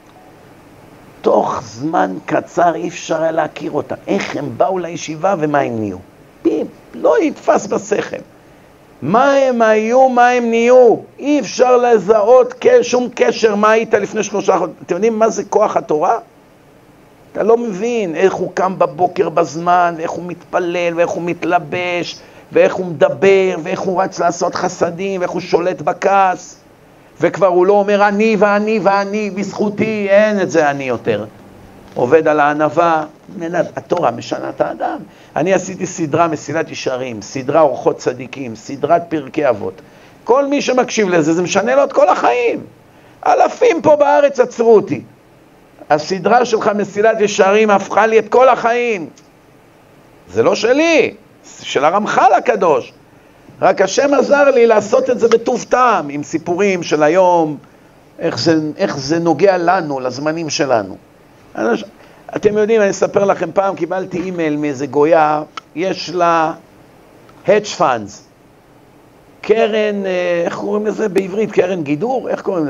S1: תוך זמן קצר אי אפשר היה להכיר אותם. איך הם באו לישיבה ומה הם נהיו. פי, לא יתפס בשכל. מה הם היו, מה הם נהיו. אי אפשר לזהות שום קשר מה היית לפני שלושה חודשים. אתם יודעים מה זה כוח התורה? אתה לא מבין איך הוא קם בבוקר בזמן, ואיך הוא מתפלל, ואיך הוא מתלבש, ואיך הוא מדבר, ואיך הוא רץ לעשות חסדים, ואיך הוא שולט בכעס. וכבר הוא לא אומר אני ואני ואני, בזכותי, אין את זה אני יותר. עובד על הענווה, התורה משנה את האדם. אני עשיתי סדרה מסילת ישרים, סדרה אורחות צדיקים, סדרת פרקי אבות. כל מי שמקשיב לזה, זה משנה לו את כל החיים. אלפים פה בארץ עצרו אותי. הסדרה שלך מסילת ישרים הפכה לי את כל החיים. זה לא שלי, זה של הרמח"ל הקדוש. רק השם עזר לי לעשות את זה בטוב טעם, עם סיפורים של היום, איך זה, איך זה נוגע לנו, לזמנים שלנו. אתם יודעים, אני אספר לכם, פעם קיבלתי אימייל מאיזה גויה, יש לה hedge funds, קרן, איך קוראים לזה בעברית? קרן גידור? איך קוראים לזה?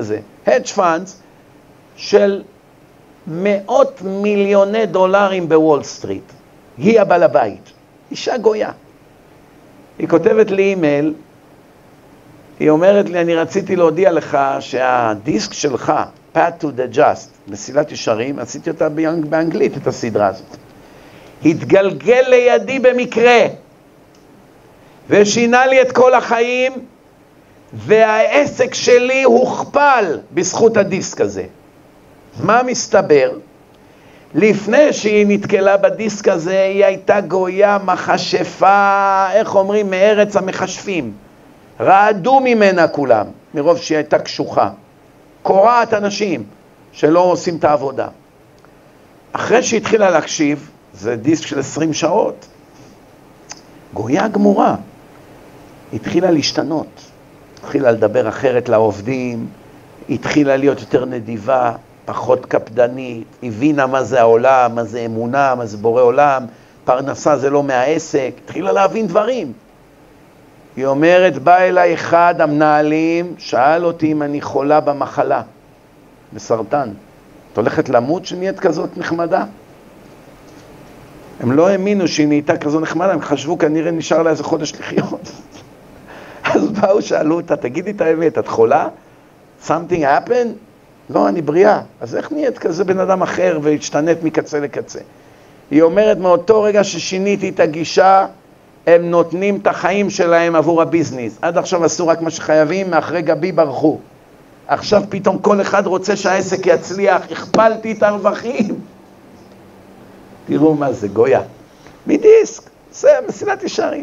S1: hedge funds של מאות מיליוני דולרים בוול סטריט. היא הבעל הבית, אישה גויה. היא כותבת לי אימייל, היא אומרת לי, אני רציתי להודיע לך שהדיסק שלך, Path to the Just, מסילת ישרים, עשיתי אותה באנגלית, את הסדרה הזאת. התגלגל לידי במקרה, ושינה לי את כל החיים, והעסק שלי הוכפל בזכות הדיסק הזה. מה מסתבר? לפני שהיא נתקלה בדיסק הזה, היא הייתה גויה מחשפה, איך אומרים, מארץ המחשפים. רעדו ממנה כולם, מרוב שהיא הייתה קשוחה. קורעת אנשים שלא עושים את העבודה. אחרי שהיא התחילה להקשיב, זה דיסק של עשרים שעות, גויה גמורה. התחילה להשתנות, התחילה לדבר אחרת לעובדים, התחילה להיות יותר נדיבה, פחות קפדנית, הבינה מה זה העולם, מה זה אמונה, מה זה בורא עולם, פרנסה זה לא מהעסק, התחילה להבין דברים. היא אומרת, בא אליי אחד המנהלים, שאל אותי אם אני חולה במחלה, בסרטן. את הולכת למות שנהיית כזאת נחמדה? הם לא האמינו שהיא נהייתה כזאת נחמדה, הם חשבו כנראה נשאר לה איזה חודש לחיות. אז באו, שאלו אותה, תגידי את האמת, את חולה? Something happened? לא, אני בריאה. אז איך נהיית כזה בן אדם אחר והשתנית מקצה לקצה? היא אומרת, מאותו רגע ששיניתי את הגישה, הם נותנים את החיים שלהם עבור הביזנס. עד עכשיו עשו רק מה שחייבים, מאחרי גבי ברחו. עכשיו פתאום כל אחד רוצה שהעסק יצליח, הכפלתי את הרווחים. תראו מה זה, גויה. מדיסק, זה מסילת ישרים.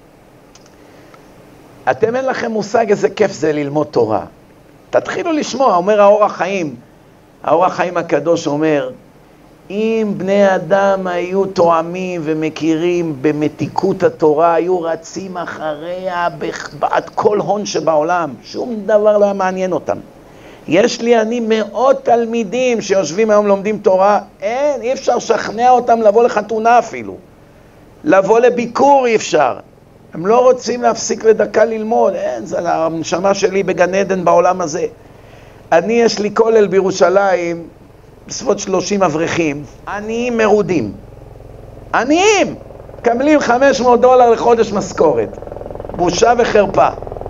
S1: אתם אין לכם מושג איזה כיף זה ללמוד תורה. תתחילו לשמוע, אומר האור החיים. האור החיים הקדוש אומר, אם בני אדם היו תואמים ומכירים במתיקות התורה, היו רצים אחריה בעד כל הון שבעולם, שום דבר לא מעניין אותם. יש לי אני מאות תלמידים שיושבים היום לומדים תורה, אין, אי אפשר לשכנע אותם לבוא לחתונה אפילו. לבוא לביקור אי אפשר. הם לא רוצים להפסיק לדקה ללמוד, אין, זה הנשמה שלי בגן עדן בעולם הזה. אני, יש לי כולל בירושלים, בסביבות שלושים אברכים, עניים מרודים. עניים! קבלים חמש מאות דולר לחודש משכורת. בושה וחרפה.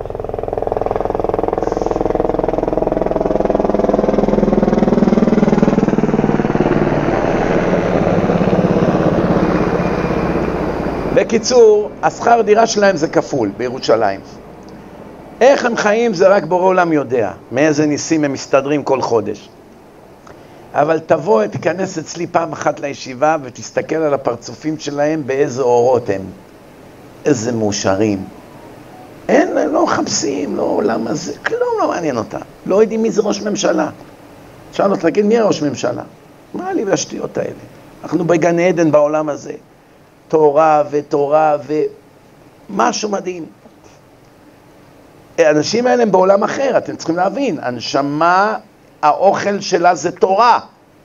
S1: בקיצור, השכר דירה שלהם זה כפול בירושלים. איך הם חיים זה רק בורא עולם יודע, מאיזה ניסים הם מסתדרים כל חודש. אבל תבוא, תיכנס אצלי פעם אחת לישיבה ותסתכל על הפרצופים שלהם באיזה אורות הם. איזה מאושרים. אין, הם לא מחפשים, לא למה זה, כלום לא מעניין אותם. לא יודעים מי זה ראש ממשלה. אפשר לו תגיד מי ראש ממשלה? מה לי והשטויות האלה? אנחנו בגן עדן בעולם הזה. תורה ותורה ומשהו מדהים. האנשים האלה הם בעולם אחר, אתם צריכים להבין. הנשמה, האוכל שלה זה תורה.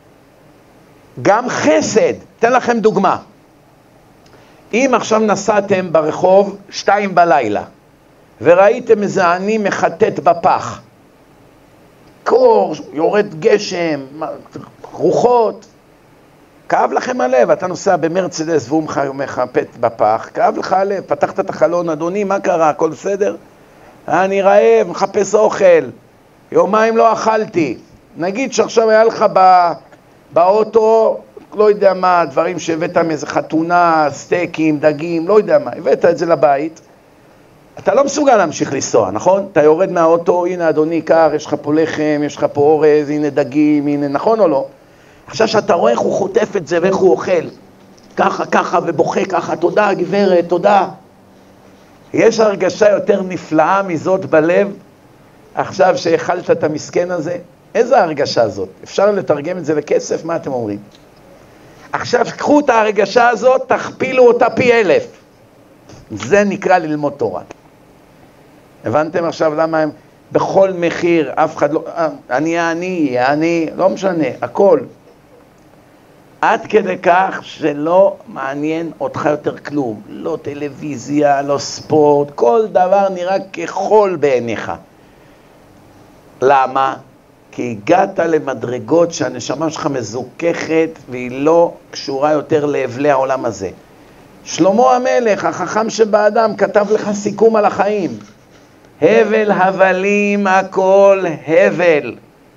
S1: גם חסד. תן לכם דוגמה. אם עכשיו נסעתם ברחוב שתיים בלילה, וראיתם איזה עני מחטט בפח, קור, יורד גשם, רוחות, כאב לכם הלב, אתה נוסע במרצדס והוא מחפט בפח, כאב לך הלב, פתחת את החלון, אדוני, מה קרה, הכל בסדר? אני רעב, מחפש אוכל, יומיים לא אכלתי. נגיד שעכשיו היה לך בא, באוטו, לא יודע מה, דברים שהבאת מאיזה חתונה, סטייקים, דגים, לא יודע מה, הבאת את זה לבית, אתה לא מסוגל להמשיך לנסוע, נכון? אתה יורד מהאוטו, הנה אדוני, קר, יש לך פה לחם, יש לך פה אורז, הנה דגים, הנה, נכון או לא? עכשיו שאתה רואה איך הוא חוטף את זה ואיך הוא אוכל, ככה, ככה, ובוכה ככה, תודה גברת, תודה. יש הרגשה יותר נפלאה מזאת בלב, עכשיו שהאכלת את המסכן הזה? איזה הרגשה הזאת? אפשר לתרגם את זה לכסף? מה אתם אומרים? עכשיו קחו את ההרגשה הזאת, תכפילו אותה פי אלף. זה נקרא ללמוד תורה. הבנתם עכשיו למה הם בכל מחיר, אף אחד לא, אני, אני, אני, לא משנה, הכל. עד כדי כך שלא מעניין אותך יותר כלום. לא טלוויזיה, לא ספורט, כל דבר נראה כחול בעיניך. למה? כי הגעת למדרגות שהנשמה שלך מזוככת והיא לא קשורה יותר לאבלי העולם הזה. שלמה המלך, החכם שבאדם, כתב לך סיכום על החיים. הבל הבלים הכל הבל.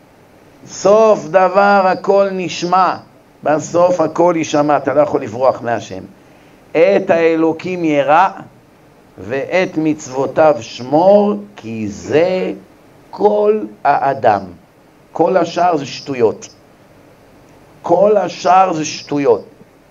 S1: סוף דבר הכל נשמע. בסוף הכל יישמע, אתה לא יכול לברוח מהשם. את האלוקים ירא ואת מצוותיו שמור, כי זה כל האדם. כל השאר זה שטויות. כל השאר זה שטויות.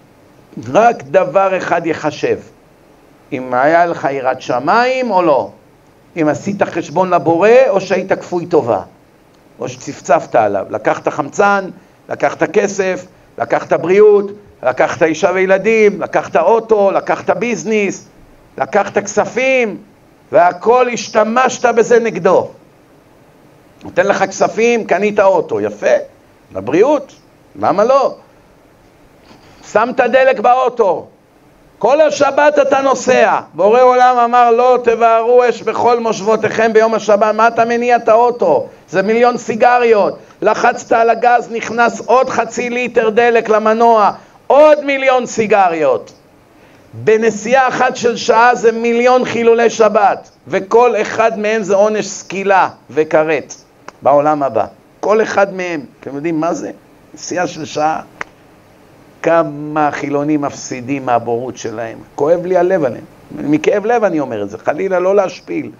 S1: רק דבר אחד יחשב. אם היה לך יראת שמיים או לא. אם עשית חשבון לבורא או שהיית כפוי טובה. או שצפצפת עליו. לקחת חמצן, לקחת כסף, לקחת בריאות, לקחת אישה וילדים, לקחת אוטו, לקחת ביזניס, לקחת כספים, והכל השתמשת בזה נגדו. נותן לך כספים, קנית אוטו, יפה, לבריאות, למה לא? שמת דלק באוטו, כל השבת אתה נוסע, בורא עולם אמר לא תבערו אש בכל מושבותיכם ביום השבת, מה אתה מניע את האוטו? זה מיליון סיגריות, לחצת על הגז, נכנס עוד חצי ליטר דלק למנוע, עוד מיליון סיגריות. בנסיעה אחת של שעה זה מיליון חילולי שבת, וכל אחד מהם זה עונש סקילה וקראת בעולם הבא. כל אחד מהם, אתם יודעים מה זה? נסיעה של שעה. כמה חילונים מפסידים מהבורות שלהם. כואב לי הלב עליהם. מכאב לב אני אומר את זה, חלילה לא להשפיל.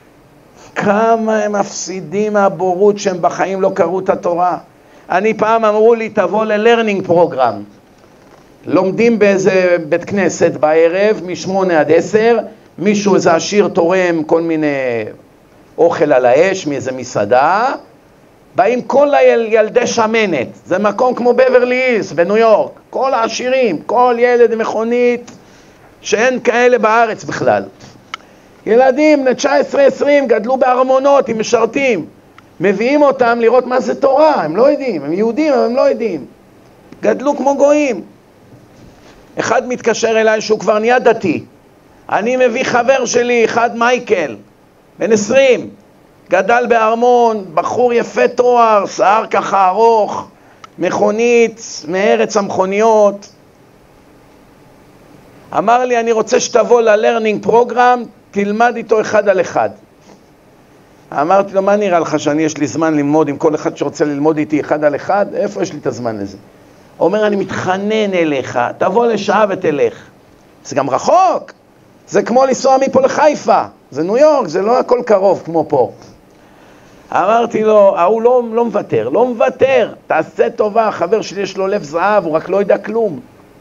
S1: כמה הם מפסידים מהבורות שהם בחיים לא קראו את התורה. אני פעם אמרו לי, תבוא ל-learning program. לומדים באיזה בית כנסת בערב, משמונה עד עשר, מישהו איזה עשיר תורם כל מיני אוכל על האש מאיזה מסעדה, באים כל הילדי שמנת, זה מקום כמו בברלי הילס בניו יורק, כל העשירים, כל ילד מכונית שאין כאלה בארץ בכלל. ילדים ל-תשע עשרה עשרים גדלו בארמונות עם משרתים, מביאים אותם לראות מה זה תורה, הם לא יודעים, הם יהודים אבל הם לא יודעים, גדלו כמו גויים. אחד מתקשר אליי שהוא כבר נהיה דתי, אני מביא חבר שלי, אחד מייקל, בן עשרים, גדל בארמון, בחור יפה תואר, שיער ככה ארוך, מכונית, מארץ המכוניות. אמר לי, אני רוצה שתבוא ל-learning program, תלמד איתו אחד על אחד. אמרתי לו, מה נראה לך שאני יש לי זמן ללמוד עם כל אחד שרוצה ללמוד איתי אחד על אחד? איפה יש לי את הזמן לזה? הוא אומר, אני מתחנן אליך, תבוא לשעה ותלך. זה גם רחוק, זה כמו לנסוע מפה לחיפה, זה ניו יורק, זה לא הכל קרוב כמו פה. אמרתי לו, הוא לא, לא מוותר, לא מוותר, תעשה טובה, החבר שלי יש לו לב זהב, הוא רק לא יודע כלום.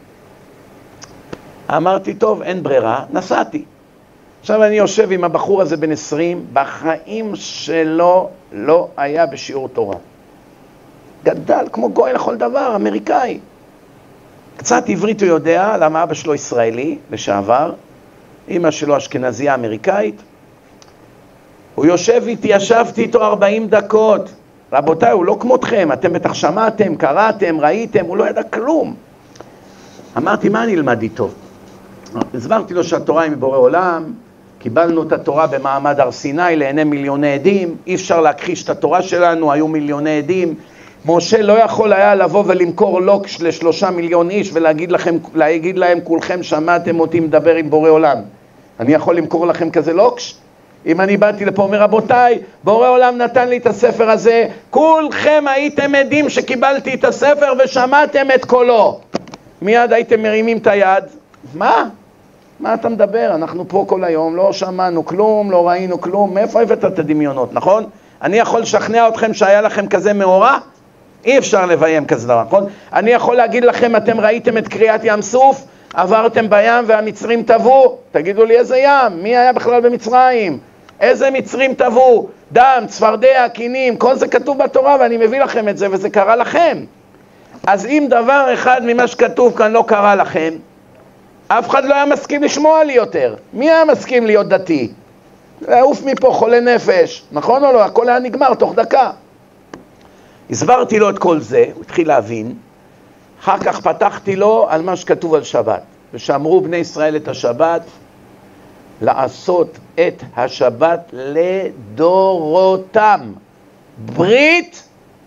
S1: אמרתי, טוב, אין ברירה, נסעתי. עכשיו אני יושב עם הבחור הזה בן עשרים, בחיים שלו לא היה בשיעור תורה. גדל כמו גוי לכל דבר, אמריקאי. קצת עברית הוא יודע, למה אבא שלו ישראלי, לשעבר, אמא שלו אשכנזייה אמריקאית. הוא יושב איתי, ישבתי איתו ארבעים דקות. רבותיי, הוא לא כמותכם, אתם בטח שמעתם, קראתם, ראיתם, הוא לא ידע כלום. אמרתי, מה אני אלמד איתו? הסברתי לו שהתורה היא מבורא עולם, קיבלנו את התורה במעמד הר סיני לעיני מיליוני עדים, אי אפשר להכחיש את התורה שלנו, היו מיליוני עדים. משה לא יכול היה לבוא ולמכור לוקש לשלושה מיליון איש ולהגיד לכם, להגיד להם, כולכם שמעתם אותי מדבר עם בורא עולם. אני יכול למכור לכם כזה לוקש? אם אני באתי לפה, אומר, רבותיי, בורא עולם נתן לי את הספר הזה, כולכם הייתם עדים שקיבלתי את הספר ושמעתם את קולו. מיד הייתם מרימים את היד. מה? מה אתה מדבר? אנחנו פה כל היום, לא שמענו כלום, לא ראינו כלום. מאיפה הבאת את הדמיונות, נכון? אני יכול לשכנע אתכם שהיה לכם כזה מאורע? אי אפשר לביים כזה דבר, נכון? אני יכול להגיד לכם, אתם ראיתם את קריאת ים סוף, עברתם בים והמצרים טבעו. תגידו לי, איזה ים? מי היה בכלל במצרים? איזה מצרים טבעו? דם, צפרדע, קינים, כל זה כתוב בתורה ואני מביא לכם את זה וזה קרה לכם. אז אם דבר אחד ממה שכתוב כאן לא קרה לכם, אף אחד לא היה מסכים לשמוע לי יותר. מי היה מסכים להיות דתי? לעוף מפה חולה נפש, נכון או לא? הכל היה נגמר תוך דקה. הסברתי לו את כל זה, הוא התחיל להבין. אחר כך פתחתי לו על מה שכתוב על שבת. ושאמרו בני ישראל את השבת, לעשות את השבת לדורותם. ברית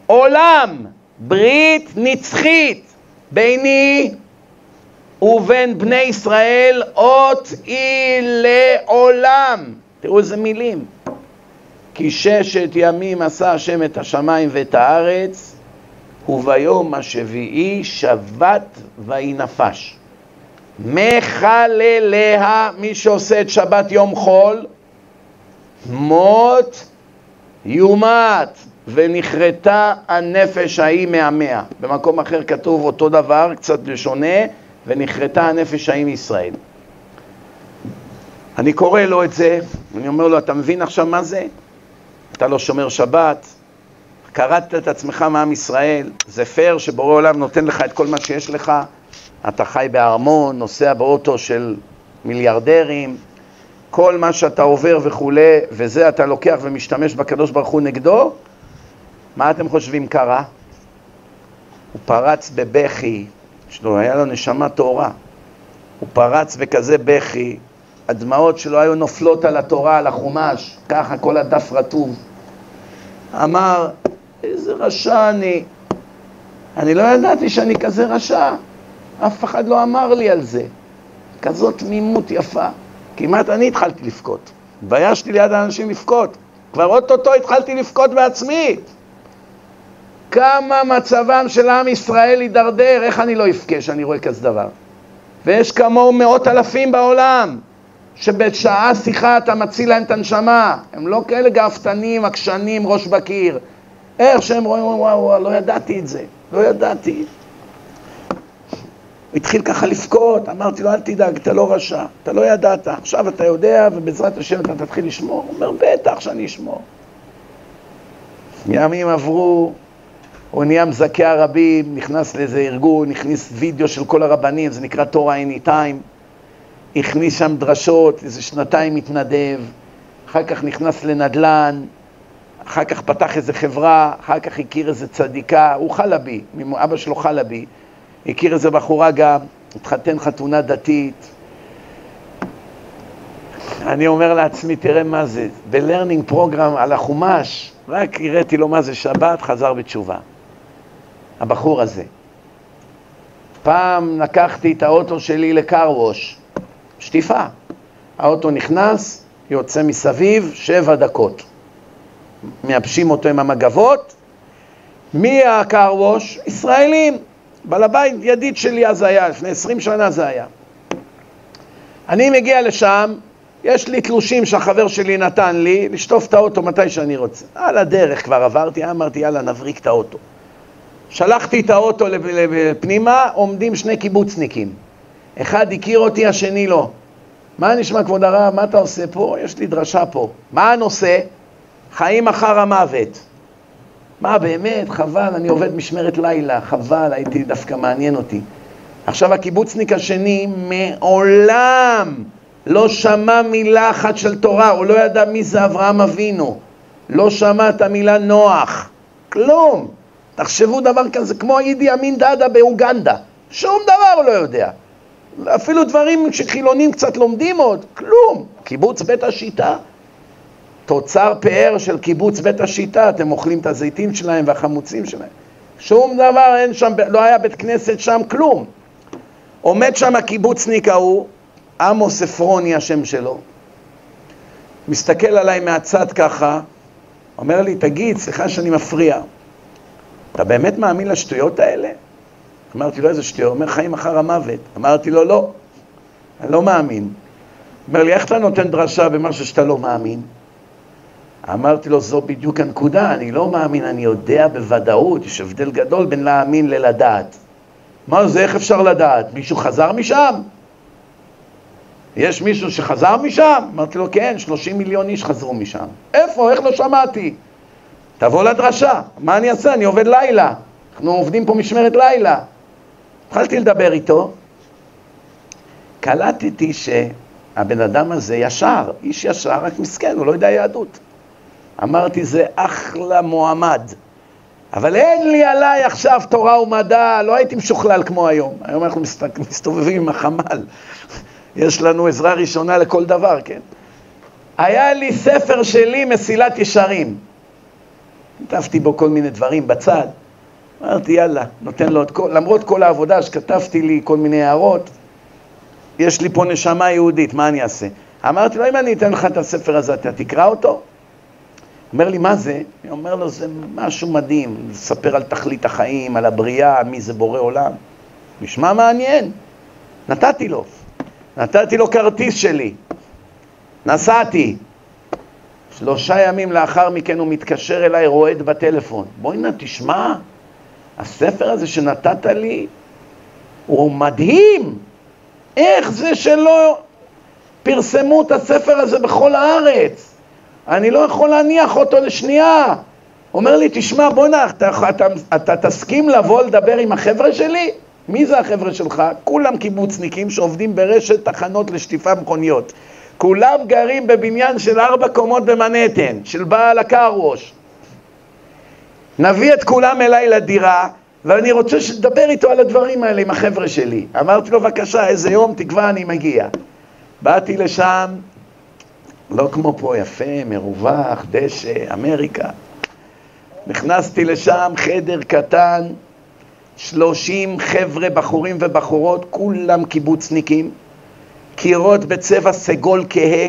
S1: עולם, ברית נצחית, ביני ובין בני ישראל, אות היא לעולם. תראו איזה מילים. כי ששת ימים עשה השם את השמיים ואת הארץ, וביום השביעי שבת ויהי נפש. מחלליה, מי שעושה את שבת יום חול, מות יומת, ונכרתה הנפש ההיא מהמאה. במקום אחר כתוב אותו דבר, קצת שונה, ונכרתה הנפש ההיא מישראל. אני קורא לו את זה, אני אומר לו, אתה מבין עכשיו מה זה? אתה לא שומר שבת, קראת את עצמך מעם ישראל, זה פייר שבורא עולם נותן לך את כל מה שיש לך, אתה חי בארמון, נוסע באוטו של מיליארדרים, כל מה שאתה עובר וכו', וזה אתה לוקח ומשתמש בקדוש ברוך הוא נגדו. מה אתם חושבים קרה? הוא פרץ בבכי, שלו היה לו נשמה תורה, הוא פרץ בכזה בכי, הדמעות שלו היו נופלות על התורה, על החומש, ככה כל הדף רטוב. אמר, איזה רשע אני, אני לא ידעתי שאני כזה רשע, אף אחד לא אמר לי על זה. כזאת תמימות יפה. כמעט אני התחלתי לפקות, התביישתי ליד האנשים לפקות, כבר אוטוטו התחלתי לפקות בעצמי. כמה מצבם של עם ישראל יידרדר, איך אני לא אפקה שאני רואה כזה דבר? ויש כמוהו מאות אלפים בעולם, שבשעה שיחה אתה מציל להם את הנשמה, הם לא כאלה גאפתנים, עקשנים, ראש בקיר. איך שהם רואים, וואו, וואו, לא ידעתי את זה, לא ידעתי. הוא התחיל ככה לפקות, אמרתי לו, אל תדאג, אתה לא רשע, אתה לא ידעת, עכשיו אתה יודע, ובעזרת השם אתה תתחיל לשמור. הוא אומר, בטח שאני אשמור. ימים עברו, הוא נהיה מזכה הרבים, נכנס לאיזה ארגון, הכניס וידאו של כל הרבנים, זה נקרא תורה Anytime, הכניס שם דרשות, איזה שנתיים מתנדב, אחר כך נכנס לנדלן, אחר כך פתח איזה חברה, אחר כך הכיר איזה צדיקה, הוא חלבי, אבא שלו חלבי, הכיר איזה בחורה גם, התחתן חתונה דתית. אני אומר לעצמי, תראה מה זה, ב-learning program על החומש, רק הראיתי לו מה זה שבת, חזר בתשובה. הבחור הזה. פעם לקחתי את האוטו שלי לקרווש, שטיפה. האוטו נכנס, יוצא מסביב, שבע דקות. מייבשים אותו עם המגבות. מי הקרווש? ישראלים. בעל הבית ידיד שלי אז היה, לפני עשרים שנה זה היה. אני מגיע לשם, יש לי תלושים שהחבר שלי נתן לי, לשטוף את האוטו מתי שאני רוצה. על הדרך כבר עברתי, אמרתי יאללה נבריק את האוטו. שלחתי את האוטו לפנימה, עומדים שני קיבוצניקים. אחד הכיר אותי, השני לא. מה נשמע כבוד הרב, מה אתה עושה פה? יש לי דרשה פה. מה הנושא? חיים אחר המוות. מה באמת? חבל, אני עובד משמרת לילה, חבל, הייתי דווקא מעניין אותי. עכשיו הקיבוצניק השני מעולם לא שמע מילה אחת של תורה, הוא לא ידע מי זה אברהם אבינו, לא שמע את המילה נוח, כלום. תחשבו דבר כזה, כמו אידי אמין דאדה באוגנדה, שום דבר הוא לא יודע. אפילו דברים שחילונים קצת לומדים עוד, כלום. קיבוץ בית השיטה, תוצר פאר של קיבוץ בית השיטה, אתם אוכלים את הזיתים שלהם והחמוצים שלהם. שום דבר, אין שם, לא היה בית כנסת שם, כלום. עומד שם הקיבוצניק ההוא, עמוס עפרוני השם שלו, מסתכל עליי מהצד ככה, אומר לי, תגיד, סליחה שאני מפריע, אתה באמת מאמין לשטויות האלה? אמרתי לו, איזה שטויות? אומר, חיים אחר המוות. אמרתי לו, לא, אני לא מאמין. אומר לי, איך אתה נותן דרשה במשהו שאתה לא מאמין? אמרתי לו, זו בדיוק הנקודה, אני לא מאמין, אני יודע בוודאות, יש הבדל גדול בין להאמין ללדעת. מה זה, איך אפשר לדעת? מישהו חזר משם? יש מישהו שחזר משם? אמרתי לו, כן, שלושים מיליון איש חזרו משם. איפה? איך לא שמעתי? תבוא לדרשה. מה אני אעשה? אני עובד לילה. אנחנו עובדים פה משמרת לילה. התחלתי לדבר איתו. קלטתי שהבן אדם הזה ישר, איש ישר, רק מסכן, הוא לא יודע יהדות. אמרתי, זה אחלה מועמד. אבל אין לי עליי עכשיו תורה ומדע, לא הייתי משוכלל כמו היום. היום אנחנו מסתובבים עם החמ"ל. יש לנו עזרה ראשונה לכל דבר, כן? היה לי ספר שלי, מסילת ישרים. כתבתי בו כל מיני דברים בצד. אמרתי, יאללה, נותן לו את כל, למרות כל העבודה שכתבתי לי כל מיני הערות, יש לי פה נשמה יהודית, מה אני אעשה? אמרתי לו, אם אני אתן לך את הספר הזה, אתה תקרא אותו? אומר לי, מה זה? אני אומר לו, זה משהו מדהים, לספר על תכלית החיים, על הבריאה, מי זה בורא עולם. נשמע מעניין. נתתי לו. נתתי לו כרטיס שלי. נסעתי. שלושה ימים לאחר מכן הוא מתקשר אליי, רועד בטלפון. בואי נה, תשמע, הספר הזה שנתת לי, הוא מדהים. איך זה שלא פרסמו את הספר הזה בכל הארץ? אני לא יכול להניח אותו לשנייה. אומר לי, תשמע, בוא נה, אתה, אתה, אתה תסכים לבוא לדבר עם החבר'ה שלי? מי זה החבר'ה שלך? כולם קיבוצניקים שעובדים ברשת תחנות לשטיפה מכוניות. כולם גרים בבניין של ארבע קומות במנהטן, של בעל הקרוש. נביא את כולם אליי לדירה, ואני רוצה שתדבר איתו על הדברים האלה עם החבר'ה שלי. אמרתי לו, בבקשה, איזה יום תקבע אני מגיע. באתי לשם, לא כמו פה, יפה, מרווח, דשא, אמריקה. נכנסתי לשם, חדר קטן, שלושים חבר'ה, בחורים ובחורות, כולם קיבוצניקים, קירות בצבע סגול כהה,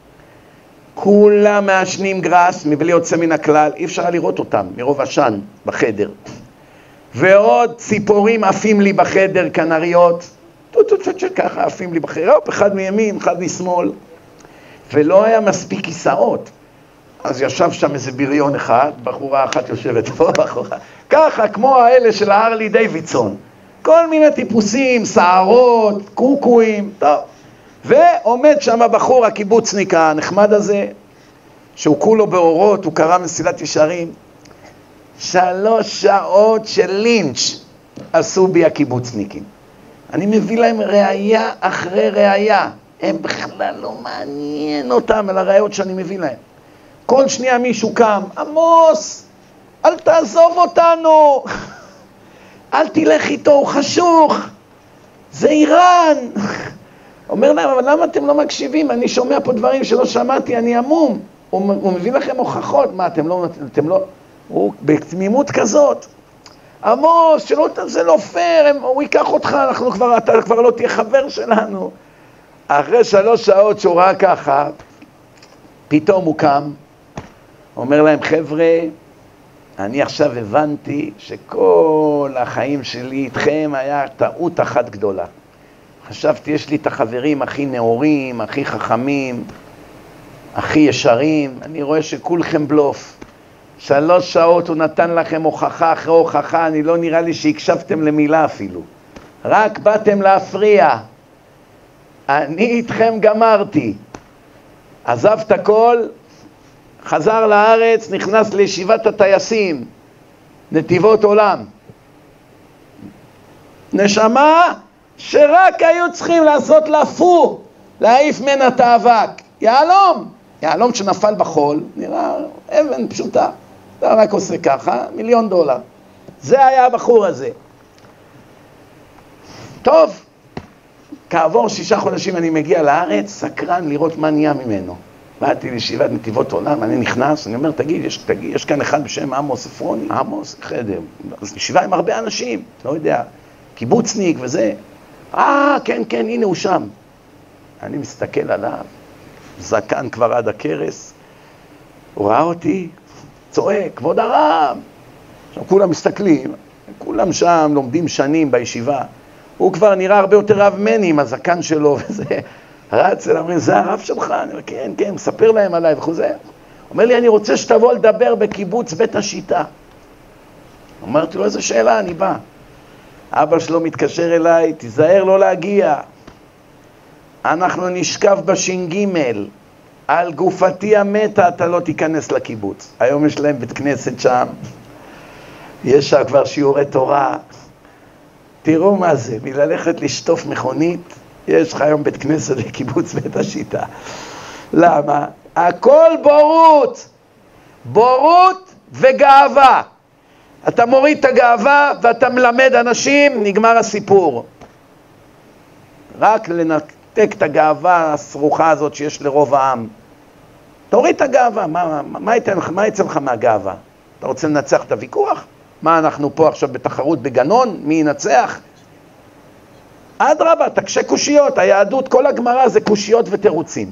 S1: כולם מעשנים גרס, מבלי יוצא מן הכלל, אי אפשר לראות אותם, מרוב עשן בחדר. ועוד ציפורים עפים לי בחדר, כנריות, ככה עפים לי בחדר, אחד מימין, אחד משמאל, ולא היה מספיק כיסאות. אז ישב שם איזה בריון אחד, בחורה אחת יושבת פה, בחורה, ככה כמו האלה של ההרלי דיווידסון, כל מיני טיפוסים, שערות, קוקויים, טוב. ועומד שם הבחור הקיבוצניק הנחמד הזה, שהוא כולו באורות, הוא קרא מסילת ישרים. שלוש שעות של לינץ' עשו בי הקיבוצניקים. אני מביא להם ראייה אחרי ראייה. הם בכלל לא מעניין אותם על הראיות שאני מביא להם. כל שנייה מישהו קם, עמוס, אל תעזוב אותנו, אל תלך איתו, הוא חשוך, זה איראן. אומר להם, אבל למה אתם לא מקשיבים? אני שומע פה דברים שלא שמעתי, אני עמום. הוא, הוא מביא לכם הוכחות, מה, אתם לא, אתם לא, הוא בתמימות כזאת. עמוס, שלא, זה לא פייר, הם, הוא ייקח אותך, אנחנו כבר, אתה כבר לא תהיה חבר שלנו. אחרי שלוש שעות שהוא ראה ככה, פתאום הוא קם, אומר להם, חבר'ה, אני עכשיו הבנתי שכל החיים שלי איתכם היה טעות אחת גדולה. חשבתי, יש לי את החברים הכי נאורים, הכי חכמים, הכי ישרים, אני רואה שכולכם בלוף. שלוש שעות הוא נתן לכם הוכחה אחרי הוכחה, אני לא נראה לי שהקשבתם למילה אפילו. רק באתם להפריע. אני איתכם גמרתי. עזב את הכל, חזר לארץ, נכנס לישיבת הטייסים, נתיבות עולם. נשמה שרק היו צריכים לעשות לפו, להעיף מנה את האבק. יעלום, יעלום שנפל בחול, נראה אבן פשוטה. אתה רק עושה ככה, מיליון דולר. זה היה הבחור הזה. טוב, כעבור שישה חודשים אני מגיע לארץ, סקרן לראות מה נהיה ממנו. באתי לישיבת נתיבות עולם, אני נכנס, אני אומר, תגיד, יש, תגיד, יש כאן אחד בשם עמוס עפרוני? עמוס, חדר. אז ישיבה עם הרבה אנשים, לא יודע, קיבוצניק וזה. אה, כן, כן, הנה הוא שם. אני מסתכל עליו, זקן כבר עד הכרס, הוא ראה אותי, צועק, כבוד הרב. עכשיו כולם מסתכלים, כולם שם לומדים שנים בישיבה. הוא כבר נראה הרבה יותר רב מני עם הזקן שלו וזה. רץ אליו, אומר, זה הרב שלך? אני אומר, כן, כן, מספר להם עליי וחוזר. אומר לי, אני רוצה שתבוא לדבר בקיבוץ בית השיטה. אמרתי לו, איזה שאלה, אני בא. אבא שלו מתקשר אליי, תיזהר לא להגיע. אנחנו נשכב בש"ג, על גופתי המתה אתה לא תיכנס לקיבוץ. היום יש להם בית כנסת שם, יש שם כבר שיעורי תורה. תראו מה זה, מללכת לשטוף מכונית, יש לך היום בית כנסת לקיבוץ בית השיטה. למה? הכל בורות, בורות וגאווה. אתה מוריד את הגאווה ואתה מלמד אנשים, נגמר הסיפור. רק לנתק את הגאווה הסרוכה הזאת שיש לרוב העם. תוריד את הגאווה, מה, מה, מה, מה יצא לך מהגאווה? אתה רוצה לנצח את הוויכוח? מה, אנחנו פה עכשיו בתחרות בגנון? מי ינצח? אדרבה, תקשה קושיות. היהדות, כל הגמרא זה קושיות ותירוצים.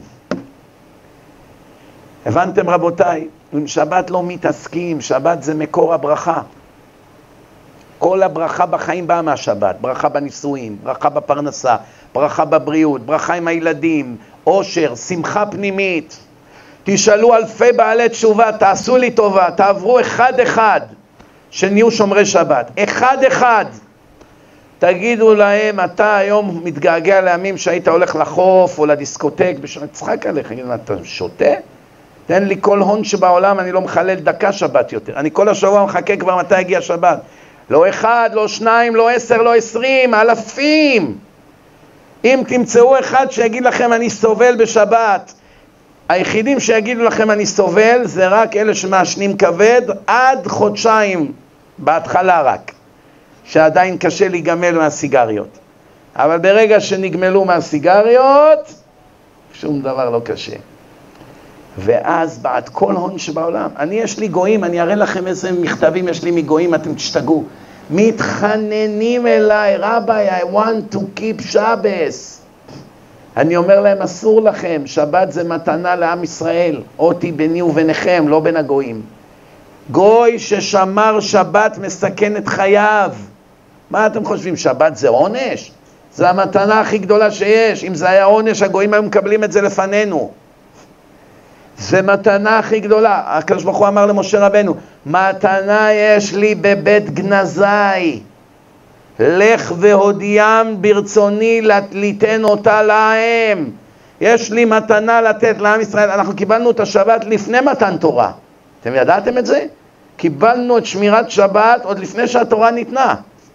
S1: הבנתם רבותיי? עם שבת לא מתעסקים, שבת זה מקור הברכה. כל הברכה בחיים באה מהשבת, ברכה בנישואים, ברכה בפרנסה, ברכה בבריאות, ברכה עם הילדים, אושר, שמחה פנימית. תשאלו אלפי בעלי תשובה, תעשו לי טובה, תעברו אחד אחד שנהיו שומרי שבת, אחד אחד. תגידו להם, אתה היום מתגעגע לימים שהיית הולך לחוף או לדיסקוטק, צחק עליך, תגיד, אתה שותה? תן לי כל הון שבעולם, אני לא מחלל דקה שבת יותר. אני כל השבוע מחכה כבר מתי הגיע שבת. לא אחד, לא שניים, לא עשר, לא עשרים, אלפים. אם תמצאו אחד שיגיד לכם אני סובל בשבת, היחידים שיגידו לכם אני סובל זה רק אלה שמעשנים כבד עד חודשיים, בהתחלה רק, שעדיין קשה להיגמל מהסיגריות. אבל ברגע שנגמלו מהסיגריות, שום דבר לא קשה. ואז בעד כל הון שבעולם, אני יש לי גויים, אני אראה לכם איזה מכתבים יש לי מגויים, אתם תשתגעו. מתחננים אליי, רבי, I want to keep Shabbos. אני אומר להם, אסור לכם, שבת זה מתנה לעם ישראל, אותי ביני וביניכם, לא בין הגויים. גוי ששמר שבת מסכן את חייו. מה אתם חושבים, שבת זה עונש? זה המתנה הכי גדולה שיש. אם זה היה עונש, הגויים היו מקבלים את זה לפנינו. זה מתנה הכי גדולה. הקדוש ברוך הוא אמר למשה רבנו, מתנה יש לי בבית גנזי, לך והודיעם ברצוני ליתן אותה להם. יש לי מתנה לתת לעם ישראל. אנחנו קיבלנו את השבת לפני מתן תורה. אתם ידעתם את זה? קיבלנו את שמירת שבת עוד לפני שהתורה ניתנה.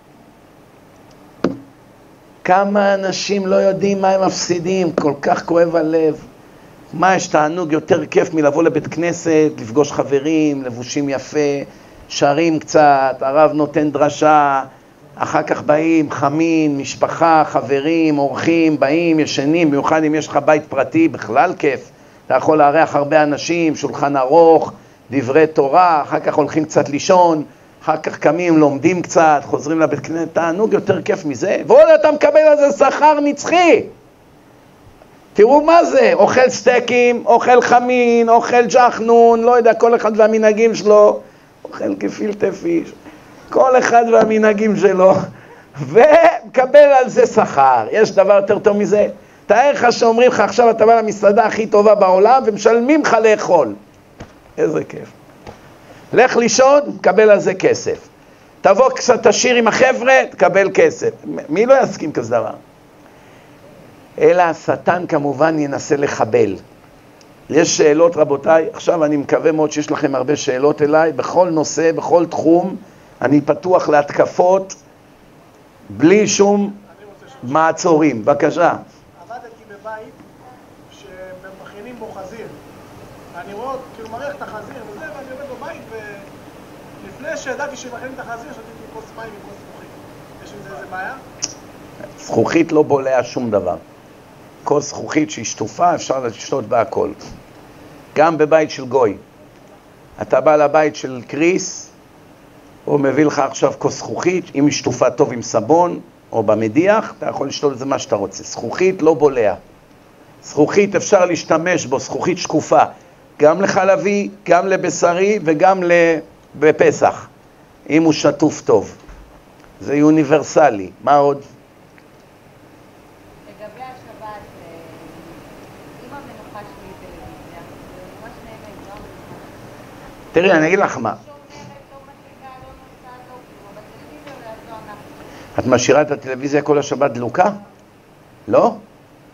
S1: כמה אנשים לא יודעים מה הם מפסידים, כל כך כואב הלב. מה יש תענוג יותר כיף מלבוא לבית כנסת, לפגוש חברים, לבושים יפה, שרים קצת, הרב נותן דרשה, אחר כך באים, חמין, משפחה, חברים, אורחים, באים, ישנים, במיוחד אם יש לך בית פרטי, בכלל כיף. אתה יכול לארח הרבה אנשים, שולחן ארוך, דברי תורה, אחר כך הולכים קצת לישון, אחר כך קמים, לומדים קצת, חוזרים לבית כנסת, תענוג יותר כיף מזה, ועוד אתה מקבל על זה שכר נצחי. תראו מה זה, אוכל סטייקים, אוכל חמין, אוכל ג'חנון, לא יודע, כל אחד והמנהגים שלו, אוכל גפילטע פיש, כל אחד והמנהגים שלו, ומקבל על זה שכר. יש דבר יותר טוב מזה? תאר לך שאומרים לך, עכשיו אתה בא למסעדה הכי טובה בעולם, ומשלמים לך לאכול. איזה כיף. לך לישון, תקבל על זה כסף. תבוא קצת תשיר עם החבר'ה, תקבל כסף. מי לא יסכים כזה דבר? אלא השטן כמובן ינסה לחבל. יש שאלות רבותיי, עכשיו אני מקווה מאוד שיש לכם הרבה שאלות אליי, בכל נושא, בכל תחום, אני פתוח להתקפות, בלי שום מעצורים. בבקשה.
S2: עבדתי בבית שמכינים בו חזיר. אני רואה, כאילו מריח את החזיר וזה, ואני עובד בבית, ולפני שידעתי שמכינים את החזיר, שתיתי כוס מים וכוס זכוכית. יש עם זה איזה בעיה?
S1: זכוכית לא בולע שום דבר. כוס זכוכית שהיא שטופה, אפשר לשתות בה הכל. גם בבית של גוי. אתה בא לבית של קריס, הוא מביא לך עכשיו כוס זכוכית, אם היא שטופה טוב עם סבון, או במדיח, אתה יכול לשתות את זה מה שאתה רוצה. זכוכית לא בולע. זכוכית אפשר להשתמש בו, זכוכית שקופה. גם לחלבי, גם לבשרי וגם בפסח. אם הוא שטוף טוב. זה אוניברסלי. מה עוד? תראי, אני אגיד לך מה. את משאירה את הטלוויזיה כל השבת דלוקה? לא? אני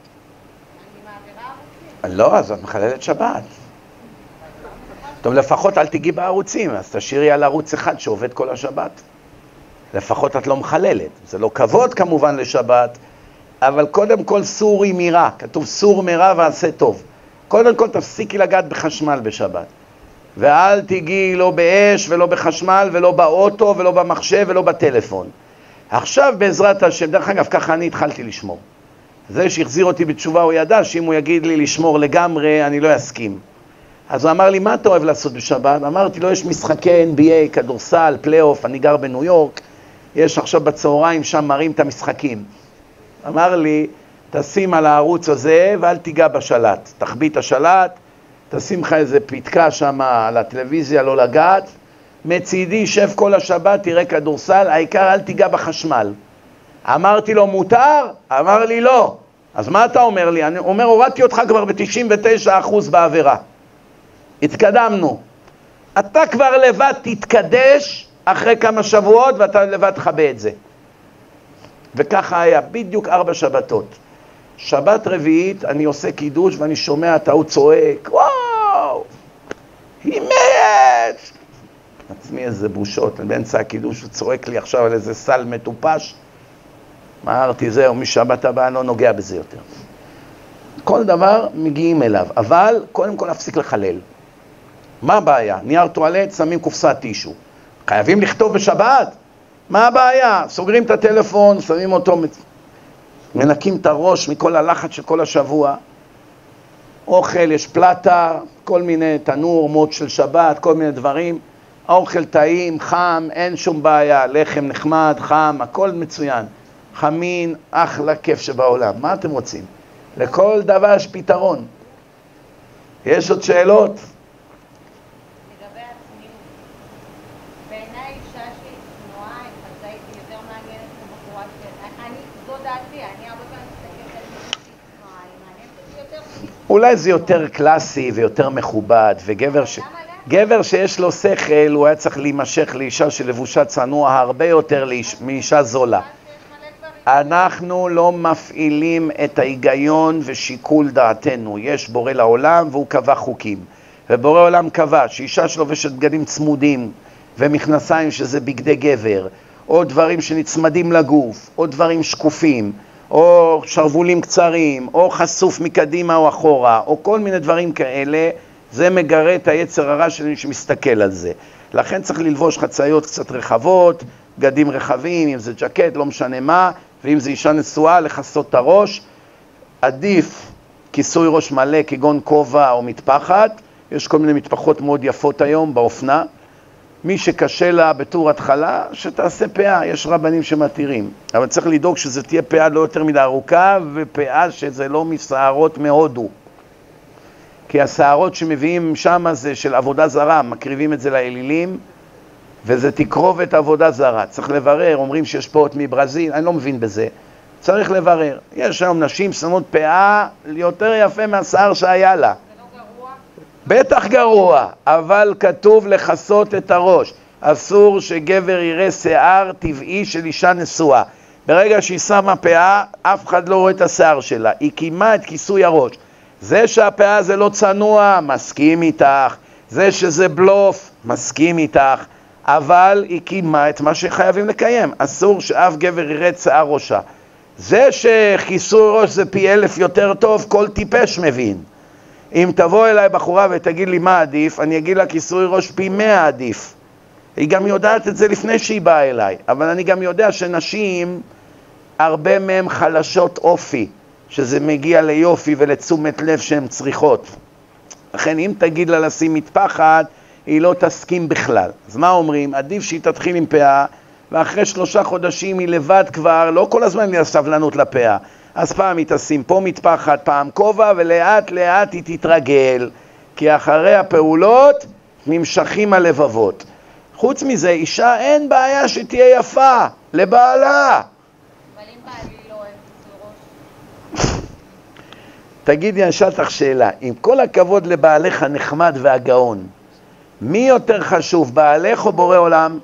S1: מעבירה ערוצים. לא, אז את מחללת שבת. טוב, לפחות אל תגיעי בערוצים, אז תשאירי על ערוץ אחד שעובד כל השבת. לפחות את לא מחללת. זה לא כבוד כמובן לשבת, אבל קודם כל סור היא מירה. כתוב סור מירה ועשה טוב. קודם כל תפסיקי לגעת בחשמל בשבת. ואל תגיעי לא באש ולא בחשמל ולא באוטו ולא במחשב ולא בטלפון. עכשיו בעזרת השם, דרך אגב, ככה אני התחלתי לשמור. זה שהחזיר אותי בתשובה הוא ידע שאם הוא יגיד לי לשמור לגמרי, אני לא אסכים. אז הוא אמר לי, מה אתה אוהב לעשות בשבת? אמרתי לו, יש משחקי אן בי איי, כדורסל, פלייאוף, אני גר בניו יורק, יש עכשיו בצהריים שם מראים את המשחקים. אמר לי, תשים על הערוץ הזה ואל תיגע בשלט. תחביא את השלט, תשים לך איזה פתקה שם על הטלוויזיה, לא לגעת. מצידי, שב כל השבת, תראה כדורסל, העיקר אל תיגע בחשמל. אמרתי לו, מותר? אמר לי, לא. אז מה אתה אומר לי? אני אומר, הורדתי אותך כבר ב-תשעים ותשעה אחוז בעבירה. התקדמנו. אתה כבר לבד תתקדש אחרי כמה שבועות ואתה לבד תחבא את זה. וככה היה, בדיוק ארבע שבתות. שבת רביעית אני עושה קידוש ואני שומע את ההוא צועק, וואו, היא מת! עצמי איזה בושות, באמצע הקידוש הוא צועק לי עכשיו על איזה סל מטופש. אמרתי, זהו, משבת הבאה לא נוגע בזה יותר. כל דבר מגיעים אליו, אבל קודם כל להפסיק לחלל. מה הבעיה? נייר טואלט, שמים קופסת טישו. חייבים לכתוב בשבת? מה הבעיה? סוגרים את הטלפון, שמים אותו, מנקים את הראש מכל הלחץ של כל השבוע. אוכל, יש פלטה, כל מיני תנור, מות של שבת, כל מיני דברים. האוכל טעים, חם, אין שום בעיה, לחם נחמד, חם, הכל מצוין. חמין, אחלה כיף שבעולם. מה אתם רוצים? לכל דבר יש פתרון. יש עוד שאלות?
S3: לגבי הצניעות. בעיניי אישה שהיא צנועה, אז הייתי יותר מעניינת מבחורה של... אני, זו דעתי, אני הרבה פעמים מסתכלת על מישהי שהיא צנועה, היא מעניינת יותר...
S1: אולי זה יותר קלאסי ויותר מכובד, וגבר ש... גבר שיש לו שכל, הוא היה צריך להימשך לאישה שלבושה צנוע הרבה יותר לאיש... מאישה זולה. אנחנו לא מפעילים את ההיגיון ושיקול דעתנו. יש בורא לעולם והוא קבע חוקים. ובורא עולם קבע שאישה שלובשת בגדים צמודים ומכנסיים שזה בגדי גבר, או דברים שנצמדים לגוף, או דברים שקופים, או שרבולים קצרים, או חשוף מקדימה או אחורה, או כל מיני דברים כאלה, זה מגרה את היצר הרע שלי שמסתכל על זה. לכן צריך ללבוש חצאיות קצת רחבות, בגדים רחבים, אם זה ג'קט, לא משנה מה, ואם זה אישה נשואה, לחסות את הראש. עדיף כיסוי ראש מלא כגון כובע או מטפחת. יש כל מיני מטפחות מאוד יפות היום באופנה. מי שקשה לה בתור התחלה, שתעשה פאה, יש רבנים שמתירים. אבל צריך לדאוג שזה תהיה פאה לא יותר מדי ארוכה, ופאה שזה לא משערות מהודו. כי השערות שמביאים שם זה של עבודה זרה, מקריבים את זה לאלילים, וזה תקרובת עבודה זרה. צריך לברר, אומרים שיש פאות מברזיל, אני לא מבין בזה. צריך לברר. יש היום נשים שמות פאה יותר יפה מהשיער שהיה לה.
S3: זה לא גרוע?
S1: בטח גרוע, אבל כתוב לחסות את הראש. אסור שגבר יראה שיער טבעי של אישה נשואה. ברגע שהיא שמה פאה, אף אחד לא רואה את השיער שלה. היא קימה את כיסוי הראש. זה שהפאה זה לא צנוע, מסכים איתך. זה שזה בלוף, מסכים איתך. אבל היא קימה את מה שחייבים לקיים. אסור שאף גבר יראה את שיער ראשה. זה שכיסוי ראש זה פי אלף יותר טוב, כל טיפש מבין. אם תבוא אליי בחורה ותגיד לי מה עדיף, אני אגיד לה כיסוי ראש פי מאה עדיף. היא גם יודעת את זה לפני שהיא באה אליי. אבל אני גם יודע שנשים, הרבה מהן חלשות אופי, שזה מגיע ליופי ולתשומת לב שהן צריכות. לכן אם תגיד לה לשים מטפחת, היא לא תסכים בכלל. אז מה אומרים? עדיף שהיא תתחיל עם פאה, ואחרי שלושה חודשים היא לבד כבר, לא כל הזמן היא הסבלנות לפאה. אז פעם היא תשים פה מטפחת, פעם כובע, ולאט לאט היא תתרגל. כי אחרי הפעולות נמשכים הלבבות. חוץ מזה, אישה אין בעיה שתהיה יפה, לבעלה.
S3: אבל אם בעלי לא אוהב כיסוי ראש?
S1: תגידי, אני אשאל אותך שאלה. עם כל הכבוד לבעלך הנחמד והגאון, מי יותר חשוב, בעלך או בורא עולם?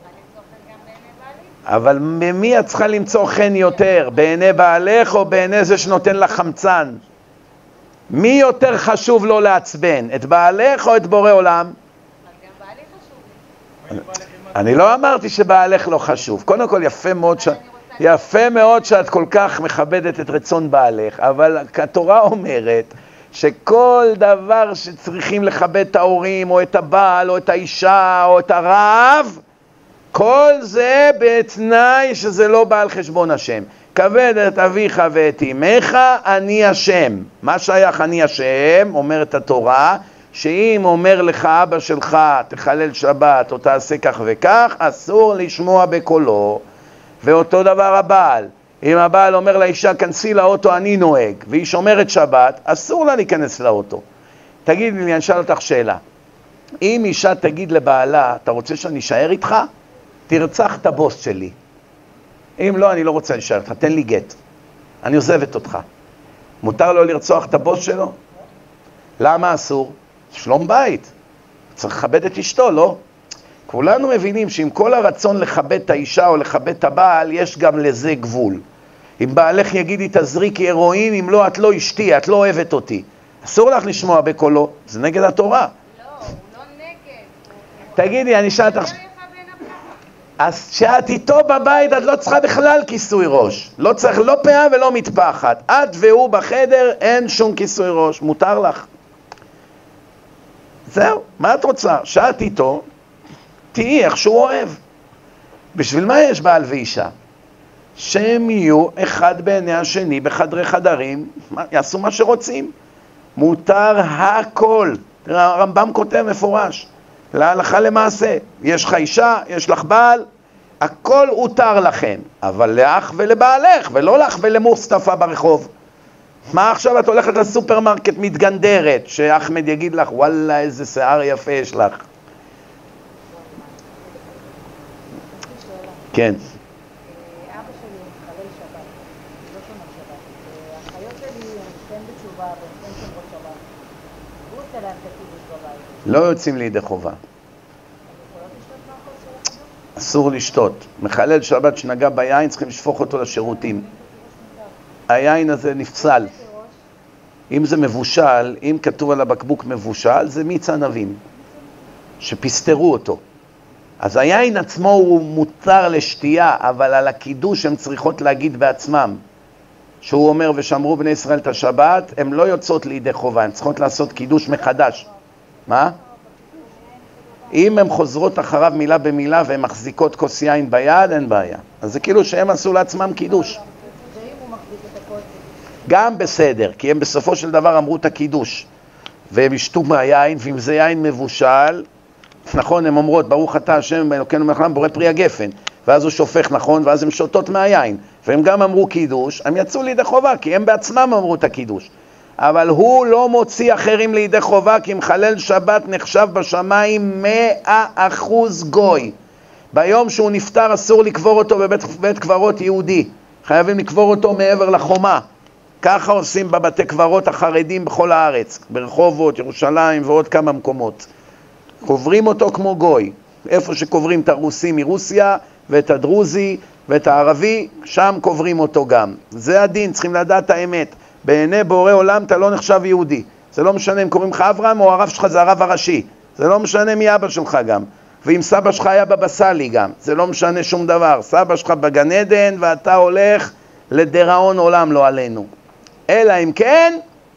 S1: אבל ממי את צריכה למצוא חן יותר? בעיני בעלך או בעיני זה שנותן לך חמצן? מי יותר חשוב לו לעצבן? את בעלך או את בורא עולם?
S3: גם בעלי חשוב לי.
S1: אני לא אמרתי שבעלך לא חשוב. קודם כל יפה מאוד, ש... יפה מאוד שאת כל כך מכבדת את רצון בעלך, אבל התורה אומרת שכל דבר שצריכים לכבד את ההורים או את הבעל או את האישה או את הרב, כל זה בתנאי שזה לא בא על חשבון השם. כבד את אביך ואת אמך, אני השם. מה שייך אני השם, אומרת התורה, שאם אומר לך אבא שלך תחלל שבת או תעשה כך וכך, אסור לשמוע בקולו. ואותו דבר הבעל, אם הבעל אומר לאישה כנסי לאוטו אני נוהג, והיא שומרת שבת, אסור לה להיכנס לאוטו. תגיד לי, אני אשאל אותך שאלה, אם אישה תגיד לבעלה, אתה רוצה שאני אשאר איתך? תרצח את הבוס שלי. אם לא, אני לא רוצה להישאר איתך, תן לי גט. אני עוזבת אותך. מותר לו לרצוח את הבוס שלו? למה אסור? שלום בית. צריך לכבד את אשתו, לא? כולנו מבינים שעם כל הרצון לכבד את האישה או לכבד את הבעל, יש גם לזה גבול. אם בעלך יגיד לי תזריקי הרואין, אם לא, את לא אשתי, את לא אוהבת אותי. אסור לך לשמוע בקולו, זה נגד התורה.
S3: לא, הוא לא נגד.
S1: תגידי, אני שאלת לך... אז שאת איתו בבית, את לא צריכה בכלל כיסוי ראש. לא צריך לא פאה ולא מטפחת. את והוא בחדר, אין שום כיסוי ראש. מותר לך. זהו, מה את רוצה? שאת איתו, תהיי איך שהוא אוהב. בשביל מה יש בעל ואישה? שהם יהיו אחד בעיני השני בחדרי חדרים, יעשו מה שרוצים. מותר הכל. תראה, הרמב"ם כותב מפורש. להלכה למעשה, יש לך אישה, יש לך בעל, הכל הותר לכם, אבל לאח ולבעלך, ולא לך ולמוסטפא ברחוב. מה עכשיו את הולכת לסופרמרקט מתגנדרת, שאחמד יגיד לך, וואלה איזה שיער יפה יש לך. כן.
S4: אבא שלי מתחלל שבת, לא שומר שבת. האחיות שלי הם כן בתשובה והם כן שומרות שבת. הוא רוצה להם כתיבוש בבית.
S1: לא יוצאים לידי חובה. אסור לשתות. מחלל שבת שנגע ביין, צריכים לשפוך אותו לשירותים. היין הזה נפסל. אם זה מבושל, אם כתוב על הבקבוק מבושל, זה מיץ ענבים, שפסתרו אותו. אז היין עצמו הוא מותר לשתייה, אבל על הקידוש הם צריכות להגיד בעצמם. שהוא אומר, ושמרו בני ישראל את השבת, הם לא יוצאות לידי חובה, הם צריכות לעשות קידוש מחדש. מה? אם הן חוזרות אחריו מילה במילה והן מחזיקות כוס יין ביד, אין בעיה. אז זה כאילו שהם עשו לעצמם קידוש. גם בסדר, כי הם בסופו של דבר אמרו את הקידוש. והם ישתו מהיין, ואם זה יין מבושל, נכון, הן אומרות, ברוך אתה השם, אלוקינו מלך העולם, בורא פרי הגפן. ואז הוא שופך, נכון, ואז הן שותות מהיין. והם גם אמרו קידוש, הם יצאו לידי חובה, כי הם בעצמם אמרו את הקידוש. אבל הוא לא מוציא אחרים לידי חובה, כי מחלל שבת נחשב בשמיים מאה אחוז גוי. ביום שהוא נפטר אסור לקבור אותו בבית בית קברות יהודי. חייבים לקבור אותו מעבר לחומה. ככה עושים בבתי קברות החרדים בכל הארץ, ברחובות, ירושלים ועוד כמה מקומות. קוברים אותו כמו גוי. איפה שקוברים את הרוסים מרוסיה ואת הדרוזי ואת הערבי, שם קוברים אותו גם. זה הדין, צריכים לדעת את האמת. בעיני בורא עולם אתה לא נחשב יהודי. זה לא משנה אם קוראים לך אברהם או הרב שלך זה הרב הראשי. זה לא משנה מי אבא שלך גם. ואם סבא שלך היה בבא סאלי גם. זה לא משנה שום דבר. סבא שלך בגן עדן ואתה הולך לדיראון עולם לא עלינו. אלא אם כן,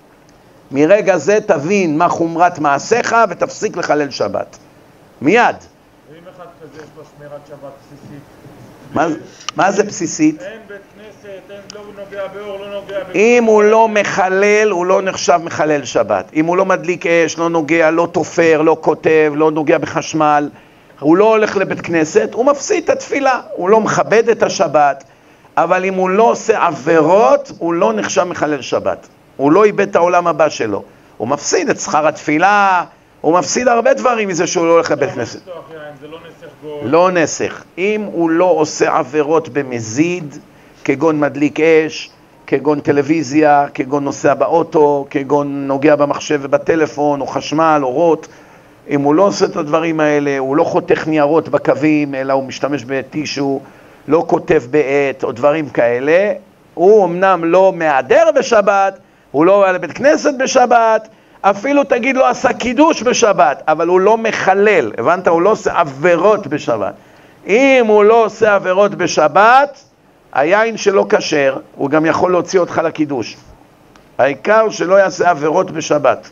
S1: מרגע זה תבין מה חומרת מעשיך ותפסיק לחלל שבת. מיד.
S5: ואם אחד כזה יש לו שמירת שבת בסיסית?
S1: מה, מה זה בסיסית?
S5: אין בית כנסת, אין, לא נוגע באור, לא נוגע באור.
S1: אם הוא לא מחלל, הוא לא נחשב מחלל שבת. אם הוא לא מדליק אש, לא נוגע, לא תופר, לא כותב, לא נוגע בחשמל, הוא לא הולך לבית כנסת, הוא מפסיד את התפילה, הוא לא מכבד את השבת, אבל אם הוא לא עושה עבירות, הוא לא נחשב מחלל שבת. הוא לא איבד את העולם הבא שלו. הוא מפסיד את שכר התפילה, הוא מפסיד הרבה דברים מזה שהוא לא הולך לבית כנסת.
S5: זה לא נסך גוי.
S1: לא נסך. אם הוא לא עושה עבירות במזיד, כגון מדליק אש, כגון טלוויזיה, כגון נוסע באוטו, כגון נוגע במחשב ובטלפון, או חשמל, או רוט, אם הוא לא עושה את הדברים האלה, הוא לא חותך ניירות בקווים, אלא הוא משתמש בטישו, לא כותב בעת, או דברים כאלה, הוא אמנם לא מעדר בשבת, הוא לא היה לבית כנסת בשבת, אפילו תגיד לו עשה קידוש בשבת, אבל הוא לא מחלל, הבנת? הוא לא עושה עבירות בשבת. אם הוא לא עושה עבירות בשבת, היין שלו כשר, הוא גם יכול להוציא אותך לקידוש. העיקר שלא יעשה עבירות בשבת.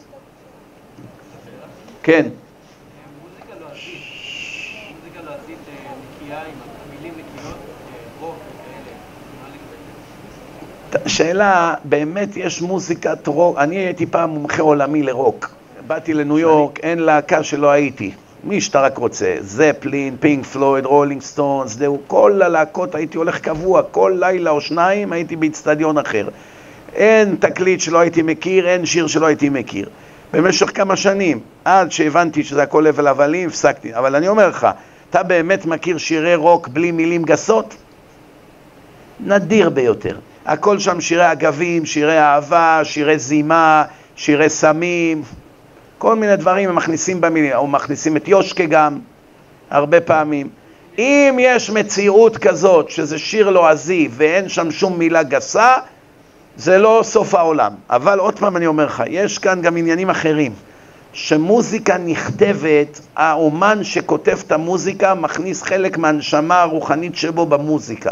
S1: כן.
S6: מוזיקה לא עשית, מוזיקה לא עשית נקייה עם המילים נקיות, רוק וכאלה.
S1: שאלה, באמת יש מוזיקת רוק, אני הייתי פעם מומחה עולמי לרוק. באתי לניו יורק, אין להקה שלא הייתי. מי שאתה רק רוצה, זפלין, פינק פלויד, רולינג סטונס, זהו, כל הלהקות הייתי הולך קבוע, כל לילה או שניים הייתי באצטדיון אחר. אין תקליט שלא הייתי מכיר, אין שיר שלא הייתי מכיר. במשך כמה שנים, עד שהבנתי שזה הכל הבל הבלים, הפסקתי. אבל אני אומר לך, אתה באמת מכיר שירי רוק בלי מילים גסות? נדיר ביותר. הכל שם שירי אגבים, שירי אהבה, שירי זימה, שירי סמים, כל מיני דברים הם מכניסים במילים, או מכניסים את יושקה גם, הרבה פעמים. אם יש מציאות כזאת שזה שיר לועזי ואין שם שום מילה גסה, זה לא סוף העולם. אבל עוד פעם אני אומר לך, יש כאן גם עניינים אחרים. שמוזיקה נכתבת, האומן שכותב את המוזיקה מכניס חלק מהנשמה הרוחנית שבו במוזיקה.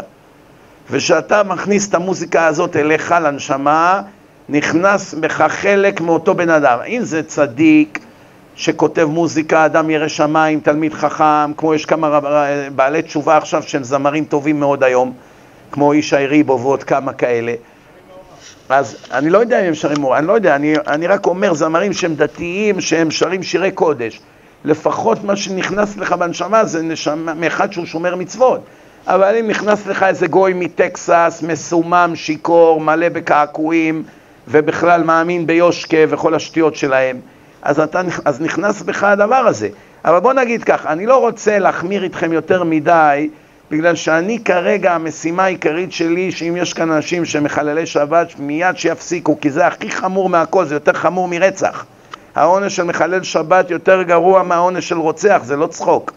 S1: ושאתה מכניס את המוזיקה הזאת אליך לנשמה, נכנס בך חלק מאותו בן אדם. אם זה צדיק שכותב מוזיקה, אדם ירא שמיים, תלמיד חכם, כמו יש כמה בעלי תשובה עכשיו שהם זמרים טובים מאוד היום, כמו ישי ריבו ועוד כמה כאלה. אז אני לא יודע אם הם שרים, אני לא יודע, אני, אני רק אומר זמרים שהם דתיים, שהם שרים שירי קודש. לפחות מה שנכנס לך בנשמה זה נשמה, מאחד שהוא שומר מצוות. אבל אם נכנס לך איזה גוי מטקסס, מסומם, שיקור, מלא בקעקועים, ובכלל מאמין ביושקה וכל השטויות שלהם, אז, אתה, אז נכנס בך הדבר הזה. אבל בוא נגיד כך, אני לא רוצה להחמיר איתכם יותר מדי, בגלל שאני כרגע המשימה העיקרית שלי, שאם יש כאן אנשים שמחללי שבת, מיד שיפסיקו, כי זה הכי חמור מהכל, זה יותר חמור מרצח. העונש של מחלל שבת יותר גרוע מהעונש של רוצח, זה לא צחוק.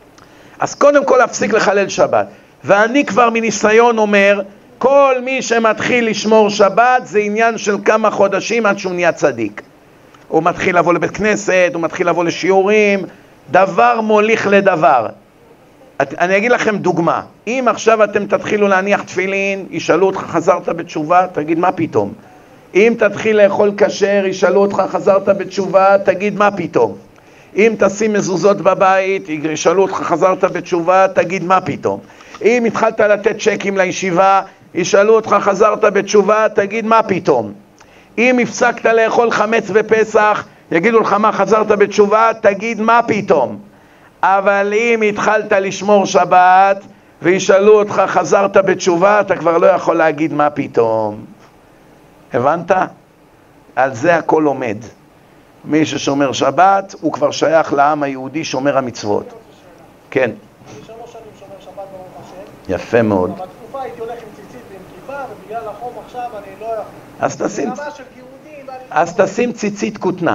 S1: אז קודם כל להפסיק לחלל שבת. ואני כבר מניסיון אומר, כל מי שמתחיל לשמור שבת זה עניין של כמה חודשים עד שהוא נהיה צדיק. הוא מתחיל לבוא לבית כנסת, הוא מתחיל לבוא לשיעורים, דבר מוליך לדבר. אני אגיד לכם דוגמה, אם עכשיו אתם תתחילו להניח תפילין, ישאלו אותך חזרת בתשובה, תגיד מה פתאום. אם תתחיל לאכול כשר, ישאלו אותך חזרת בתשובה, תגיד מה פתאום. אם תשים מזוזות בבית, ישאלו אותך חזרת בתשובה, תגיד מה פתאום. אם התחלת לתת צ'קים לישיבה, ישאלו אותך חזרת בתשובה, תגיד מה פתאום. אם הפסקת לאכול חמץ בפסח, יגידו לך מה חזרת בתשובה, תגיד מה פתאום. אבל אם התחלת לשמור שבת וישאלו אותך חזרת בתשובה, אתה כבר לא יכול להגיד מה פתאום. הבנת? על זה הכל עומד. מי ששומר שבת הוא כבר שייך לעם היהודי שומר המצוות. כן.
S2: אני שלוש שנים שומר שבת ברוך השם.
S1: יפה מאוד.
S2: אבל בתקופה הייתי הולך עם ציצית ועם כיפה, ובגלל החום עכשיו אני לא יכול.
S1: אז תשים,
S2: ברמה של גירודים, ואני...
S1: אז תשים ציצית כותנה.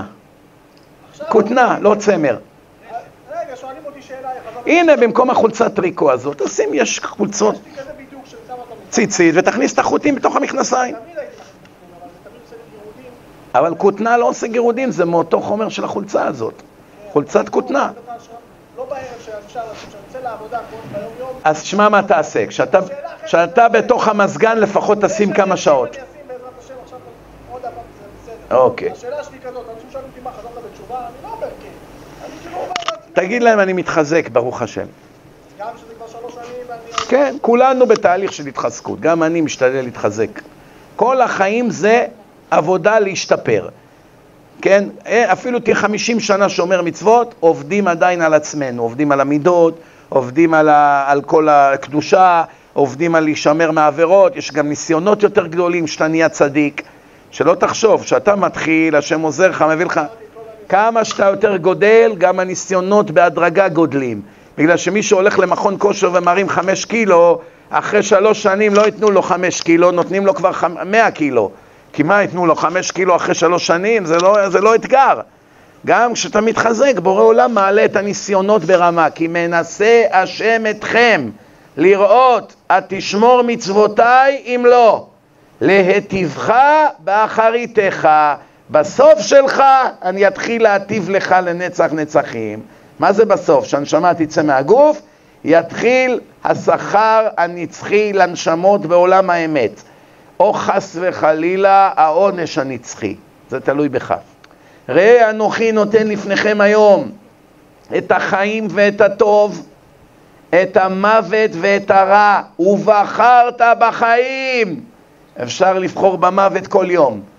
S1: כותנה, לא צמר.
S2: רגע, שואלים אותי שאלה,
S1: הנה, במקום החולצת טריקו הזאת, תשים, יש חולצות
S2: יש לי כזה בידוק של כמה אתה
S1: ציצית, ותכניס את החוטים בתוך המכנסיים.
S2: תמיד הייתי מכניס בפנים, אבל זה תמיד עושה לי גירודים.
S1: אבל כותנה לא עושה גירודים, זה מאותו חומר של החולצה הזאת. חולצת כותנה.
S2: לא בערב שאפשר, שאני יוצא לעבודה כל היום יום.
S1: אז תשמע מה תעשה, כשאתה, כשאתה בתוך המזגן לפחות תשים כמה שעות.
S2: אני אשים בעזרת השם עכשיו עוד הפעם, זה בסדר.
S1: אוקיי.
S2: השאלה שלי כזאת, אנשים שואלים אותי מה חזרת בתשובה, אני לא אומר כן. אני כאילו אומר לעצמי.
S1: תגיד להם אני מתחזק, ברוך השם.
S2: גם שזה כבר שלוש שנים ואני...
S1: כן, כולנו בתהליך של התחזקות, גם אני משתדל להתחזק. כל החיים זה עבודה להשתפר. כן, אפילו תהיה חמישים שנה שומר מצוות, עובדים עדיין על עצמנו, עובדים על המידות, עובדים על, ה, על כל הקדושה, עובדים על להישמר מעבירות, יש גם ניסיונות יותר גדולים שאתה נהיה צדיק, שלא תחשוב, שאתה מתחיל, השם עוזר לך, מביא לך, כמה שאתה יותר גודל, גם הניסיונות בהדרגה גודלים, בגלל שמי שהולך למכון כושר ומרים חמש קילו, אחרי שלוש שנים לא יתנו לו חמש קילו, נותנים לו כבר מאה קילו, כי מה יתנו לו חמש קילו אחרי שלוש שנים? זה לא, זה לא אתגר. גם כשאתה מתחזק, בורא עולם מעלה את הניסיונות ברמה, כי מנסה השם אתכם לראות, את תשמור מצוותיי אם לא, להטיבך באחריתך, בסוף שלך אני אתחיל להטיב לך לנצח נצחים. מה זה בסוף? שהנשמה תצא מהגוף, יתחיל השכר הנצחי לנשמות בעולם האמת. או חס וחלילה העונש הנצחי, זה תלוי בך. ראה אנוכי נותן לפניכם היום את החיים ואת הטוב, את המוות ואת הרע, ובחרת בחיים. אפשר לבחור במוות כל יום,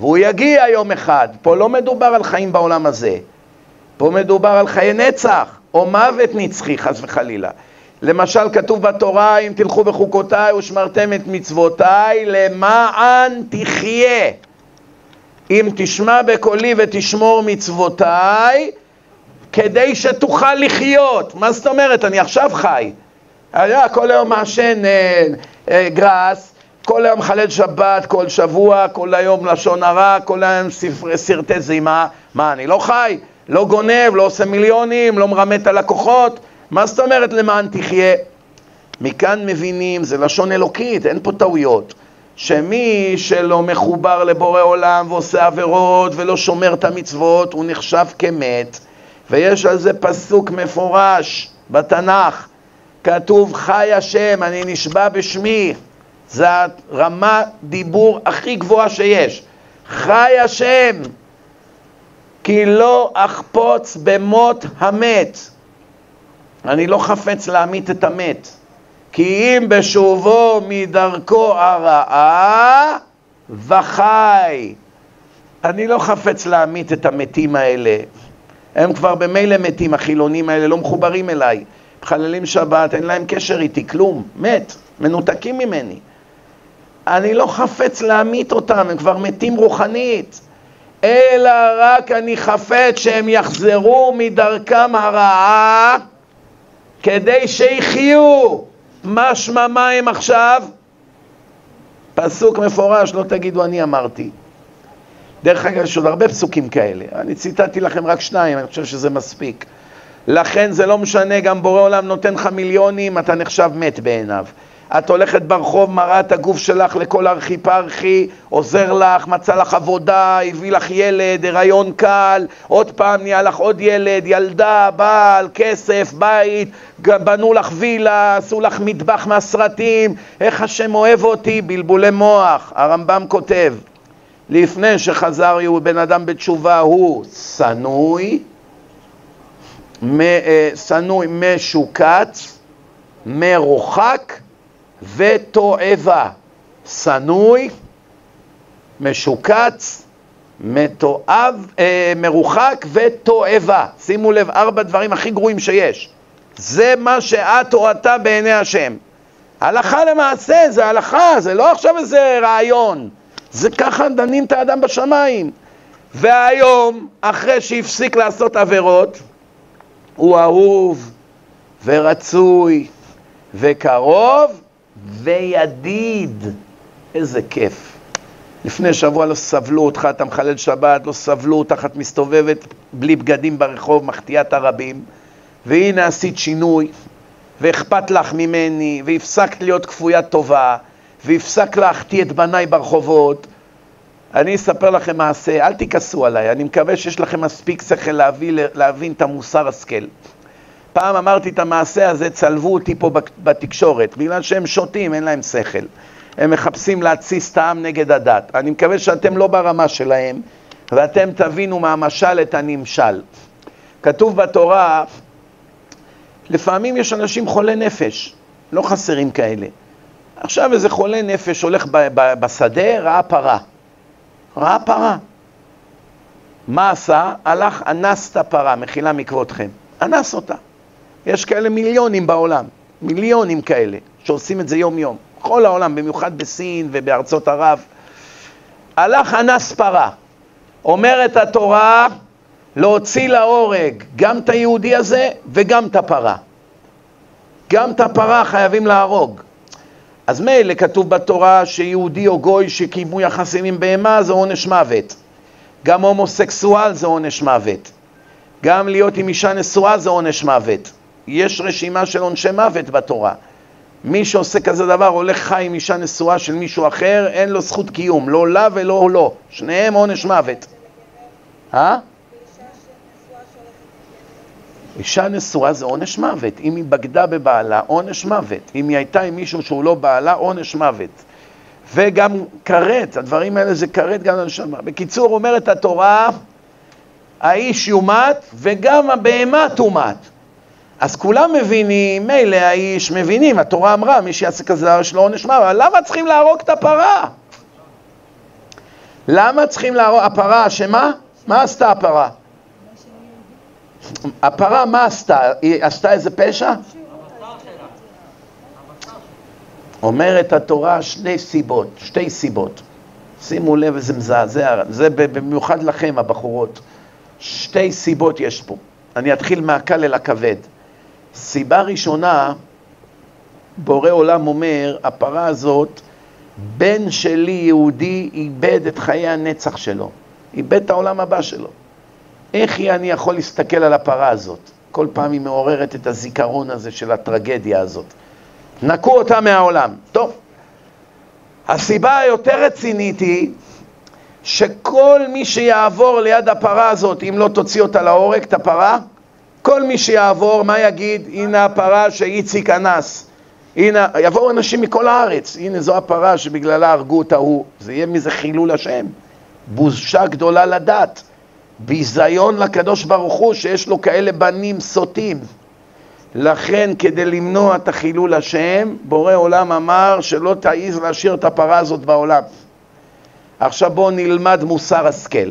S1: והוא יגיע יום אחד. פה לא מדובר על חיים בעולם הזה, פה מדובר על חיי נצח, או מוות נצחי, חס וחלילה. למשל כתוב בתורה, אם תלכו בחוקותיי ושמרתם את מצוותיי, למען תחיה. אם תשמע בקולי ותשמור מצוותיי, כדי שתוכל לחיות. מה זאת אומרת? אני עכשיו חי. היה כל היום מעשן אה, אה, גרס, כל היום חלל שבת, כל שבוע, כל היום לשון הרע, כל היום ספר, סרטי זימה. מה, אני לא חי? לא גונב, לא עושה מיליונים, לא מרמת על לקוחות. מה זאת אומרת למען תחיה? מכאן מבינים, זה לשון אלוקית, אין פה טעויות. שמי שלא מחובר לבורא עולם ועושה עבירות ולא שומר את המצוות, הוא נחשב כמת. ויש על זה פסוק מפורש בתנ"ך. כתוב חי השם, אני נשבע בשמי. זה הרמה דיבור הכי גבוהה שיש. חי השם, כי לא אחפוץ במות המת. אני לא חפץ להמית את המת. כי אם בשובו מדרכו הרעה וחי. אני לא חפץ להמית את המתים האלה. הם כבר במילא מתים, החילונים האלה לא מחוברים אליי. חללים שבת, אין להם קשר איתי, כלום, מת, מנותקים ממני. אני לא חפץ להמית אותם, הם כבר מתים רוחנית. אלא רק אני חפץ שהם יחזרו מדרכם הרעה, כדי שיחיו. משמע מה הם עכשיו? פסוק מפורש, לא תגידו אני אמרתי. דרך אגב, יש עוד הרבה פסוקים כאלה. אני ציטטתי לכם רק שניים, אני חושב שזה מספיק. לכן זה לא משנה, גם בורא עולם נותן לך מיליונים, אתה נחשב מת בעיניו. את הולכת ברחוב, מראה את הגוף שלך לכל ארכי פרחי, עוזר לך, מצא לך עבודה, הביא לך ילד, הריון קל, עוד פעם נהיה לך עוד ילד, ילדה, בעל, כסף, בית, בנו לך וילה, עשו לך מטבח מהסרטים, איך השם אוהב אותי, בלבולי מוח. הרמב"ם כותב, לפני שחזר הוא בן אדם בתשובה, הוא סנוי, סנוי משוקץ, מרוחק ותועבה. סנוי, משוקץ, מתועב, אה, מרוחק ותועבה. שימו לב, ארבע דברים הכי גרועים שיש. זה מה שאת או אתה בעיני השם. הלכה למעשה, זה הלכה, זה לא עכשיו איזה רעיון. זה ככה דנים את האדם בשמיים. והיום, אחרי שהפסיק לעשות עבירות, הוא אהוב ורצוי וקרוב וידיד. איזה כיף. לפני שבוע לא סבלו אותך, אתה מחלל שבת, לא סבלו אותך, את מסתובבת בלי בגדים ברחוב, מחטיאת הרבים, והנה עשית שינוי, ואכפת לך ממני, והפסקת להיות כפוית טובה, והפסק להחטיא את בניי ברחובות. אני אספר לכם מעשה, אל תיכסו עליי, אני מקווה שיש לכם מספיק שכל להבין, להבין את המוסר השכל. פעם אמרתי את המעשה הזה, צלבו אותי פה בתקשורת, בגלל שהם שותים, אין להם שכל. הם מחפשים להציס טעם נגד הדת. אני מקווה שאתם לא ברמה שלהם, ואתם תבינו מהמשל את הנמשל. כתוב בתורה, לפעמים יש אנשים חולי נפש, לא חסרים כאלה. עכשיו איזה חולה נפש הולך ב- ב- בשדה, ראה פרה. ראה פרה. מה עשה? הלך, אנס את הפרה, מחילה מכבודכם. אנס אותה. יש כאלה מיליונים בעולם, מיליונים כאלה, שעושים את זה יום יום. כל העולם, במיוחד בסין ובארצות ערב. הלך אנס פרה. אומרת התורה, להוציא להורג גם את היהודי הזה וגם את הפרה. גם את הפרה חייבים להרוג. אז מילא כתוב בתורה שיהודי או גוי שקיימו יחסים עם בהמה זה עונש מוות. גם הומוסקסואל זה עונש מוות. גם להיות עם אישה נשואה זה עונש מוות. יש רשימה של עונשי מוות בתורה. מי שעושה כזה דבר הולך חי עם אישה נשואה של מישהו אחר, אין לו זכות קיום, לא לה ולא לא. שניהם עונש מוות. אה? אישה נשואה זה עונש מוות. אם היא בגדה בבעלה, עונש מוות. אם היא הייתה עם מישהו שהוא לא בעלה, עונש מוות. וגם כרת, הדברים האלה זה כרת גם לנשמה. בקיצור, אומרת התורה, האיש יומת וגם הבהמה תומת. אז כולם מבינים, מילא האיש מבינים, התורה אמרה, מי שיעשה כזה יש לו עונש מוות, אבל למה צריכים להרוג את הפרה? למה צריכים להראות? הפרה אשמה? מה עשתה הפרה? הפרה מה עשתה? היא עשתה איזה פשע? אומרת התורה שני סיבות, שתי סיבות. שימו לב איזה מזעזע, זה במיוחד לכם הבחורות. שתי סיבות יש פה. אני אתחיל מהקל אל הכבד. סיבה ראשונה, בורא עולם אומר, הפרה הזאת, בן שלי יהודי איבד את חיי הנצח שלו. איבד את העולם הבא שלו. איך אני יכול להסתכל על הפרה הזאת? כל פעם היא מעוררת את הזיכרון הזה של הטרגדיה הזאת. נקו אותה מהעולם. טוב. הסיבה היותר רצינית היא שכל מי שיעבור ליד הפרה הזאת, אם לא תוציא אותה להורג, את הפרה, כל מי שיעבור, מה יגיד? הנה הפרה שאיציק אנס. הנה, יבואו אנשים מכל הארץ. הנה זו הפרה שבגללה הרגו אותה הוא. זה יהיה מזה חילול השם. בושה גדולה לדת. ביזיון לקדוש ברוך הוא שיש לו כאלה בנים סוטים. לכן כדי למנוע את החילול השם, בורא עולם אמר שלא תעיז להשאיר את הפרה הזאת בעולם. עכשיו בואו נלמד מוסר השכל.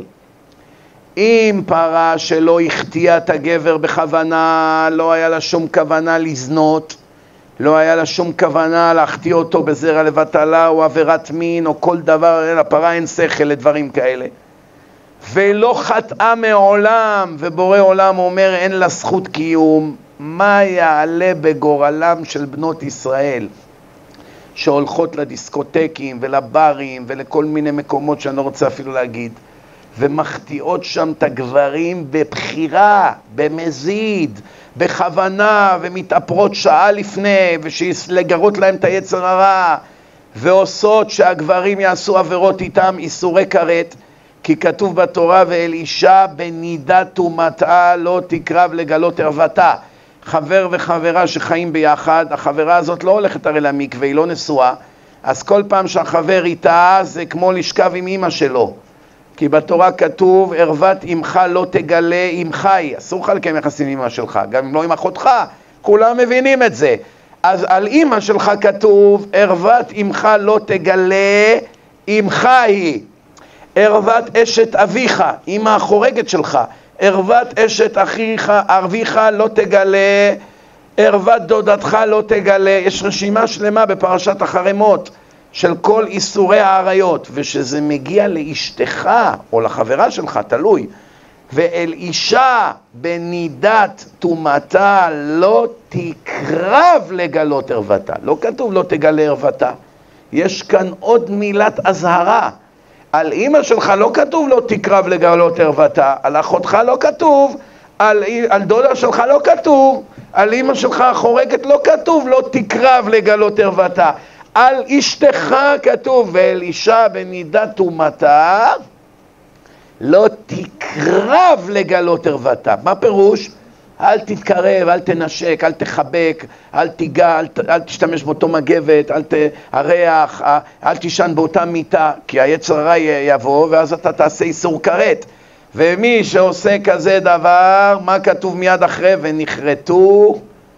S1: אם פרה שלא החטיאה את הגבר בכוונה, לא היה לה שום כוונה לזנות, לא היה לה שום כוונה להחטיא אותו בזרע לבטלה או עבירת מין או כל דבר, לפרה אין שכל לדברים כאלה. ולא חטאה מעולם, ובורא עולם אומר אין לה זכות קיום, מה יעלה בגורלם של בנות ישראל שהולכות לדיסקוטקים ולברים ולכל מיני מקומות שאני לא רוצה אפילו להגיד, ומחטיאות שם את הגברים בבחירה, במזיד, בכוונה, ומתאפרות שעה לפני, ושלגרות להם את היצר הרע, ועושות שהגברים יעשו עבירות איתם איסורי כרת, כי כתוב בתורה ואל אישה בנידת ומטעה לא תקרב לגלות ערוותה. חבר וחברה שחיים ביחד, החברה הזאת לא הולכת הרי למקווה, היא לא נשואה, אז כל פעם שהחבר איתה זה כמו לשכב עם אמא שלו, כי בתורה כתוב ערוות אמך לא תגלה אמך היא, אסור לך לקיים יחסים עם אמא שלך, גם אם לא עם אחותך, כולם מבינים את זה. אז על אמא שלך כתוב ערוות אמך לא תגלה אמך היא, ערוות אשת אביך, אמא החורגת שלך, ערוות אשת אחיך, אביך לא תגלה, ערוות דודתך לא תגלה. יש רשימה שלמה בפרשת החרמות של כל איסורי העריות, ושזה מגיע לאשתך או לחברה שלך, תלוי, ואל אישה בנידת תומתה לא תקרב לגלות ערוותה. לא כתוב לא תגלה ערוותה, יש כאן עוד מילת הזהרה. על אמא שלך לא כתוב לא תקרב לגלות ערוותה, על אחותך לא כתוב, על, על דודה שלך לא כתוב, על אמא שלך החורגת לא כתוב לא תקרב לגלות ערוותה, על אשתך כתוב ואל אישה בנידת תומתה לא תקרב לגלות ערוותה. מה פירוש? אל תתקרב, אל תנשק, אל תחבק, אל תיגע, אל, אל תשתמש באותו מגבת, אל תריח, אל תישן באותה מיטה, כי היצר הרע יבוא ואז אתה תעשה איסור כרת. ומי שעושה כזה דבר, מה כתוב מיד אחרי? ונחרטו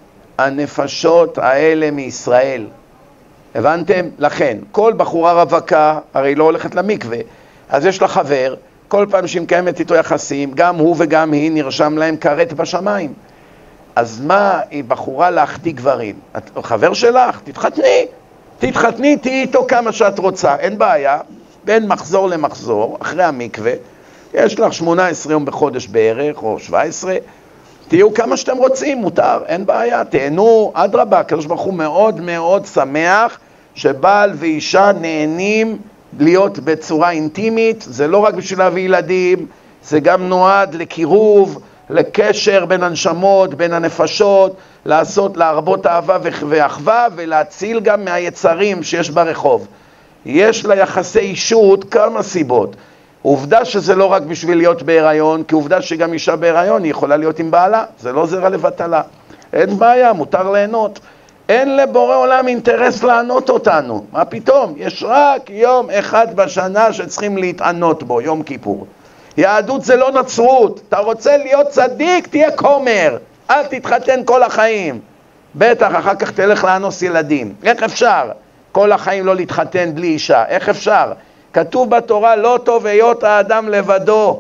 S1: הנפשות האלה מישראל. הבנתם? לכן, כל בחורה רווקה הרי לא הולכת למקווה, אז יש לה חבר, כל פעם שהיא מקיימת איתו יחסים, גם הוא וגם היא נרשם להם כרת בשמיים. אז מה היא בחורה להחטיא גברים? את חבר שלך? תתחתני. תתחתני, תהי איתו כמה שאת רוצה, אין בעיה. בין מחזור למחזור, אחרי המקווה, יש לך שמונה עשרה יום בחודש בערך, או שבע עשרה, תהיו כמה שאתם רוצים, מותר, אין בעיה, תהנו, אדרבה, הקדוש ברוך הוא מאוד מאוד שמח שבעל ואישה נהנים להיות בצורה אינטימית. זה לא רק בשביל להביא ילדים, זה גם נועד לקירוב, לקשר בין הנשמות, בין הנפשות, לעשות, להרבות אהבה ואחווה, ולהציל גם מהיצרים שיש ברחוב. יש ליחסי אישות כמה סיבות. עובדה שזה לא רק בשביל להיות בהיריון, כי עובדה שגם אישה בהיריון היא יכולה להיות עם בעלה, זה לא זרע לבטלה. אין בעיה, מותר ליהנות. אין לבורא עולם אינטרס לענות אותנו. מה פתאום? יש רק יום אחד בשנה שצריכים להתענות בו, יום כיפור. יהדות זה לא נצרות. אתה רוצה להיות צדיק, תהיה כומר. אל תתחתן כל החיים. בטח, אחר כך תלך לאנוס ילדים. איך אפשר? כל החיים לא להתחתן בלי אישה. איך אפשר? כתוב בתורה, לא טוב היות האדם לבדו,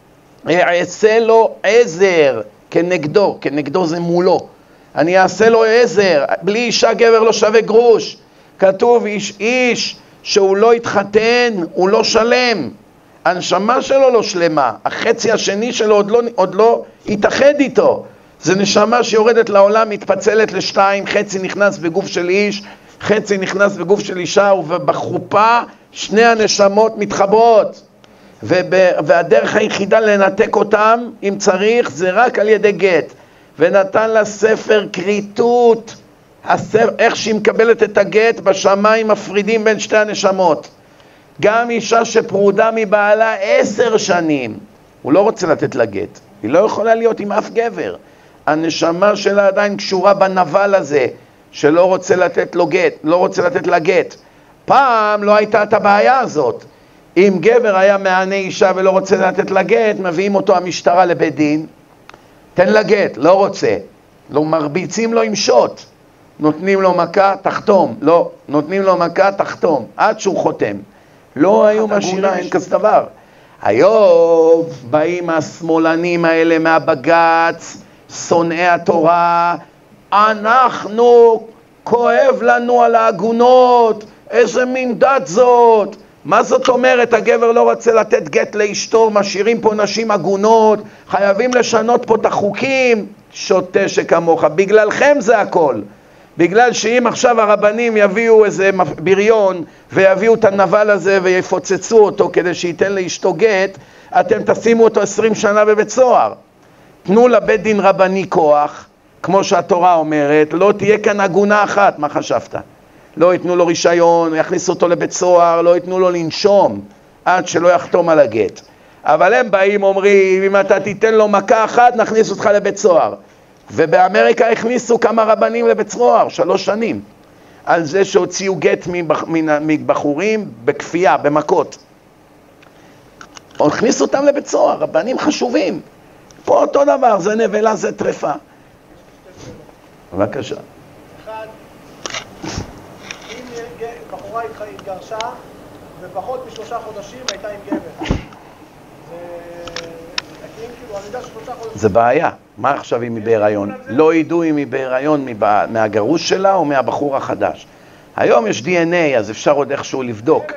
S1: אעשה לו עזר כנגדו, כנגדו זה מולו. אני אעשה לו עזר, בלי אישה גבר לא שווה גרוש. כתוב איש איש שהוא לא התחתן, הוא לא שלם. הנשמה שלו לא שלמה, החצי השני שלו עוד לא, עוד לא התאחד איתו. זה נשמה שיורדת לעולם, מתפצלת לשתיים, חצי נכנס בגוף של איש, חצי נכנס בגוף של אישה, ובחופה שני הנשמות מתחברות. והדרך היחידה לנתק אותם, אם צריך, זה רק על ידי גט. ונתן לה ספר כריתות, הספר, איך שהיא מקבלת את הגט, בשמיים מפרידים בין שתי הנשמות. גם אישה שפרודה מבעלה עשר שנים, הוא לא רוצה לתת לה גט, היא לא יכולה להיות עם אף גבר. הנשמה שלה עדיין קשורה בנבל הזה, שלא רוצה לתת לו גט, לא רוצה לתת לה גט. פעם לא הייתה את הבעיה הזאת. אם גבר היה מענה אישה ולא רוצה לתת לה גט, מביאים אותו המשטרה לבית דין, תן לה גט, לא רוצה. לא מרביצים לו עם שוט. נותנים לו מכה, תחתום. לא, נותנים לו מכה, תחתום. עד שהוא חותם. לא היו משאירה, אין כזה דבר. היום באים השמאלנים האלה מהבגץ, שונאי התורה, אנחנו, כואב לנו על העגונות, איזה מין דת זאת. מה זאת אומרת? הגבר לא רוצה לתת גט לאשתו, משאירים פה נשים עגונות, חייבים לשנות פה את החוקים. שוטה שכמוך, בגללכם זה הכל. בגלל שאם עכשיו הרבנים יביאו איזה בריון ויביאו את הנבל הזה ויפוצצו אותו כדי שייתן לאשתו גט, אתם תשימו אותו עשרים שנה בבית סוהר. תנו לבית דין רבני כוח, כמו שהתורה אומרת, לא תהיה כאן עגונה אחת. מה חשבת? לא ייתנו לו רישיון, יכניסו אותו לבית סוהר, לא ייתנו לו לנשום עד שלא יחתום על הגט. אבל הם באים אומרים, אם אתה תיתן לו מכה אחת, נכניס אותך לבית סוהר. ובאמריקה הכניסו כמה רבנים לבית סוהר, שלוש שנים, על זה שהוציאו גט מבחורים בכפייה, במכות. הכניסו אותם לבית סוהר, רבנים חשובים. פה אותו דבר, זה נבלה, זה טרפה. בבקשה.
S2: אחד, אם בחורה התגרשה, ופחות משלושה חודשים הייתה עם גבר.
S1: זה בעיה. מה עכשיו אם היא בהיריון? לא ידעו אם היא בהיריון מהגרוש שלה או מהבחור החדש. היום יש די אן איי, אז אפשר עוד איכשהו לבדוק.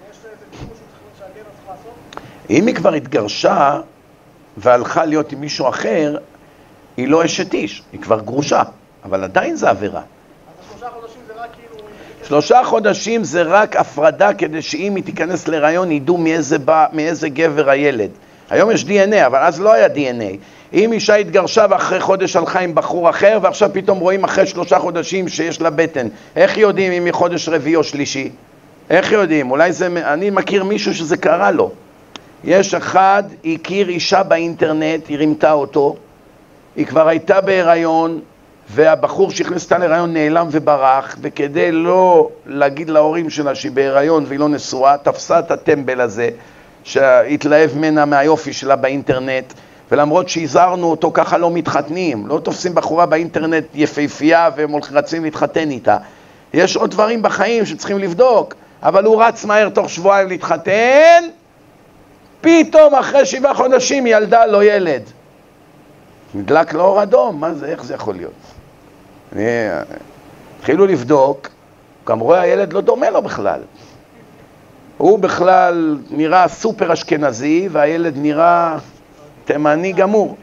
S1: אם היא כבר התגרשה והלכה להיות עם מישהו אחר, היא לא אשת איש, היא כבר גרושה, אבל עדיין זה עבירה.
S2: אז שלושה חודשים זה רק כאילו...
S1: שלושה חודשים זה רק הפרדה, כדי שאם היא תיכנס להיריון ידעו מאיזה, בא, מאיזה גבר הילד. היום יש די אן איי, אבל אז לא היה די אן איי. אם אישה התגרשה ואחרי חודש הלכה עם בחור אחר, ועכשיו פתאום רואים אחרי שלושה חודשים שיש לה בטן, איך יודעים אם היא חודש רביעי או שלישי? איך יודעים? אולי זה... אני מכיר מישהו שזה קרה לו. יש אחד, הכיר אישה באינטרנט, היא רימתה אותו, היא כבר הייתה בהיריון, והבחור שהכניס אותה להיריון נעלם וברח, וכדי לא להגיד להורים שלה שהיא בהיריון והיא לא נשואה, תפסה את הטמבל הזה, שהתלהב מנה מהיופי שלה באינטרנט, ולמרות שהזהרנו אותו, ככה לא מתחתנים, לא תופסים בחורה באינטרנט יפהפייה והם רצים להתחתן איתה. יש עוד דברים בחיים שצריכים לבדוק, אבל הוא רץ מהר תוך שבועיים להתחתן, פתאום אחרי שבעה חודשים ילדה לו ילד. נדלק לו אור אדום, מה זה, איך זה יכול להיות? אני... התחילו לבדוק, גם רואה הילד לא דומה לו בכלל. הוא בכלל נראה סופר אשכנזי, והילד נראה תימני גמור.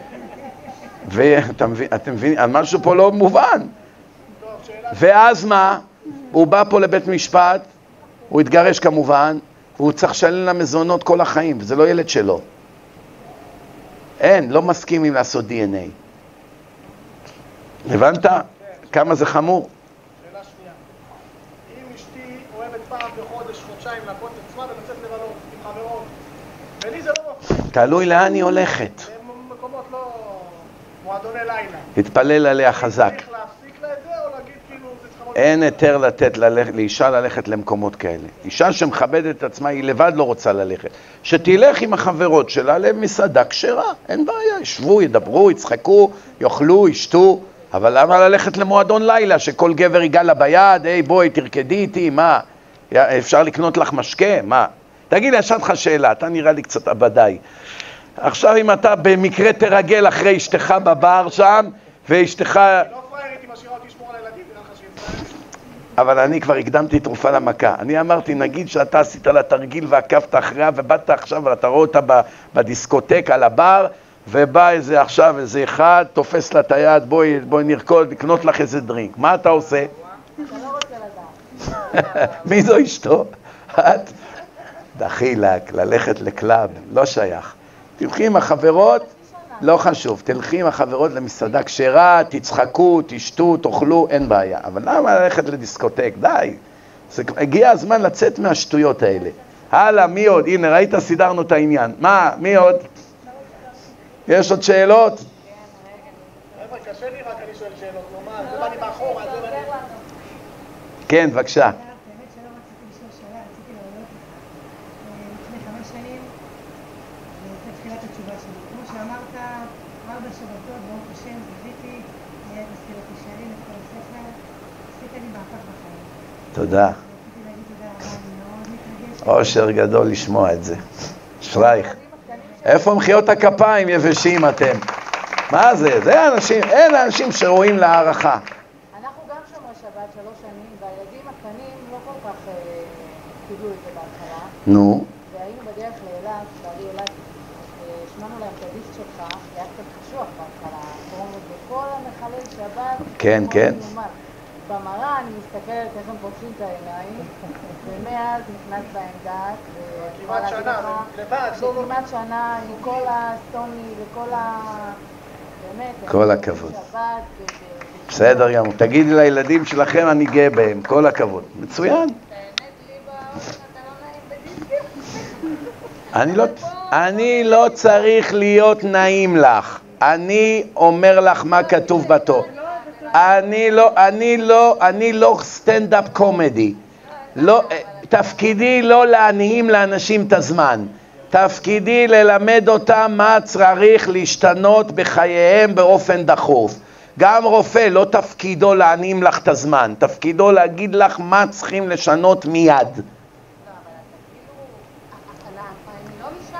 S1: ואתם מבינים, משהו פה לא מובן. ואז מה? הוא בא פה לבית משפט, הוא התגרש כמובן, והוא צריך לשלם למזונות כל החיים, וזה לא ילד שלו. אין, לא מסכימים לעשות די אן איי. הבנת? כמה זה חמור?
S2: שאלה שנייה. אם אשתי אוהבת פעם בחודש, חודשיים, להכות את עצמה ולצאת לבלות עם חברות, ולי זה לא מפריע.
S1: תלוי לאן היא הולכת.
S2: הם מקומות לא... מועדוני לילה.
S1: תתפלל עליה חזק.
S2: צריך להפסיק לה את זה או להגיד כאילו זה צריך לעמוד...
S1: אין היתר לתת ללכת, לאישה ללכת למקומות כאלה. אישה שמכבדת את עצמה, היא לבד לא רוצה ללכת. שתלך עם החברות שלה למסעדה כשרה, אין בעיה, ישבו, ידברו, יצחקו, יאכלו, ישתו, אבל למה ללכת למועדון לילה שכל גבר ייגע לה ביד, היי בואי תרקדי איתי, מה? אפשר לקנות לך משקה? מה? תגיד לי, אשאל לך שאלה, אתה נראה לי קצת עבדי. עכשיו אם אתה במקרה תרגל אחרי אשתך בבר שם, ואשתך...
S2: לא פריירית אם משאירה אותי לשמור על הילדים, תראה לך שהיא פריירית.
S1: אבל אני כבר הקדמתי תרופה למכה. אני אמרתי, נגיד שאתה עשית לה תרגיל ועקבת אחריה, ובאת עכשיו ואתה רואה אותה בדיסקוטק על הבר, ובא איזה עכשיו איזה אחד, תופס לה את היד, בואי, בואי נרקוד, לקנות לך איזה דרינק. מה אתה עושה?
S4: אתה לא רוצה לדעת.
S1: מי זו אשתו? את? דחילק, ללכת לקלאב, לא שייך. תלכי עם החברות, לא חשוב, תלכי עם החברות למסעדה כשרה, תצחקו, תשתו, תאכלו, אין בעיה. אבל למה ללכת לדיסקוטק? די. זה, הגיע הזמן לצאת מהשטויות האלה. הלאה, מי עוד? הנה, ראית, סידרנו את העניין. מה, מי עוד? יש עוד שאלות?
S2: חבר'ה, קשה לי רק אני שואל שאלות, נו מה, זה בא לי מאחורה, זה בא לי...
S1: כן, בבקשה.
S7: באמת שלא רציתי לשאול שאלה, רציתי להעלות לך. לפני חמש שנים, זה תחילת התשובה שלי. כמו שאמרת, ארבע שבתות, ברוך השם, זכיתי, היה מסכימת ישרים את כל הספר, עשית לי מהפך בחיים.
S1: תודה.
S7: רציתי להגיד תודה רבה, אני מאוד מתרגשת.
S1: אושר גדול לשמוע את זה. אשרייך. איפה מחיאות הכפיים יבשים אתם? מה זה? זה אנשים, אלה אנשים שראויים להערכה.
S4: אנחנו גם שומרי שבת שלוש שנים, והילדים הקטנים לא כל כך אה, קיבלו את זה בהתחלה.
S1: נו.
S4: והיינו בדרך לאילת, שעלי אילת, אה, שמענו להם את הדיסק שלך, זה היה קצת קשוח בהתחלה, קוראים לזה כל המחלל שבת.
S1: כן,
S4: כמו
S1: כן.
S4: מלומד. במראה אני מסתכלת איך הם פותחים את העיניים, ומאז נכנס בהם דעת,
S2: כמעט שנה, לבד, לא, לא.
S4: כמעט שנה, עם כל הסטוני וכל ה... באמת,
S1: כל הכבוד.
S4: שבת, ו- ו-
S1: בסדר גמור. תגידי לילדים שלכם, אני גאה בהם. כל הכבוד. מצוין.
S3: האמת, לי באופן אתה לא נעים בדיסקים.
S1: אני לא, אני לא צריך להיות נעים לך. אני אומר לך מה כתוב בתור. אני לא, אני לא, אני לא סטנדאפ קומדי. לא, תפקידי לא להנעים לאנשים את הזמן. תפקידי ללמד אותם מה צריך להשתנות בחייהם באופן דחוף. גם רופא לא תפקידו להנעים לך את הזמן, תפקידו להגיד לך מה צריכים לשנות מיד.
S3: לא, אבל אתה כאילו, אני לא משם,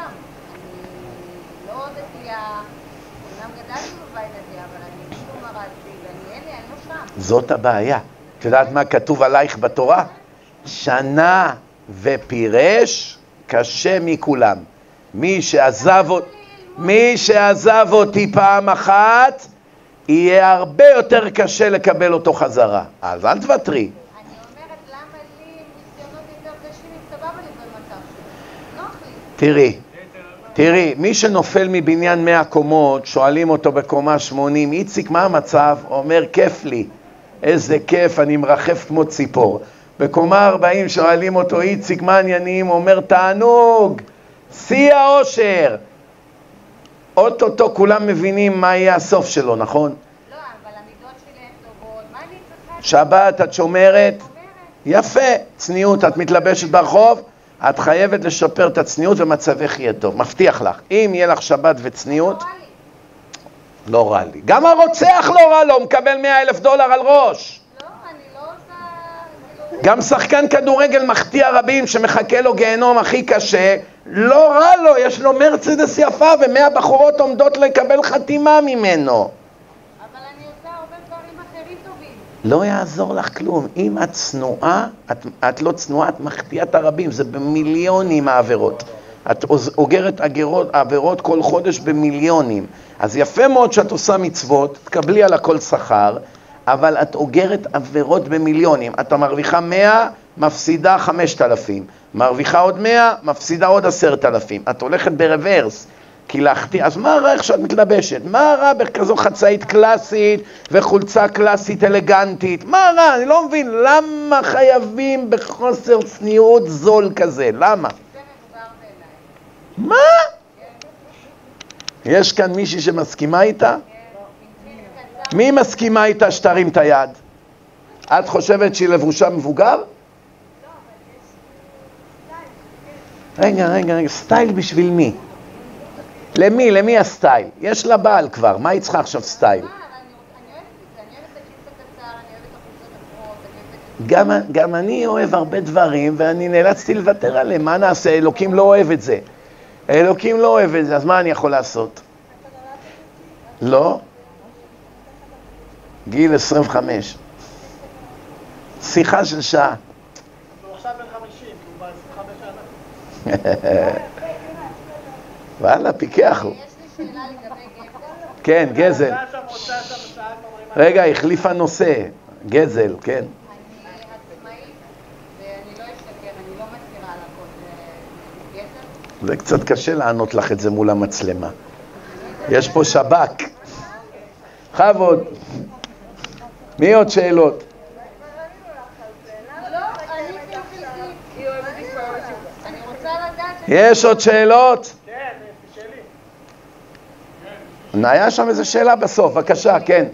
S3: אני לא דתייה, אומנם גדלתי בבית דתי, אבל אני לא מרדתי, ואני אין לי, אני לא שם.
S1: זאת הבעיה. את יודעת מה כתוב עלייך בתורה? שנה ופירש קשה מכולם. מי שעזב, מי שעזב אותי פעם אחת, יהיה הרבה יותר קשה לקבל אותו חזרה. אז אל תוותרי.
S3: אני אומרת, למה לי ניסיונות יותר קשים אם סבבה לי במצב שלי? נוח לי.
S1: תראי, תראי, מי שנופל מבניין מאה קומות, שואלים אותו בקומה שמונים, איציק, מה המצב? הוא אומר, כיף לי. איזה כיף, אני מרחף כמו ציפור. בקומה ארבעים שואלים אותו, איציק, מה העניינים? הוא אומר, תענוג, שיא האושר. אוטוטו כולם מבינים מה יהיה הסוף שלו, נכון?
S3: לא, אבל המידות שלי הן טובות, מה אני צריכה?
S1: שבת, את שומרת?
S3: אומרת,
S1: יפה, צניעות, את מתלבשת ברחוב, את חייבת לשפר את הצניעות ומצבך יהיה טוב, מבטיח לך. אם יהיה לך שבת וצניעות,
S3: לא רע לי.
S1: לא רע לי. גם הרוצח לא רע לו, הוא מקבל מאה אלף דולר על ראש.
S3: לא, אני לא עושה... כאילו...
S1: גם שחקן כדורגל מחטיא רבים שמחכה לו גיהנום הכי קשה, לא רע לו, יש לו מרצדס יפה ומאה בחורות עומדות לקבל חתימה ממנו.
S3: אבל אני עושה הרבה דברים אחרים טובים.
S1: לא יעזור לך כלום. אם את צנועה, את, את לא צנועה, את מחטיאה את הרבים, זה במיליונים העבירות. את אוגרת עבירות, עבירות כל חודש במיליונים. אז יפה מאוד שאת עושה מצוות, תקבלי על הכל שכר, אבל את אוגרת עבירות במיליונים. אתה מרוויחה מאה, מפסידה חמשת אלפים. מרוויחה עוד מאה, מפסידה עוד עשרת אלפים. את הולכת ברוורס, כי להחטיא, אז מה רע איך שאת מתלבשת? מה רע בכזו חצאית קלאסית וחולצה קלאסית אלגנטית? מה רע? אני לא מבין, למה חייבים בחוסר צניעות זול כזה? למה?
S3: זה מבוגר בעיניי.
S1: מה? יש כאן מישהי שמסכימה איתה? מי מסכימה איתה שתרים את היד? את חושבת שהיא לבושה מבוגר? רגע, רגע, רגע, סטייל בשביל מי? למי? למי הסטייל? יש לה בעל כבר, מה היא צריכה עכשיו סטייל?
S3: אני אוהבת את זה, אני אוהבת את הג'ינס הקצר, אני אוהבת את החולצות הפרות, אני
S1: גם, גם אני אוהב הרבה דברים, ואני נאלצתי לוותר עליהם. מה נעשה? אלוקים לא אוהב את זה. אלוקים לא אוהב את זה, אז מה אני יכול לעשות? לא? גיל עשרים וחמש. שיחה של שעה.
S2: הוא עכשיו בן חמישים, כי הוא בא עשרים וחמש שנה.
S1: וואלה, פיקח הוא.
S3: יש לי שאלה לגבי גזל.
S1: כן, גזל.
S2: אתה שם רוצה שם שעה כבר...
S1: רגע, החליפה נושא. גזל, כן.
S3: אני עצמאית, ואני לא אשקר, אני לא מכירה על הכל גזל.
S1: זה קצת קשה לענות לך את זה מול המצלמה. יש פה שבק. חבוד. מי עוד שאלות?
S3: לא, אני חיכיתי. אני רוצה לדעת...
S1: יש עוד שאלות?
S2: כן, שלי.
S1: היה שם איזו שאלה בסוף, בבקשה, כן.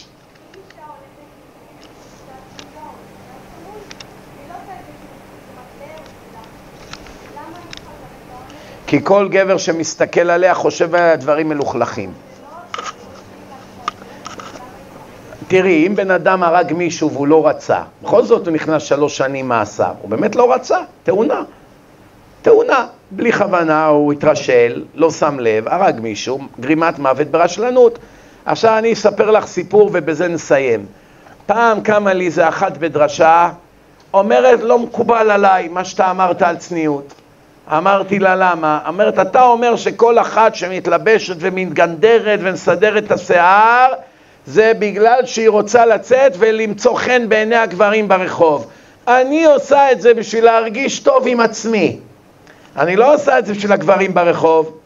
S1: כי כל גבר שמסתכל עליה חושב על דברים מלוכלכים. תראי, אם בן אדם הרג מישהו והוא לא רצה, בכל זאת הוא נכנס שלוש שנים מאסר, הוא באמת לא רצה, תאונה. תאונה, בלי כוונה, הוא התרשל, לא שם לב, הרג מישהו, גרימת מוות ברשלנות. עכשיו אני אספר לך סיפור ובזה נסיים. פעם קמה לי איזה אחת בדרשה, אומרת, לא מקובל עליי מה שאתה אמרת על צניעות. אמרתי לה, למה? אמרת, אתה אומר שכל אחת שמתלבשת ומתגנדרת ומסדרת את השיער, זה בגלל שהיא רוצה לצאת ולמצוא חן בעיני הגברים ברחוב. אני עושה את זה בשביל להרגיש טוב עם עצמי. אני לא עושה את זה בשביל הגברים ברחוב.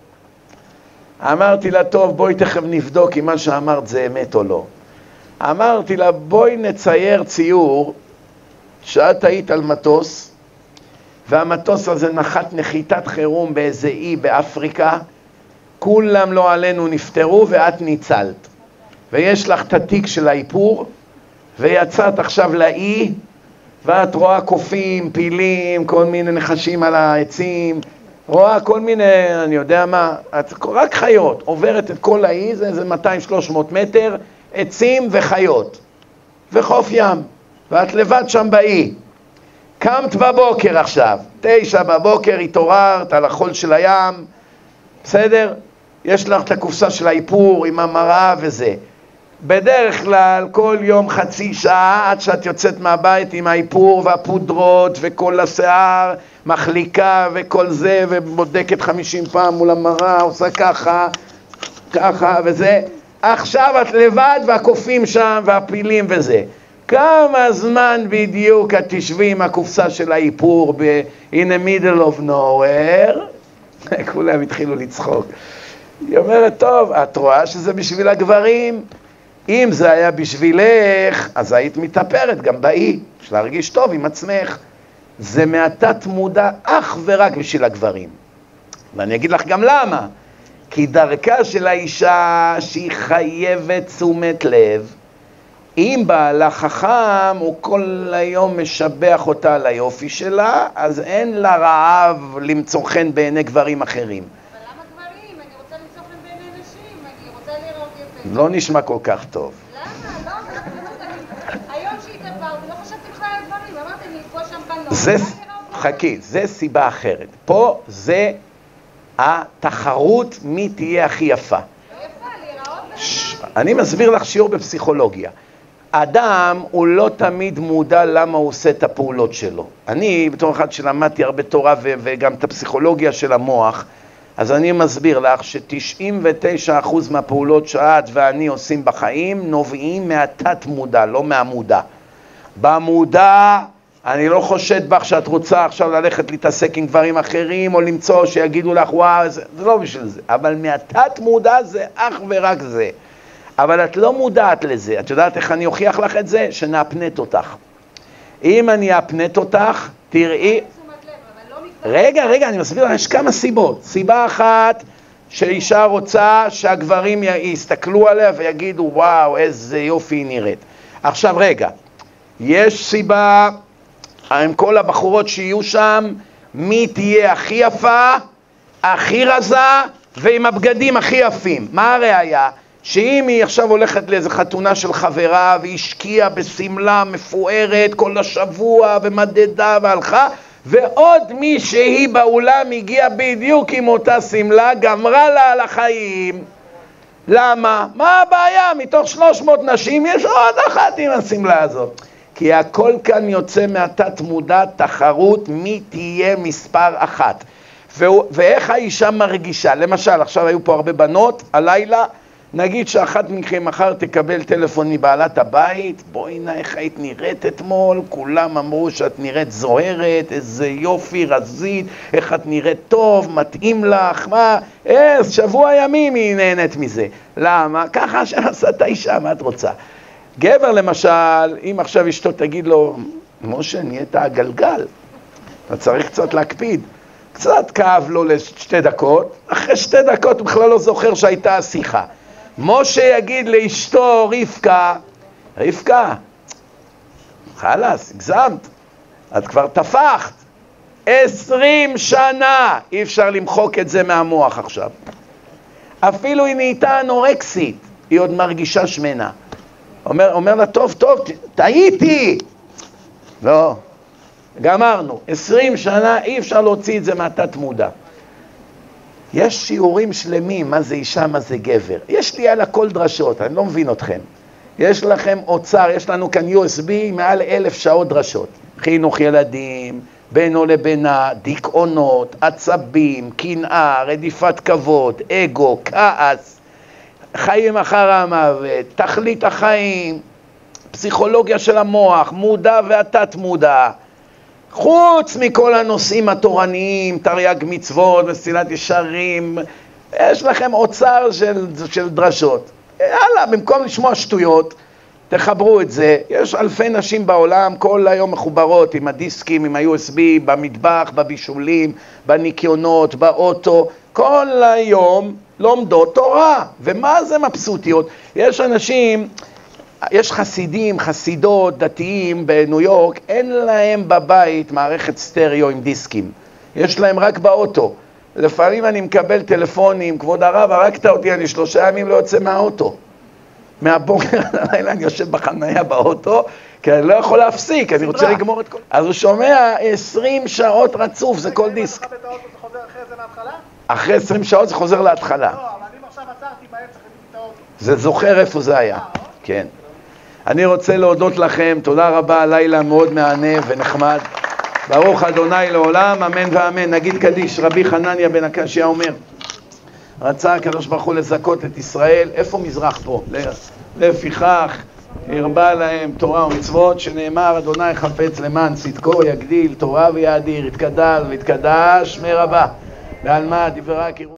S1: אמרתי לה, טוב, בואי תכף נבדוק אם מה שאמרת זה אמת או לא. אמרתי לה, בואי נצייר ציור שאת היית על מטוס, והמטוס הזה נחת נחיתת חירום באיזה אי באפריקה, כולם לא עלינו נפטרו ואת ניצלת. ויש לך את התיק של האיפור, ויצאת עכשיו לאי, ואת רואה קופים, פילים, כל מיני נחשים על העצים, רואה כל מיני, אני יודע מה, את, רק חיות, עוברת את כל האי, זה איזה מאתיים שלוש מאות מטר, עצים וחיות, וחוף ים, ואת לבד שם באי. קמת בבוקר עכשיו, תשע בבוקר, התעוררת על החול של הים, בסדר? יש לך את הקופסה של האיפור עם המראה וזה. בדרך כלל כל יום חצי שעה עד שאת יוצאת מהבית עם האיפור והפודרות וכל השיער, מחליקה וכל זה, ובודקת חמישים פעם מול המראה, עושה ככה, ככה וזה. עכשיו את לבד והקופים שם והפילים וזה. כמה זמן בדיוק את תשבי עם הקופסה של האיפור ב- in the middle of nowhere? כולם התחילו לצחוק. היא אומרת, טוב, את רואה שזה בשביל הגברים? אם זה היה בשבילך, אז היית מתאפרת גם באי, בשביל להרגיש טוב עם עצמך. זה מעטת מודע אך ורק בשביל הגברים. ואני אגיד לך גם למה. כי דרכה של האישה שהיא חייבת תשומת לב, אם בעלה חכם, הוא כל היום משבח אותה על היופי שלה, אז אין לה רעב למצוא חן בעיני גברים אחרים.
S3: אבל למה גברים? אני רוצה למצוא חן בעיני נשים, אני רוצה לראות יפה.
S1: לא נשמע כל כך טוב.
S3: למה? לא, אני... היום שהתעברתי, לא חשבתי בכלל על גברים, אמרתי, אני פה שם בנות.
S1: זה, חכי, זה סיבה אחרת. פה זה התחרות מי תהיה הכי יפה.
S3: לא יפה, להיראות בעיניים.
S1: אני מסביר לך שיעור בפסיכולוגיה. אדם הוא לא תמיד מודע למה הוא עושה את הפעולות שלו. אני, בתור אחד שלמדתי הרבה תורה ו- וגם את הפסיכולוגיה של המוח, אז אני מסביר לך ש-תשעים ותשע אחוז מהפעולות שאת ואני עושים בחיים נובעים מהתת מודע, לא מהמודע. במודע, אני לא חושד בך שאת רוצה עכשיו ללכת להתעסק עם דברים אחרים או למצוא שיגידו לך וואו, זה, זה לא בשביל זה. אבל מהתת מודע זה אך ורק זה. אבל את לא מודעת לזה. את יודעת איך אני אוכיח לך את זה? שנאפנט אותך. אם אני אפנט אותך, תראי... רגע, רגע, אני מסביר לך, יש כמה סיבות. סיבה אחת, שאישה רוצה שהגברים יסתכלו עליה ויגידו, וואו, איזה יופי היא נראית. עכשיו, רגע, יש סיבה, עם כל הבחורות שיהיו שם, מי תהיה הכי יפה, הכי רזה, ועם הבגדים הכי יפים. מה הראיה? שאם היא עכשיו הולכת לאיזו חתונה של חברה והיא השקיעה בסמלה מפוארת כל השבוע ומדדה והלכה, ועוד מישהי באולם הגיעה בדיוק עם אותה סמלה, גמרה לה על החיים. למה? מה הבעיה? מתוך שלוש מאות נשים יש עוד אחת עם הסמלה הזאת. כי הכל כאן יוצא מהתת מודע, תחרות מי תהיה מספר אחת. ואיך האישה מרגישה? למשל, עכשיו היו פה הרבה בנות, הלילה, נגיד שאחת מכם מחר תקבל טלפון מבעלת הבית, בואי נא איך היית נראית אתמול, כולם אמרו שאת נראית זוהרת, איזה יופי, רזית, איך את נראית טוב, מתאים לך, מה, איזה שבוע ימים היא נהנית מזה. למה? ככה שעשה את האישה, מה את רוצה? גבר למשל, אם עכשיו אשתו תגיד לו, משה, נהיית הגלגל, אתה צריך קצת להקפיד. קצת כאב לו לשתי דקות, אחרי שתי דקות הוא בכלל לא זוכר שהייתה השיחה. משה יגיד לאשתו רבקה, רבקה, חלאס, הגזמת, את כבר תפחת, עשרים שנה, אי אפשר למחוק את זה מהמוח עכשיו. אפילו היא נהייתה אנורקסית, היא עוד מרגישה שמנה. אומר, אומר לה, טוב, טוב, טעיתי. לא, גמרנו, עשרים שנה אי אפשר להוציא את זה מהתת מודע. יש שיעורים שלמים, מה זה אישה, מה זה גבר. יש לי על הכל דרשות, אני לא מבין אתכם. יש לכם אוצר, יש לנו כאן יו אס בי, מעל אלף שעות דרשות. חינוך ילדים, בינו לבינה, דיכאונות, עצבים, קנאה, רדיפת כבוד, אגו, כעס, חיים אחר המוות, תכלית החיים, פסיכולוגיה של המוח, מודע והתת מודע. חוץ מכל הנושאים התורניים, תרי"ג מצוות, מסילת ישרים, יש לכם אוצר של, של דרשות. יאללה, במקום לשמוע שטויות, תחברו את זה. יש אלפי נשים בעולם, כל היום מחוברות עם הדיסקים, עם ה-יו אס בי, במטבח, בבישולים, בניקיונות, באוטו. כל היום לומדות תורה. ומה זה מבסוטיות? יש אנשים... יש חסידים, חסידות, דתיים בניו יורק, אין להם בבית מערכת סטריאו עם דיסקים. יש להם רק באוטו. לפעמים אני מקבל טלפונים, כבוד הרב, הרגת אותי, אני שלושה ימים לא יוצא מהאוטו. מהבוקר הלילה אני יושב בחניה באוטו, כי אני לא יכול להפסיק, אני רוצה לגמור את כל... אז הוא שומע עשרים שעות רצוף, זה כל דיסק.
S2: אם אתה מכבד את האוטו, זה חוזר אחרי זה להתחלה?
S1: אחרי עשרים שעות זה חוזר להתחלה.
S2: לא, אבל אם עכשיו עצרתי באמצע, חליתי את האוטו.
S1: זה זוכר איפה זה היה. כן. אני רוצה להודות לכם, תודה רבה, לילה מאוד מענה ונחמד. ברוך אדוני לעולם, אמן ואמן. נגיד קדיש, רבי חנניה בן הקשיא אומר, רצה הקדוש ברוך הוא לזכות את ישראל, איפה מזרח פה? לפיכך הרבה להם תורה ומצוות, שנאמר אדוני חפץ למען צדקו יגדיל תורה ויאדיר, יתגדל ויתקדש מרבה. ועל מה דברה